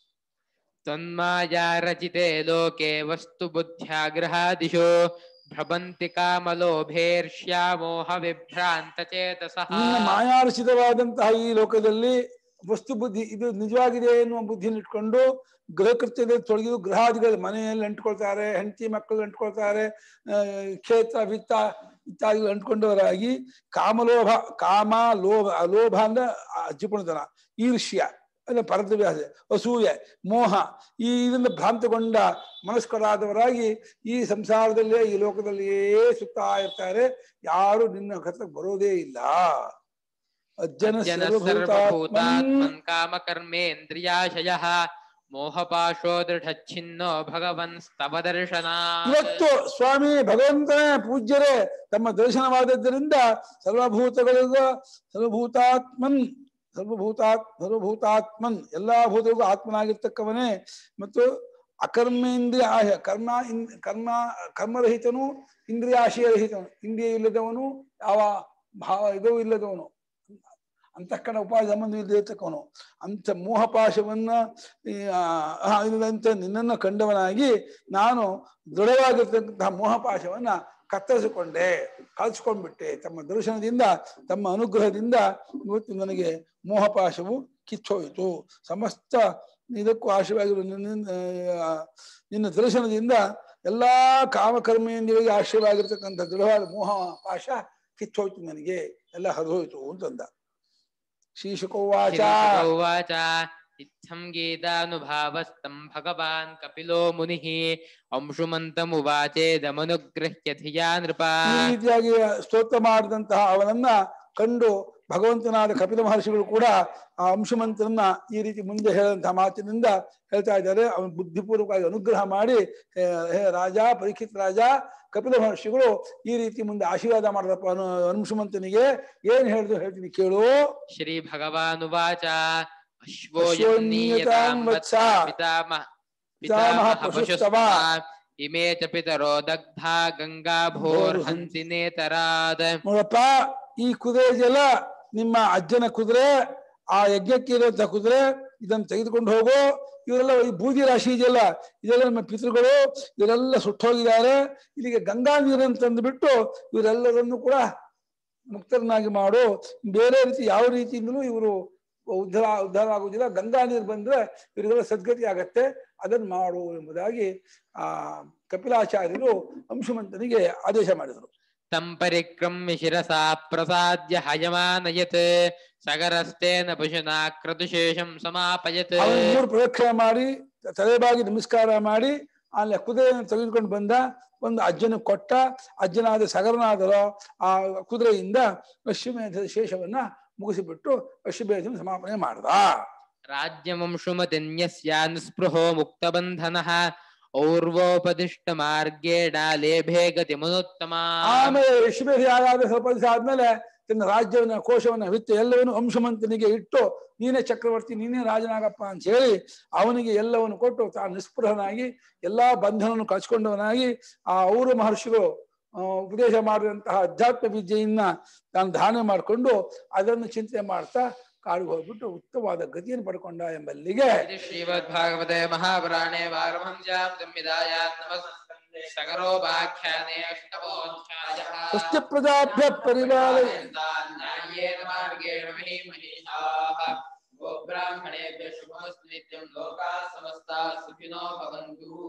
Speaker 1: ತನ್ಮಾಯಾ ರಚಿತೆ ಲೋಕೆ ವಸ್ತು ಬುದ್ಧ್ಯಾಗ್ರಹಾದಿಶು ಭ್ರಮಂತಿ ಕಾಮಲೋಭೇರ್ಷ್ಯಾಮೋಹ ವಿಭ್ರಾಂತ ಚೇತಸಃ.
Speaker 2: ನಿನ್ನ ಮಾಯಾರಚಿತವಾದಂತಹ ಈ ಲೋಕದಲ್ಲಿ ವಸ್ತು ಬುದ್ಧಿ ಇದು ನಿಜವಾಗಿದೆ ಎನ್ನುವ ಬುದ್ಧಿಯನ್ನು ಇಟ್ಕೊಂಡು ಗೃಹಕೃತ್ಯದಲ್ಲಿ ತೊಡಗಿದು ಗೃಹಾದಿಗಳು ಮನೆಯಲ್ಲಿ ಅಂಟ್ಕೊಳ್ತಾರೆ, ಹೆಂಡತಿ ಮಕ್ಕಳು ಅಂಟ್ಕೊಳ್ತಾರೆ, ಆ, ಕ್ಷೇತ್ರ ವಿತ್ತ ಇತ್ಯಾದಿಗಳು ಅಂಟ್ಕೊಂಡವರಾಗಿ ಕಾಮಲೋಭ, ಕಾಮ ಲೋಭ, ಲೋಭ ಅಂದ್ರೆ ಅಜ್ಜಿಪುಣತನ, ಈರ್ಷ್ಯ ಅಂದ್ರೆ ಪರದ್ವ್ಯಾಸ, ಅಸೂಯೆ, ಮೋಹ, ಈ ಇದರಿಂದ ಭ್ರಾಂತಗೊಂಡ ಮನಸ್ಕರಾದವರಾಗಿ ಈ ಸಂಸಾರದಲ್ಲೇ ಈ ಲೋಕದಲ್ಲಿಯೇ ಸುತ್ತಾ ಇರ್ತಾರೆ. ಯಾರು ನಿನ್ನ ಹತ್ರಕ್ಕೆ ಬರೋದೇ ಇಲ್ಲ. ಅಜ್ಜನ
Speaker 1: ಅಜ್ಜನ
Speaker 2: ಸರ್ವಭೂತಾತ್ಮನ್
Speaker 1: ಸರ್ವಭೂತಾತ್ಮನ್ ಕಾಮಕರ್ಮೇಂದ್ರಿಯಾಶಯಃ ಮೋಹಪಾಶೋ ದೃಢಚ್ಛಿನ್ನೋ ಭಗವನ್ ಸ್ತವ ದರ್ಶನಾತ್.
Speaker 2: ಇವತ್ತು ಸ್ವಾಮಿ ಭಗವಂತನ ಪೂಜ್ಯರೇ ತಮ್ಮ ದರ್ಶನವಾದದ್ದರಿಂದ ಸರ್ವಭೂತಗಳಿಗೂ ಸರ್ವಭೂತಾತ್ಮನ್ ಸರ್ವಭೂತಾತ್ ಸರ್ವಭೂತಾತ್ಮನ್ ಎಲ್ಲಾ ಭೂತಗಳಿಗೂ ಆತ್ಮನಾಗಿರ್ತಕ್ಕವನೇ ಮತ್ತು ಅಕರ್ಮೇಂದ್ರಿಯ ಆಶ ಕರ್ಮ ಇನ್ ಕರ್ಮ ಕರ್ಮರಹಿತನು, ಇಂದ್ರಿಯಾಶಯ ರಹಿತನು, ಇಂದ್ರಿಯ ಇಲ್ಲದವನು, ಯಾವ ಭಾವ ಇದೂ ಇಲ್ಲದವನು, ಅಂತಃಕರಣ ಉಪಾಯ ಸಂಬಂಧ ಇಲ್ಲದಿರ್ತಕ್ಕವನು. ಅಂಥ ಮೋಹಪಾಶವನ್ನ ಇಲ್ಲದಂತೆ ನಿನ್ನನ್ನು ಕಂಡವನಾಗಿ ನಾನು ದೃಢವಾಗಿರ್ತಕ್ಕಂತಹ ಮೋಹಪಾಶವನ್ನ ಕತ್ತರಿಸಿಕೊಂಡೆ, ಕಳ್ಸಿಕೊಂಡ್ಬಿಟ್ಟೆ. ತಮ್ಮ ದರ್ಶನದಿಂದ, ತಮ್ಮ ಅನುಗ್ರಹದಿಂದ ಇವತ್ತು ನನಗೆ ಮೋಹಪಾಶವು ಕಿಚ್ಚೋಯಿತು. ಸಮಸ್ತ ಇದಕ್ಕೂ ಆಶ್ರಯವಾಗಿರುವ ನಿನ್ನ ನಿನ್ನ ದರ್ಶನದಿಂದ ಎಲ್ಲಾ ಕಾಮಕರ್ಮೇಂದ್ರಿಗಳಿಗೆ ಆಶ್ರಯವಾಗಿರ್ತಕ್ಕಂಥ ದೃಢವಾದ ಮೋಹಪಾಶ ಕಿಚ್ಚೋಯ್ತು, ನನಗೆ ಎಲ್ಲ ಹರಿದೋಯ್ತು ಅಂತಂದ. ಶ್ರೀಶುಕೋವಾಚ
Speaker 1: ಉವಾಚ ಇತ್ತಂ ಗೀತಾನುಭಾವಸ್ತಂ ಭಗವಾನ್ ಕಪಿಲೋ ಮುನಿಃ ಅಂಶುಮಂತಮುವಾಚೇದಮನುಗೃಹ್ಯ ಧಿಯಾ ನೃಪ.
Speaker 2: ಈ ರೀತಿಯಾಗಿ ಸ್ತೋತ್ರ ಮಾಡಿದಂತಹ ಅವನನ್ನ ಕಂಡು ಭಗವಂತನಾದ ಕಪಿಲ ಮಹರ್ಷಿಗಳು ಕೂಡ ಆ ಅಂಶುಮಂತನನ್ನ ಈ ರೀತಿ ಮುಂದೆ ಹೇಳಿದಂತಹ ಮಾತಿನಿಂದ ಹೇಳ್ತಾ ಇದ್ದಾರೆ. ಅವನು ಬುದ್ಧಿಪೂರ್ವಕವಾಗಿ ಅನುಗ್ರಹ ಮಾಡಿ, ಹೇ ರಾಜ ಪರೀಕ್ಷಿತ್ ರಾಜ, ಕಪಿಲ ಮಹರ್ಷಿಗಳು ಈ ರೀತಿ ಮುಂದೆ ಆಶೀರ್ವಾದ ಮಾಡಿದಪ್ಪ ಅನು ಅಂಶುಮಂತನಿಗೆ. ಏನ್ ಹೇಳಿದ್ರು ಹೇಳ್ತೀನಿ ಕೇಳು.
Speaker 1: ಶ್ರೀ ಭಗವಾನುವಾಚ ಅಶ್ವೋ
Speaker 2: ಅಶ್ವೋನ್ನಿಯತಾಂ ವತ್ಸ
Speaker 1: ಪಿತಾಮಹ
Speaker 2: ಪಿತಾಮಹ
Speaker 1: ಪಿತಾಮಹ
Speaker 2: ಪಶುಸ್ತವ
Speaker 1: ಪಶುಸ್ತವ ಇಮೇ ಚ ಪಿತರೋ ದಗ್ಧಾ ಗಂಗಾಭೋರ್ಹಂಸಿ ನೇತರಾದ್.
Speaker 2: ನೋಡಪ್ಪ, ಈ ಕುದುರೆ ಜಲ ನಿಮ್ಮ ಅಜ್ಜನ ಕುದುರೆ, ಆ ಯಜ್ಞಕ್ಕೆ ಇರುವಂತಹ ಕುದುರೆ, ಇದನ್ನು ತೆಗೆದುಕೊಂಡು ಹೋಗೋ. ಇವರೆಲ್ಲ ಈ ಬೂದಿ ರಾಶಿ ಇದೆಯಲ್ಲ, ಇದೆಲ್ಲ ನಮ್ಮ ಪಿತೃಗಳು, ಇವರೆಲ್ಲ ಸುಟ್ಟೋಗಿದ್ದಾರೆ. ಇಲ್ಲಿಗೆ ಗಂಗಾ ನೀರನ್ನು ತಂದುಬಿಟ್ಟು ಇವರೆಲ್ಲರನ್ನು ಕೂಡ ಮುಕ್ತರನ್ನಾಗಿ ಮಾಡು. ಬೇರೆ ರೀತಿ ಯಾವ ರೀತಿಯಿಂದಲೂ ಇವರು ಉದ್ಧಾರ ಉದ್ಧಾರ ಆಗುವುದಿಲ್ಲ. ಗಂಗಾ ನೀರು ಬಂದ್ರೆ ಇವರಿಗೆಲ್ಲ ಸದ್ಗತಿ ಆಗತ್ತೆ, ಅದನ್ನು ಮಾಡು ಎಂಬುದಾಗಿ ಆ ಕಪಿಲಾಚಾರ್ಯರು ಅಂಶುಮಂತನಿಗೆ ಆದೇಶ ಮಾಡಿದರು.
Speaker 1: ತಂ ಪರಿಕ್ರಮ್ಯ ಶಿರಸಾ ಪ್ರಸಾದ್ಯ ಹಯಮಾನಯತ್ ಸಗರಸ್ತೇನ ಪಶುನಾ ಕ್ರತುಶೇಷಂ ಸಮಾಪಯತ್.
Speaker 2: ಅವನು ಮೂರು ಪ್ರದಕ್ಷಿಣೆ ಮಾಡಿ ತಲೆಬಾಗಿ ನಮಸ್ಕಾರ ಮಾಡಿ ಅಲ್ಲಿ ಕುದುರೆಯನ್ನು ತೆಗೆದುಕೊಂಡು ಬಂದ. ಒಂದು ಅಜ್ಜನ ಕೊಟ್ಟ. ಅಜ್ಜನಾದ ಸಗರನಾದರ ಆ ಕುದುರೆಯಿಂದ ಅಶ್ವಮೇಧದ ಶೇಷವನ್ನ ಮುಗಿಸಿಬಿಟ್ಟು ಅಶ್ವಮೇಧನ ಸಮಾಪನೆ ಮಾಡ್ದ.
Speaker 1: ರಾಜ್ಯವಂಶುಮತಿನ್ಯಸ್ಯ ನಿಸ್ಪೃಹೋ ಮುಕ್ತಬಂಧನಃ ಔರ್ವೋಪದಿಷ್ಟ ಮಾರ್ಗೇಣ ಲೇಭೆ ಗತಿ ಮನೋತ್ತಮ.
Speaker 2: ಆಮೇಲೆ ಅಶ್ವಮೇಧ ಯಾರಾದ ಸ್ವಲ್ಪ ದಿವಸ ಆದ್ಮೇಲೆ ತನ್ನ ರಾಜ್ಯವನ್ನ ಕೋಶವನ್ನ ವಿತ್ತ ಎಲ್ಲವನ್ನು ಅಂಶುಮಂತನಿಗೆ ಇಟ್ಟು ನೀನೇ ಚಕ್ರವರ್ತಿ ನೀನೇ ರಾಜನಾಗಪ್ಪ ಅಂತ ಹೇಳಿ ಅವನಿಗೆ ಎಲ್ಲವನ್ನು ಕೊಟ್ಟು ತಾನು ನಿಸ್ಪೃಹನಾಗಿ ಎಲ್ಲಾ ಬಂಧನವನ್ನು ಕಳ್ಸ್ಕೊಂಡವನಾಗಿ ಆ ಔರ ಮಹರ್ಷಿಗಳು ಉಪದೇಶ ಮಾಡಿದಂತಹ ಅಧ್ಯಾತ್ಮ ವಿದ್ಯೆಯನ್ನ ತಾನು ಧಾರಣೆ ಮಾಡಿಕೊಂಡು ಅದನ್ನು ಚಿಂತನೆ ಮಾಡ್ತಾ ಕಾಡಿಗೆ ಹೋಗ್ಬಿಟ್ಟು ಉತ್ತಮವಾದ ಗತಿಯನ್ನು ಪಡ್ಕೊಂಡ ಎಂಬಲ್ಲಿಗೆ
Speaker 1: ಶ್ರೀಮದ್ ಭಾಗವತೆ ಮಹಾಪುರಾಣೇ ಪಾರಮಹಂಸ್ಯಾಂ ಸಂಹಿತಾಯಾಂ ನಮಸ್ಕಂದೇ ಸಕರೋಪಾಖ್ಯಾನೇ ಅಷ್ಟಮೋಧ್ಯಾಯಃ ಸ್ವಸ್ತಿ
Speaker 2: ಪ್ರಜಾಭ್ಯ ಪರಿಪಾಲಯ
Speaker 1: ನ್ಯಾಯೇನ ಮಾರ್ಗೇಣ ಮಹೀಮಹೀಷಾಃ ಗೋಬ್ರಾಹ್ಮಣೇಭ್ಯಃ ಶುಭಮಸ್ತು ನಿತ್ಯಂ ಲೋಕಾಃ ಸಮಸ್ತಾಃ ಸುಖಿನೋ ಭವಂತು.